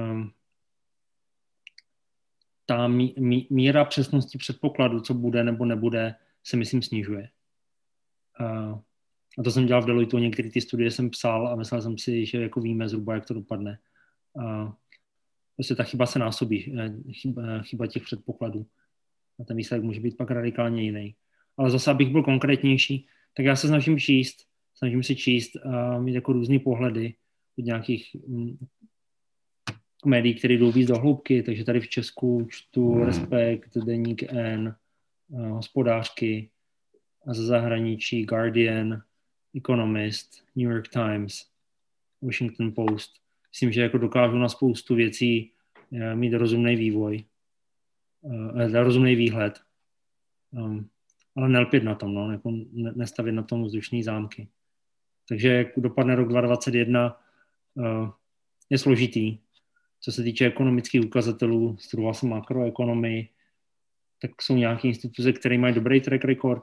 ta míra přesnosti předpokladu, co bude nebo nebude, se myslím snižuje. A to jsem dělal v Deloitu, některé ty studie jsem psal a myslel jsem si, že jako víme zhruba, jak to dopadne. Prostě ta chyba se násobí, chyba těch předpokladů. A ten výsledek může být pak radikálně jiný. Ale zase, abych byl konkrétnější, tak já se snažím si číst a mít jako různý pohledy od nějakých médií, které jdou víc do hloubky, takže tady v Česku čtu Respekt, Deník N, Hospodářky, a ze zahraničí Guardian, Economist, New York Times, Washington Post. Myslím, že jako dokážu na spoustu věcí mít rozumný vývoj, rozumný výhled, ale nelpět na tom, no, jako nestavit na tom vzdušný zámky. Takže jak dopadne rok 2021, je složitý. Co se týče ekonomických ukazatelů, studoval jsem makroekonomii, tak jsou nějaké instituce, které mají dobrý track record,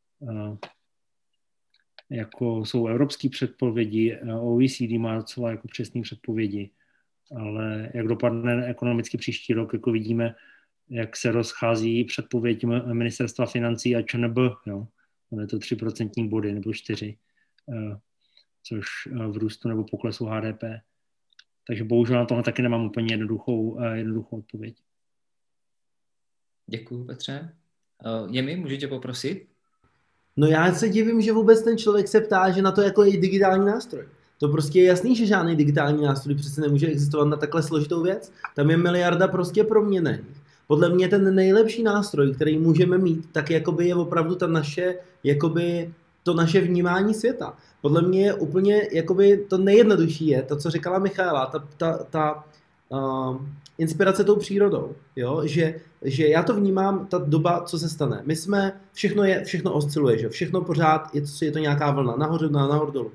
jako jsou evropské předpovědi, OECD má docela jako přesné předpovědi, ale jak dopadne ekonomicky příští rok, jako vidíme, jak se rozchází předpověď ministerstva financí a ČNB, jo. Je to 3% body nebo 4, což v růstu nebo poklesu HDP. Takže bohužel na tohle taky nemám úplně jednoduchou odpověď. Děkuju, Petře. Jemi, můžu tě poprosit? No já se divím, že vůbec ten člověk se ptá, že na to jako je digitální nástroj. To prostě je jasný, že žádný digitální nástroj přece nemůže existovat na takhle složitou věc. Tam je miliarda prostě proměnných. Podle mě ten nejlepší nástroj, který můžeme mít, tak jakoby je opravdu ta naše, jakoby to naše vnímání světa. Podle mě je úplně jakoby to nejjednodušší je to, co říkala Michaela, ta inspirace tou přírodou, jo? Že já to vnímám, ta doba, co se stane. Všechno osciluje, že všechno pořád, je to nějaká vlna, nahoru dolů.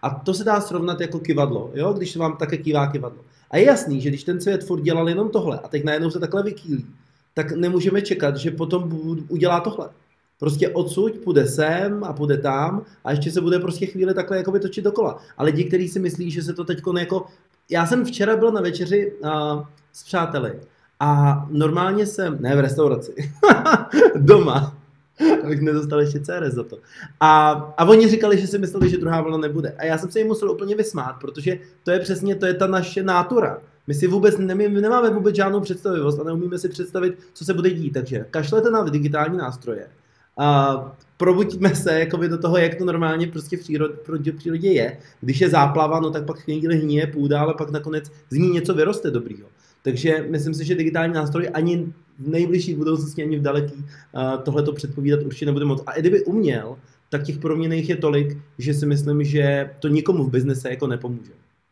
A to se dá srovnat jako kyvadlo, jo? Když vám také kývá kyvadlo. A je jasný, že když ten svět furt dělal jenom tohle a teď najednou se takhle vykýlí, tak nemůžeme čekat, že potom udělá tohle. Prostě odsud půjde sem a půjde tam a ještě se bude prostě chvíli takhle jako točit dokola. A lidi, kteří si myslí, že se to teďko jako... Já jsem včera byl na večeři s přáteli a normálně jsem... Ne v restauraci. Doma. Abych nedostal ještě CRS za to. A oni říkali, že si mysleli, že druhá vlna nebude. A já jsem se jim musel úplně vysmát, protože to je přesně, to je ta naše nátura. My si vůbec nemáme vůbec žádnou představivost a neumíme si představit, co se bude dít. Takže kašlete na digitální nástroje. Probuďme se jakoby do toho, jak to normálně prostě v přírodě je. Když je záplava, no tak pak chvíli hníje půda, ale pak nakonec z ní něco vyroste dobrýho. Takže myslím si, že digitální nástroj ani v nejbližší budoucnosti, ani v daleký tohleto předpovídat určitě nebude moc. A i kdyby uměl, tak těch proměnných je tolik, že si myslím, že to nikomu v biznise jako nepomůže.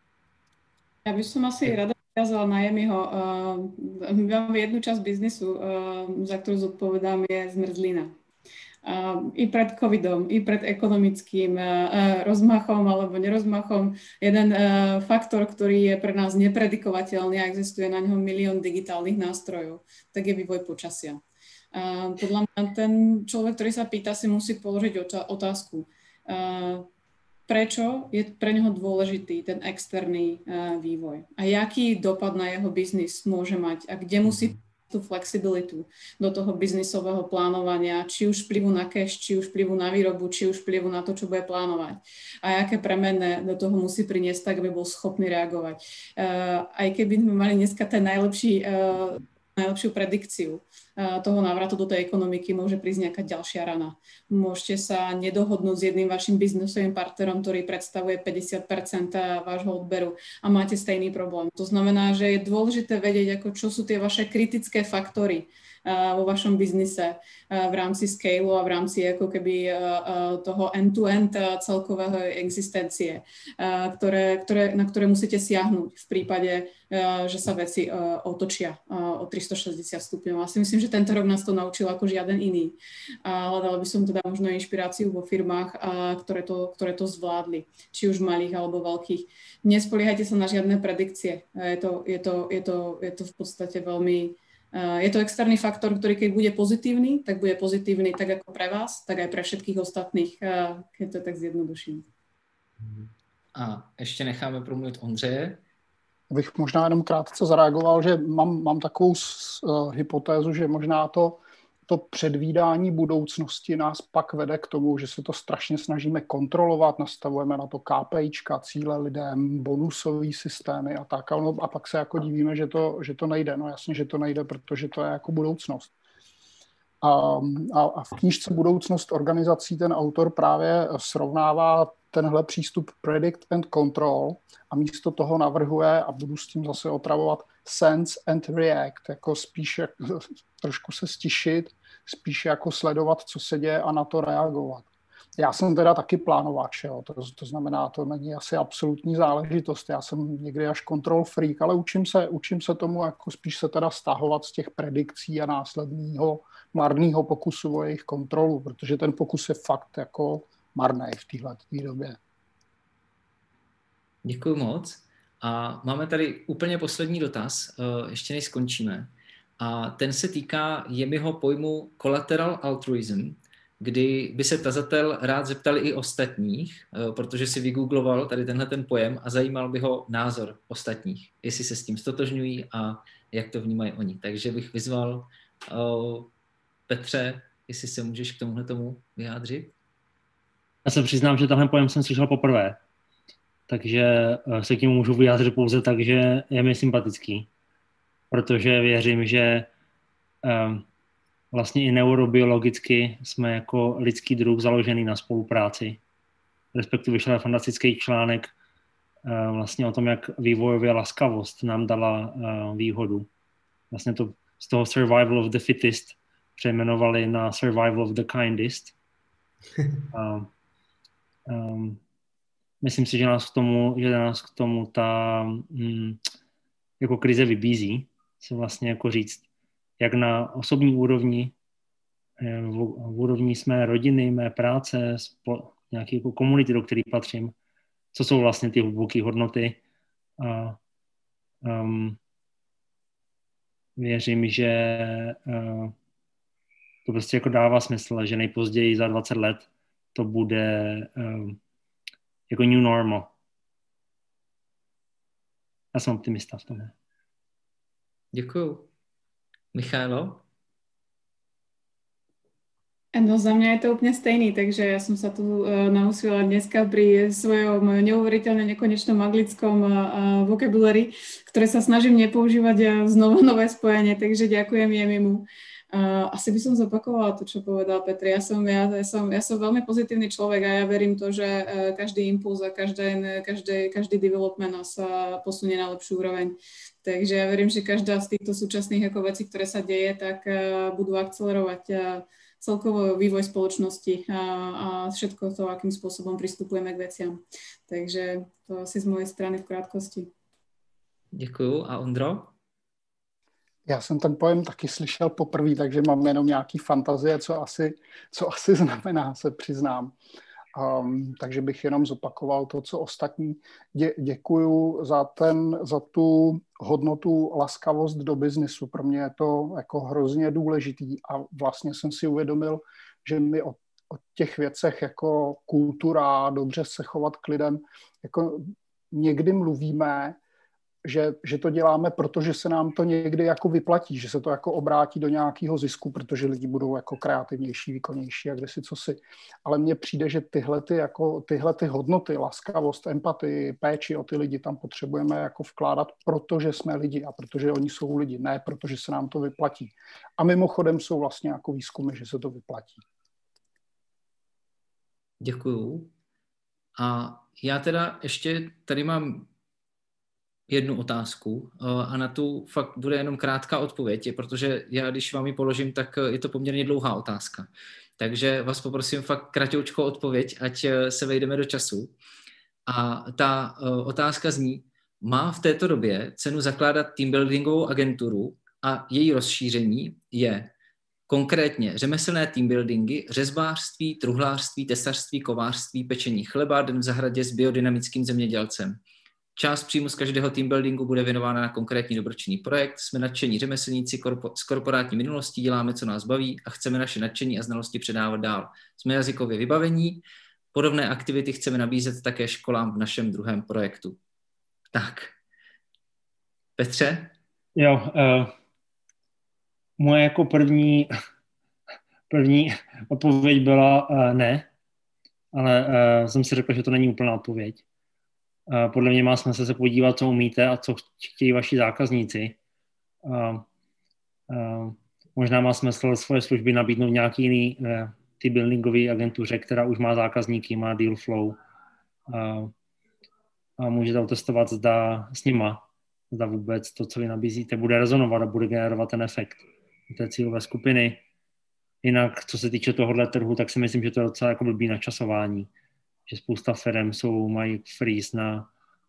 Ja by som asi rada ukázala na Jemiho. Máme jednu časť biznisu, za ktorú zodpovedám, je zmrzlina. I pred covidom, i pred ekonomickým rozmachom alebo nerozmachom. Jeden faktor, ktorý je pre nás nepredikovateľný a existuje na ňom milión digitálnych nástrojov, tak je vývoj počasia. Podľa mňa ten človek, ktorý sa pýta, si musí položiť otázku, prečo je pre neho dôležitý ten externý vývoj a jaký dopad na jeho biznis môže mať a kde musí tú flexibilitu do toho biznisového plánovania, či už vplyvu na cash, či už vplyvu na výrobu, či už vplyvu na to, čo bude plánovať. A aké premenné do toho musí priniesť, tak aby bol schopný reagovať. Aj keby sme mali dneska ten najlepšiu predikciu toho návratu do tej ekonomiky, môže prísť nejaká ďalšia rana. Môžete sa nedohodnúť s jedným vašim biznesovým partnerom, ktorý predstavuje 50% vášho odberu a máte stejný problém. To znamená, že je dôležité vedieť, ako čo sú tie vaše kritické faktory vo vašom biznise v rámci scale a v rámci ako keby toho end-to-end celkového existencie, na ktoré musíte siahnuť v prípade, že sa veci otočia o 360 stupňov. Ja si myslím, že tento rok nás to naučil ako žiaden iný. A hľadala by som teda možno inšpiráciu vo firmách, ktoré to zvládli, či už malých alebo veľkých. Nespoliehajte sa na žiadne predikcie. Je to v podstate veľmi... Je to externý faktor, ktorý keď bude pozitívny, tak bude pozitívny tak ako pre vás, tak aj pre všetkých ostatných, keď to tak zjednoduším. A ještě necháme promluvit Ondřeje. Bych možná jenom krátce zareagoval, že mám takovou hypotézu, že možná to předvídání budoucnosti nás pak vede k tomu, že se to strašně snažíme kontrolovat, nastavujeme na to KPIčka, cíle lidem, bonusové systémy a tak. A pak se jako divíme, že to nejde. No jasně, že to nejde, protože to je jako budoucnost. A v knížce Budoucnost organizací ten autor právě srovnává tenhle přístup predict and control a místo toho navrhuje, a budu s tím zase otravovat, sense and react, jako spíš trošku se stišit, spíš jako sledovat, co se děje a na to reagovat. Já jsem teda taky plánovač, jo. To znamená, to není asi absolutní záležitost. Já jsem někdy až control freak, ale učím se tomu jako spíš se teda stahovat z těch predikcí a následného marného pokusu o jejich kontrolu, protože ten pokus je fakt jako marný v této době. Děkuji moc. A máme tady úplně poslední dotaz, ještě než skončíme. A ten se týká Jemiho pojmu collateral altruism, kdy by se tazatel rád zeptal i ostatních, protože si vygoogloval tady tenhle ten pojem a zajímal by ho názor ostatních, jestli se s tím stotožňují a jak to vnímají oni. Takže bych vyzval Petře, jestli se můžeš k tomuhle tomu vyjádřit. Já se přiznám, že tenhle pojem jsem slyšel poprvé, takže se k němu můžu vyjádřit pouze tak, že je mi sympatický, protože věřím, že vlastně i neurobiologicky jsme jako lidský druh založený na spolupráci. Respektive vyšel fantastický článek vlastně o tom, jak vývojově laskavost nám dala výhodu. Vlastně to z toho survival of the fittest přejmenovali na survival of the kindest. Myslím si, že nás k tomu ta jako krize vybízí, se vlastně jako říct, jak na osobní úrovni, v úrovni mé rodiny, mé práce, nějaké jako komunity, do které patřím, co jsou vlastně ty hluboké hodnoty. A věřím, že to prostě jako dává smysl, že nejpozději za 20 let to bude jako new normal. Já jsem optimista v tom. Děkuju. Michailo? No za mňa je to úplne stejný, takže ja som sa tu nausila dneska pri svojom neuveriteľne nekonečnom anglickom vokabulári, ktoré sa snažím nepoužívať znovu nové spojenie, takže ďakujem jemimu. Asi by som zopakovala to, čo povedal Petr. Ja som veľmi pozitívny človek a ja verím to, že každý impuls a každý development nás posunie na lepšiu úroveň. Takže ja verím, že každá z týchto súčasných vecí, ktoré sa deje, tak budú akcelerovať celkovo vývoj spoločnosti a všetko to, akým spôsobom pristupujeme k veciam. Takže to asi z mojej strany v krátkosti. Děkuju. A Ondro? Já jsem ten pojem taky slyšel poprvé, takže mám jenom nějaký fantazie, co asi znamená, se přiznám. Takže bych jenom zopakoval to, co ostatní. Děkuju za tu hodnotu laskavost do biznisu. Pro mě je to jako hrozně důležitý a vlastně jsem si uvědomil, že my o těch věcech jako kultura, dobře se chovat k lidem, jako někdy mluvíme, že to děláme, protože se nám to někdy jako vyplatí, že se to jako obrátí do nějakého zisku, protože lidi budou jako kreativnější, výkonnější a kdesi cosi. Ale mně přijde, že tyhle ty hodnoty, laskavost, empatii, péči o ty lidi tam potřebujeme jako vkládat, protože jsme lidi a protože oni jsou lidi, ne protože se nám to vyplatí. A mimochodem jsou vlastně jako výzkumy, že se to vyplatí. Děkuju. A já teda ještě tady mám jednu otázku a na tu fakt bude jenom krátká odpověď, protože já, když vám ji položím, tak je to poměrně dlouhá otázka. Takže vás poprosím fakt kratoučkou odpověď, ať se vejdeme do času. A ta otázka zní, má v této době cenu zakládat teambuildingovou agenturu a její rozšíření je konkrétně řemeslné teambuildingy, řezbářství, truhlářství, tesařství, kovářství, pečení chleba, den v zahradě s biodynamickým zemědělcem. Část příjmu z každého teambuildingu bude věnována na konkrétní dobročinný projekt. Jsme nadšení řemeslníci z korporátní minulostí, děláme, co nás baví a chceme naše nadšení a znalosti předávat dál. Jsme jazykově vybavení, podobné aktivity chceme nabízet také školám v našem druhém projektu. Tak. Petře? Jo, moje jako první odpověď byla ne, ale jsem si řekl, že to není úplná odpověď. Podle mě má smysl se podívat, co umíte a co chtějí vaši zákazníci. Možná má smysl svoje služby nabídnout nějaký jiný teambuildingový agentuře, která už má zákazníky, má deal flow a můžete otestovat, zda s nima, zda vůbec to, co vy nabízíte, bude rezonovat a bude generovat ten efekt té cílové skupiny. Jinak, co se týče tohohle trhu, tak si myslím, že to je docela jako blbý načasování. Že spousta firm mají freeze na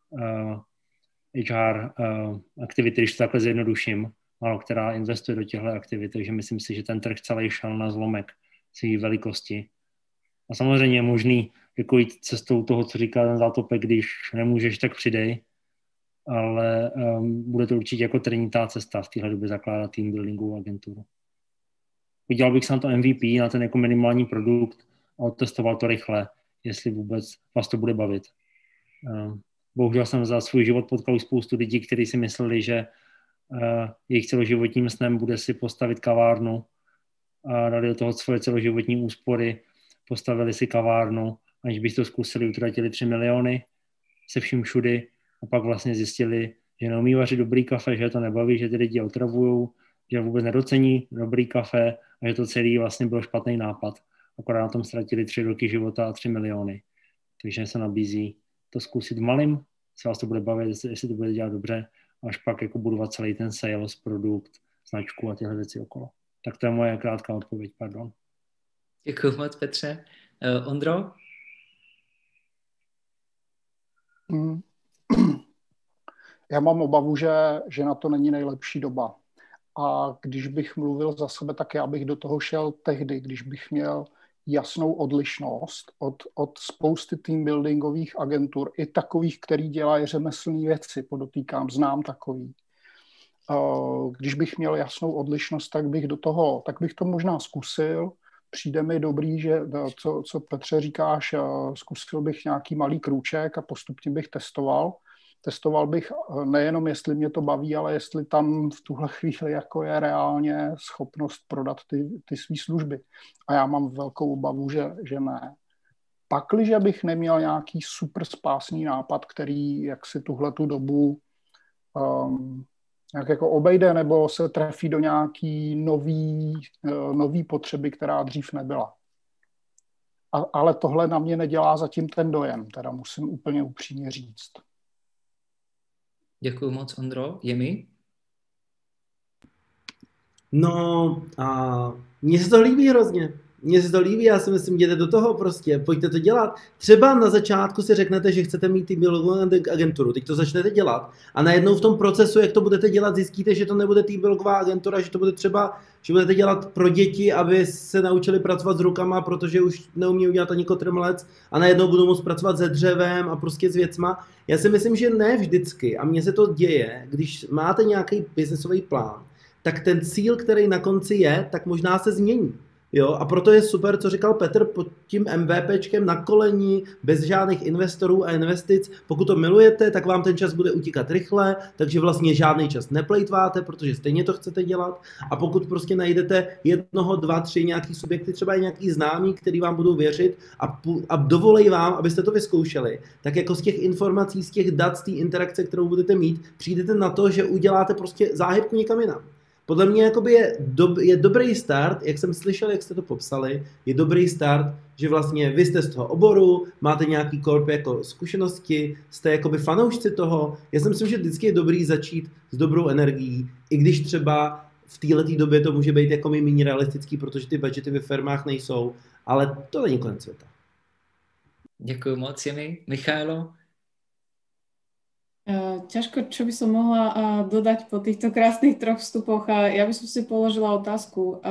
HR aktivity, když to takhle zjednoduším, málo která investuje do těchto aktivit, takže myslím si, že ten trh celý šel na zlomek své velikosti. A samozřejmě je možný jako jít cestou toho, co říká ten Zátopek, když nemůžeš, tak přidej, ale bude to určitě jako trnitá cesta v téhle době zakládat teambuildingovou agenturu. Udělal bych sám to MVP na ten jako minimální produkt a otestoval to rychle, jestli vůbec vás to bude bavit. Bohužel jsem za svůj život potkal spoustu lidí, kteří si mysleli, že jejich celoživotním snem bude si postavit kavárnu a dali do toho svoje celoživotní úspory, postavili si kavárnu, aniž by to zkusili, utratili 3 miliony se vším všudy a pak vlastně zjistili, že neumí vařit dobrý kafe, že to nebaví, že ty lidi otravujou, že vůbec nedocení dobrý kafe a že to celý vlastně byl špatný nápad. Akorát na tom ztratili 3 roky života a 3 miliony. Takže se nabízí to zkusit v malým, se vás to bude bavit, jestli to bude dělat dobře, až pak jako budovat celý ten sales, produkt, značku a tyhle věci okolo. Tak to je moje krátká odpověď, pardon. Děkuji moc, Petře. Ondro? Já mám obavu, že na to není nejlepší doba. A když bych mluvil za sebe, tak já bych do toho šel tehdy, když bych měl jasnou odlišnost od spousty team buildingových agentur, i takových, který dělají řemeslné věci, podotýkám, znám takový. Když bych měl jasnou odlišnost, tak bych to možná zkusil. Přijde mi dobrý, že co Petře říkáš, zkusil bych nějaký malý krůček a postupně bych testoval. Testoval bych nejenom, jestli mě to baví, ale jestli tam v tuhle chvíli jako je reálně schopnost prodat ty své služby. A já mám velkou obavu, že ne. Pakliže bych neměl nějaký super spásný nápad, který jak si tuhletu dobu nějak jako obejde nebo se trefí do nějaký nový potřeby, která dřív nebyla. Ale tohle na mě nedělá zatím ten dojem, teda musím úplně upřímně říct. Děkuji moc, Ondro. Jemi? No, mně se to líbí hrozně. Mně se to líbí, já si myslím, jděte do toho prostě, pojďte to dělat. Třeba na začátku si řeknete, že chcete mít team buildingovou agenturu, teď to začnete dělat a najednou v tom procesu, jak to budete dělat, zjistíte, že to nebude team buildingová agentura, že to bude třeba, že budete dělat pro děti, aby se naučili pracovat s rukama, protože už neumí udělat ani kotrmelec a najednou budou moct pracovat se dřevem a prostě s věcma. Já si myslím, že ne vždycky a mně se to děje, když máte nějaký businessový plán, tak ten cíl, který na konci je, tak možná se změní. Jo, a proto je super, co říkal Petr, pod tím MVPčkem na koleni, bez žádných investorů a investic. Pokud to milujete, tak vám ten čas bude utíkat rychle, takže vlastně žádný čas neplejtváte, protože stejně to chcete dělat. A pokud prostě najdete 1, 2, 3 nějaký subjekty, třeba i nějaký známí, který vám budou věřit a dovolej vám, abyste to vyzkoušeli, tak jako z těch informací, z těch dat, z té interakce, kterou budete mít, přijdete na to, že uděláte prostě záhybku někam jinam. Podle mě je dobrý start, jak jsem slyšel, jak jste to popsali, je dobrý start, že vlastně vy jste z toho oboru, máte nějaký korp jako zkušenosti, jste jakoby fanoušci toho. Já si myslím, že vždycky je dobrý začít s dobrou energií, i když třeba v této době to může být jako méně realistický, protože ty budgety ve firmách nejsou, ale to není konec světa. Děkuji moc, Jemi. Michailo? Ťažko, čo by som mohla dodať po týchto krásnych 3 vstupoch. Ja by som si položila otázku.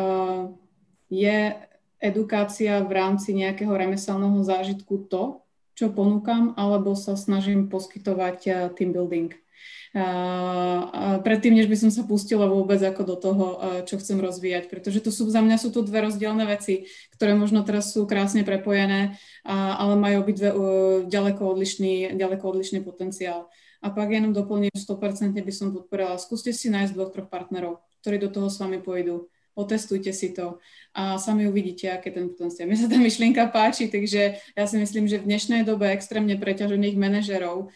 Je edukácia v rámci nejakého remeselného zážitku to, čo ponúkam, alebo sa snažím poskytovať team building? Predtým, než by som sa pustila vôbec ako do toho, čo chcem rozvíjať, pretože za mňa sú to 2 rozdielne veci, ktoré možno teraz sú krásne prepojené, ale majú obidve ďaleko odlišný potenciál. A pak jenom doplním 100% by som podporila. Skúste si nájsť 2-3 partnerov, ktorí do toho s vami pôjdu. Otestujte si to a sami uvidíte, aké ten potenciál. Mne sa tá myšlienka páči, takže ja si myslím, že v dnešnej dobe extrémne preťažených manažerov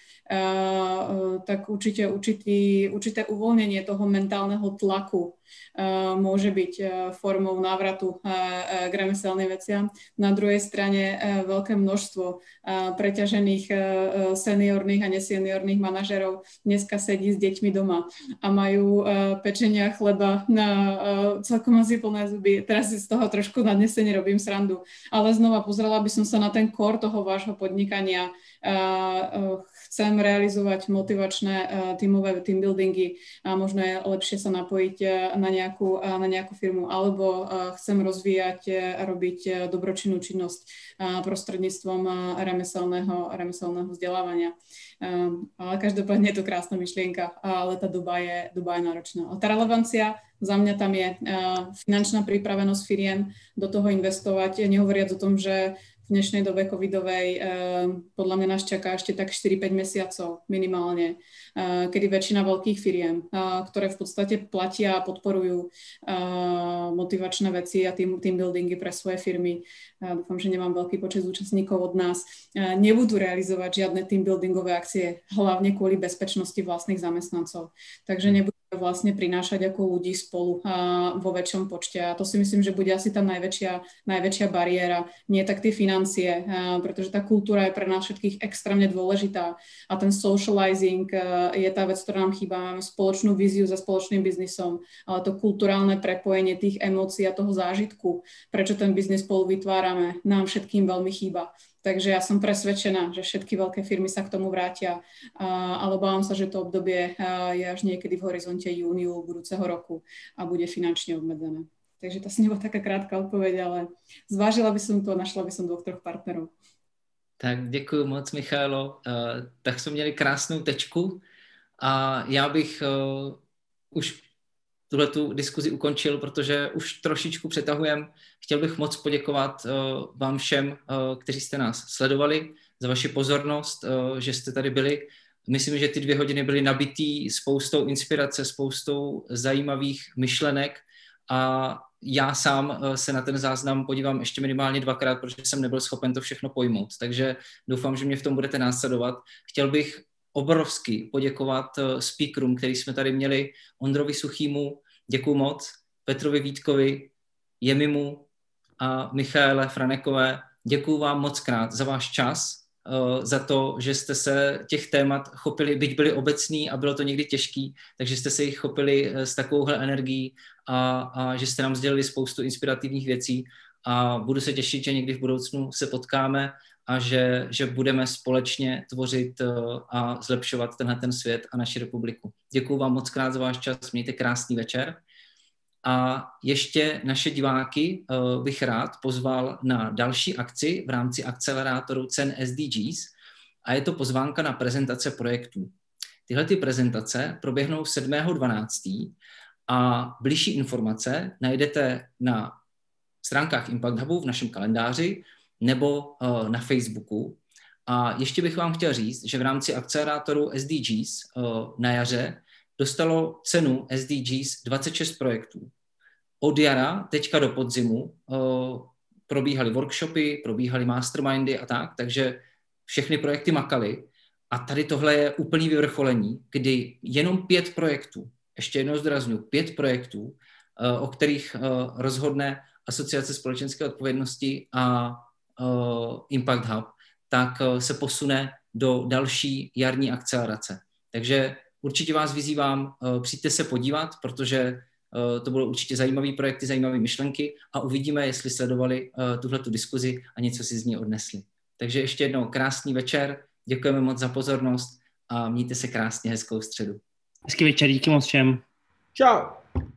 tak určité uvoľnenie toho mentálneho tlaku môže byť formou návratu k remeselným veciam. Na druhej strane veľké množstvo preťažených seniorných a neseniorných manažerov dneska sedí s deťmi doma a majú pečenia chleba na celkom asi plné zuby. Teraz si z toho trošku nadnesene robím srandu, ale znova pozrela by som sa na ten core toho vášho podnikania. Chcem realizovať motivačné tímové team buildingy a možno je lepšie sa napojiť na nejakú firmu, alebo chcem rozvíjať a robiť dobročinnú činnosť prostredníctvom remeselného vzdelávania. Ale každopádne je to krásna myšlienka, ale tá doba je náročná. A tá relevancia za mňa tam je finančná pripravenosť firiem do toho investovať, nehovoriac o tom, že v dnešnej dobe covidovej podľa mňa nás čaká ešte tak 4-5 mesiacov minimálne, kedy väčšina veľkých firiem, ktoré v podstate platia a podporujú motivačné veci a team buildingy pre svoje firmy, dúfam, že nemám veľký počet účastníkov od nás, nebudú realizovať žiadne team buildingové akcie, hlavne kvôli bezpečnosti vlastných zamestnancov. Takže nebudú vlastne prinášať ako ľudí spolu vo väčšom počte. A to si myslím, že bude asi tá najväčšia bariéra. Nie tak tie financie, pretože tá kultúra je pre nás všetkých extrémne dôležitá. A ten socializing je tá vec, ktorá nám chýba. Máme spoločnú víziu za spoločným biznisom, ale to kulturálne prepojenie tých emócií a toho zážitku, prečo ten biznis spolu vytvárame, nám všetkým veľmi chýba. Takže ja som presvedčená, že všetky veľké firmy sa k tomu vrátia, ale obávam sa, že to obdobie je až niekedy v horizonte júniu budúceho roku a bude finančne obmedzené. Takže to asi nebola taká krátka odpoveď, ale zvážila by som to a našla by som 2-3 partnerov. Tak děkuji moc, Michaelo. Tak jsme měli krásnou tečku a já bych už tuhletu diskuzi ukončil, protože už trošičku přetahujem. Chtěl bych moc poděkovat vám všem, kteří jste nás sledovali, za vaši pozornost, že jste tady byli. Myslím, že ty 2 hodiny byly nabitý spoustou inspirace, spoustou zajímavých myšlenek a já sám se na ten záznam podívám ještě minimálně 2krát, protože jsem nebyl schopen to všechno pojmout. Takže doufám, že mě v tom budete následovat. Chtěl bych obrovsky poděkovat speakerům, který jsme tady měli, Ondrovi Suchýmu, děkuju moc, Petrovi Vítkovi, Jemimu a Michaele Franekové. Děkuju vám moc krát za váš čas, za to, že jste se těch témat chopili, byť byli obecný a bylo to někdy těžký, takže jste se jich chopili s takovouhle energií a že jste nám sdělili spoustu inspirativních věcí a budu se těšit, že někdy v budoucnu se potkáme a že budeme společně tvořit a zlepšovat ten svět a naši republiku. Děkuju vám moc krát za váš čas, mějte krásný večer. A ještě naše diváky bych rád pozval na další akci v rámci akcelerátoru cen SDGs a je to pozvánka na prezentace projektů. Tyhle ty prezentace proběhnou 7.12. a bližší informace najdete na stránkách Impact Hubu v našem kalendáři nebo na Facebooku. A ještě bych vám chtěl říct, že v rámci akcelerátoru SDGs na jaře dostalo cenu SDGs 26 projektů. Od jara, teďka do podzimu, probíhaly workshopy, probíhaly mastermindy a tak, takže všechny projekty makaly. A tady tohle je úplný vyvrcholení, kdy jenom 5 projektů, ještě jednou zdůrazňuji, 5 projektů, o kterých rozhodne Asociace společenské odpovědnosti a Impact Hub, tak se posune do další jarní akcelerace. Takže určitě vás vyzývám, přijďte se podívat, protože to budou určitě zajímavé projekty, zajímavé myšlenky a uvidíme, jestli sledovali tuhletu diskuzi a něco si z ní odnesli. Takže ještě jednou krásný večer, děkujeme moc za pozornost a mějte se krásně, hezkou středu. Hezký večer, díky moc všem. Čau.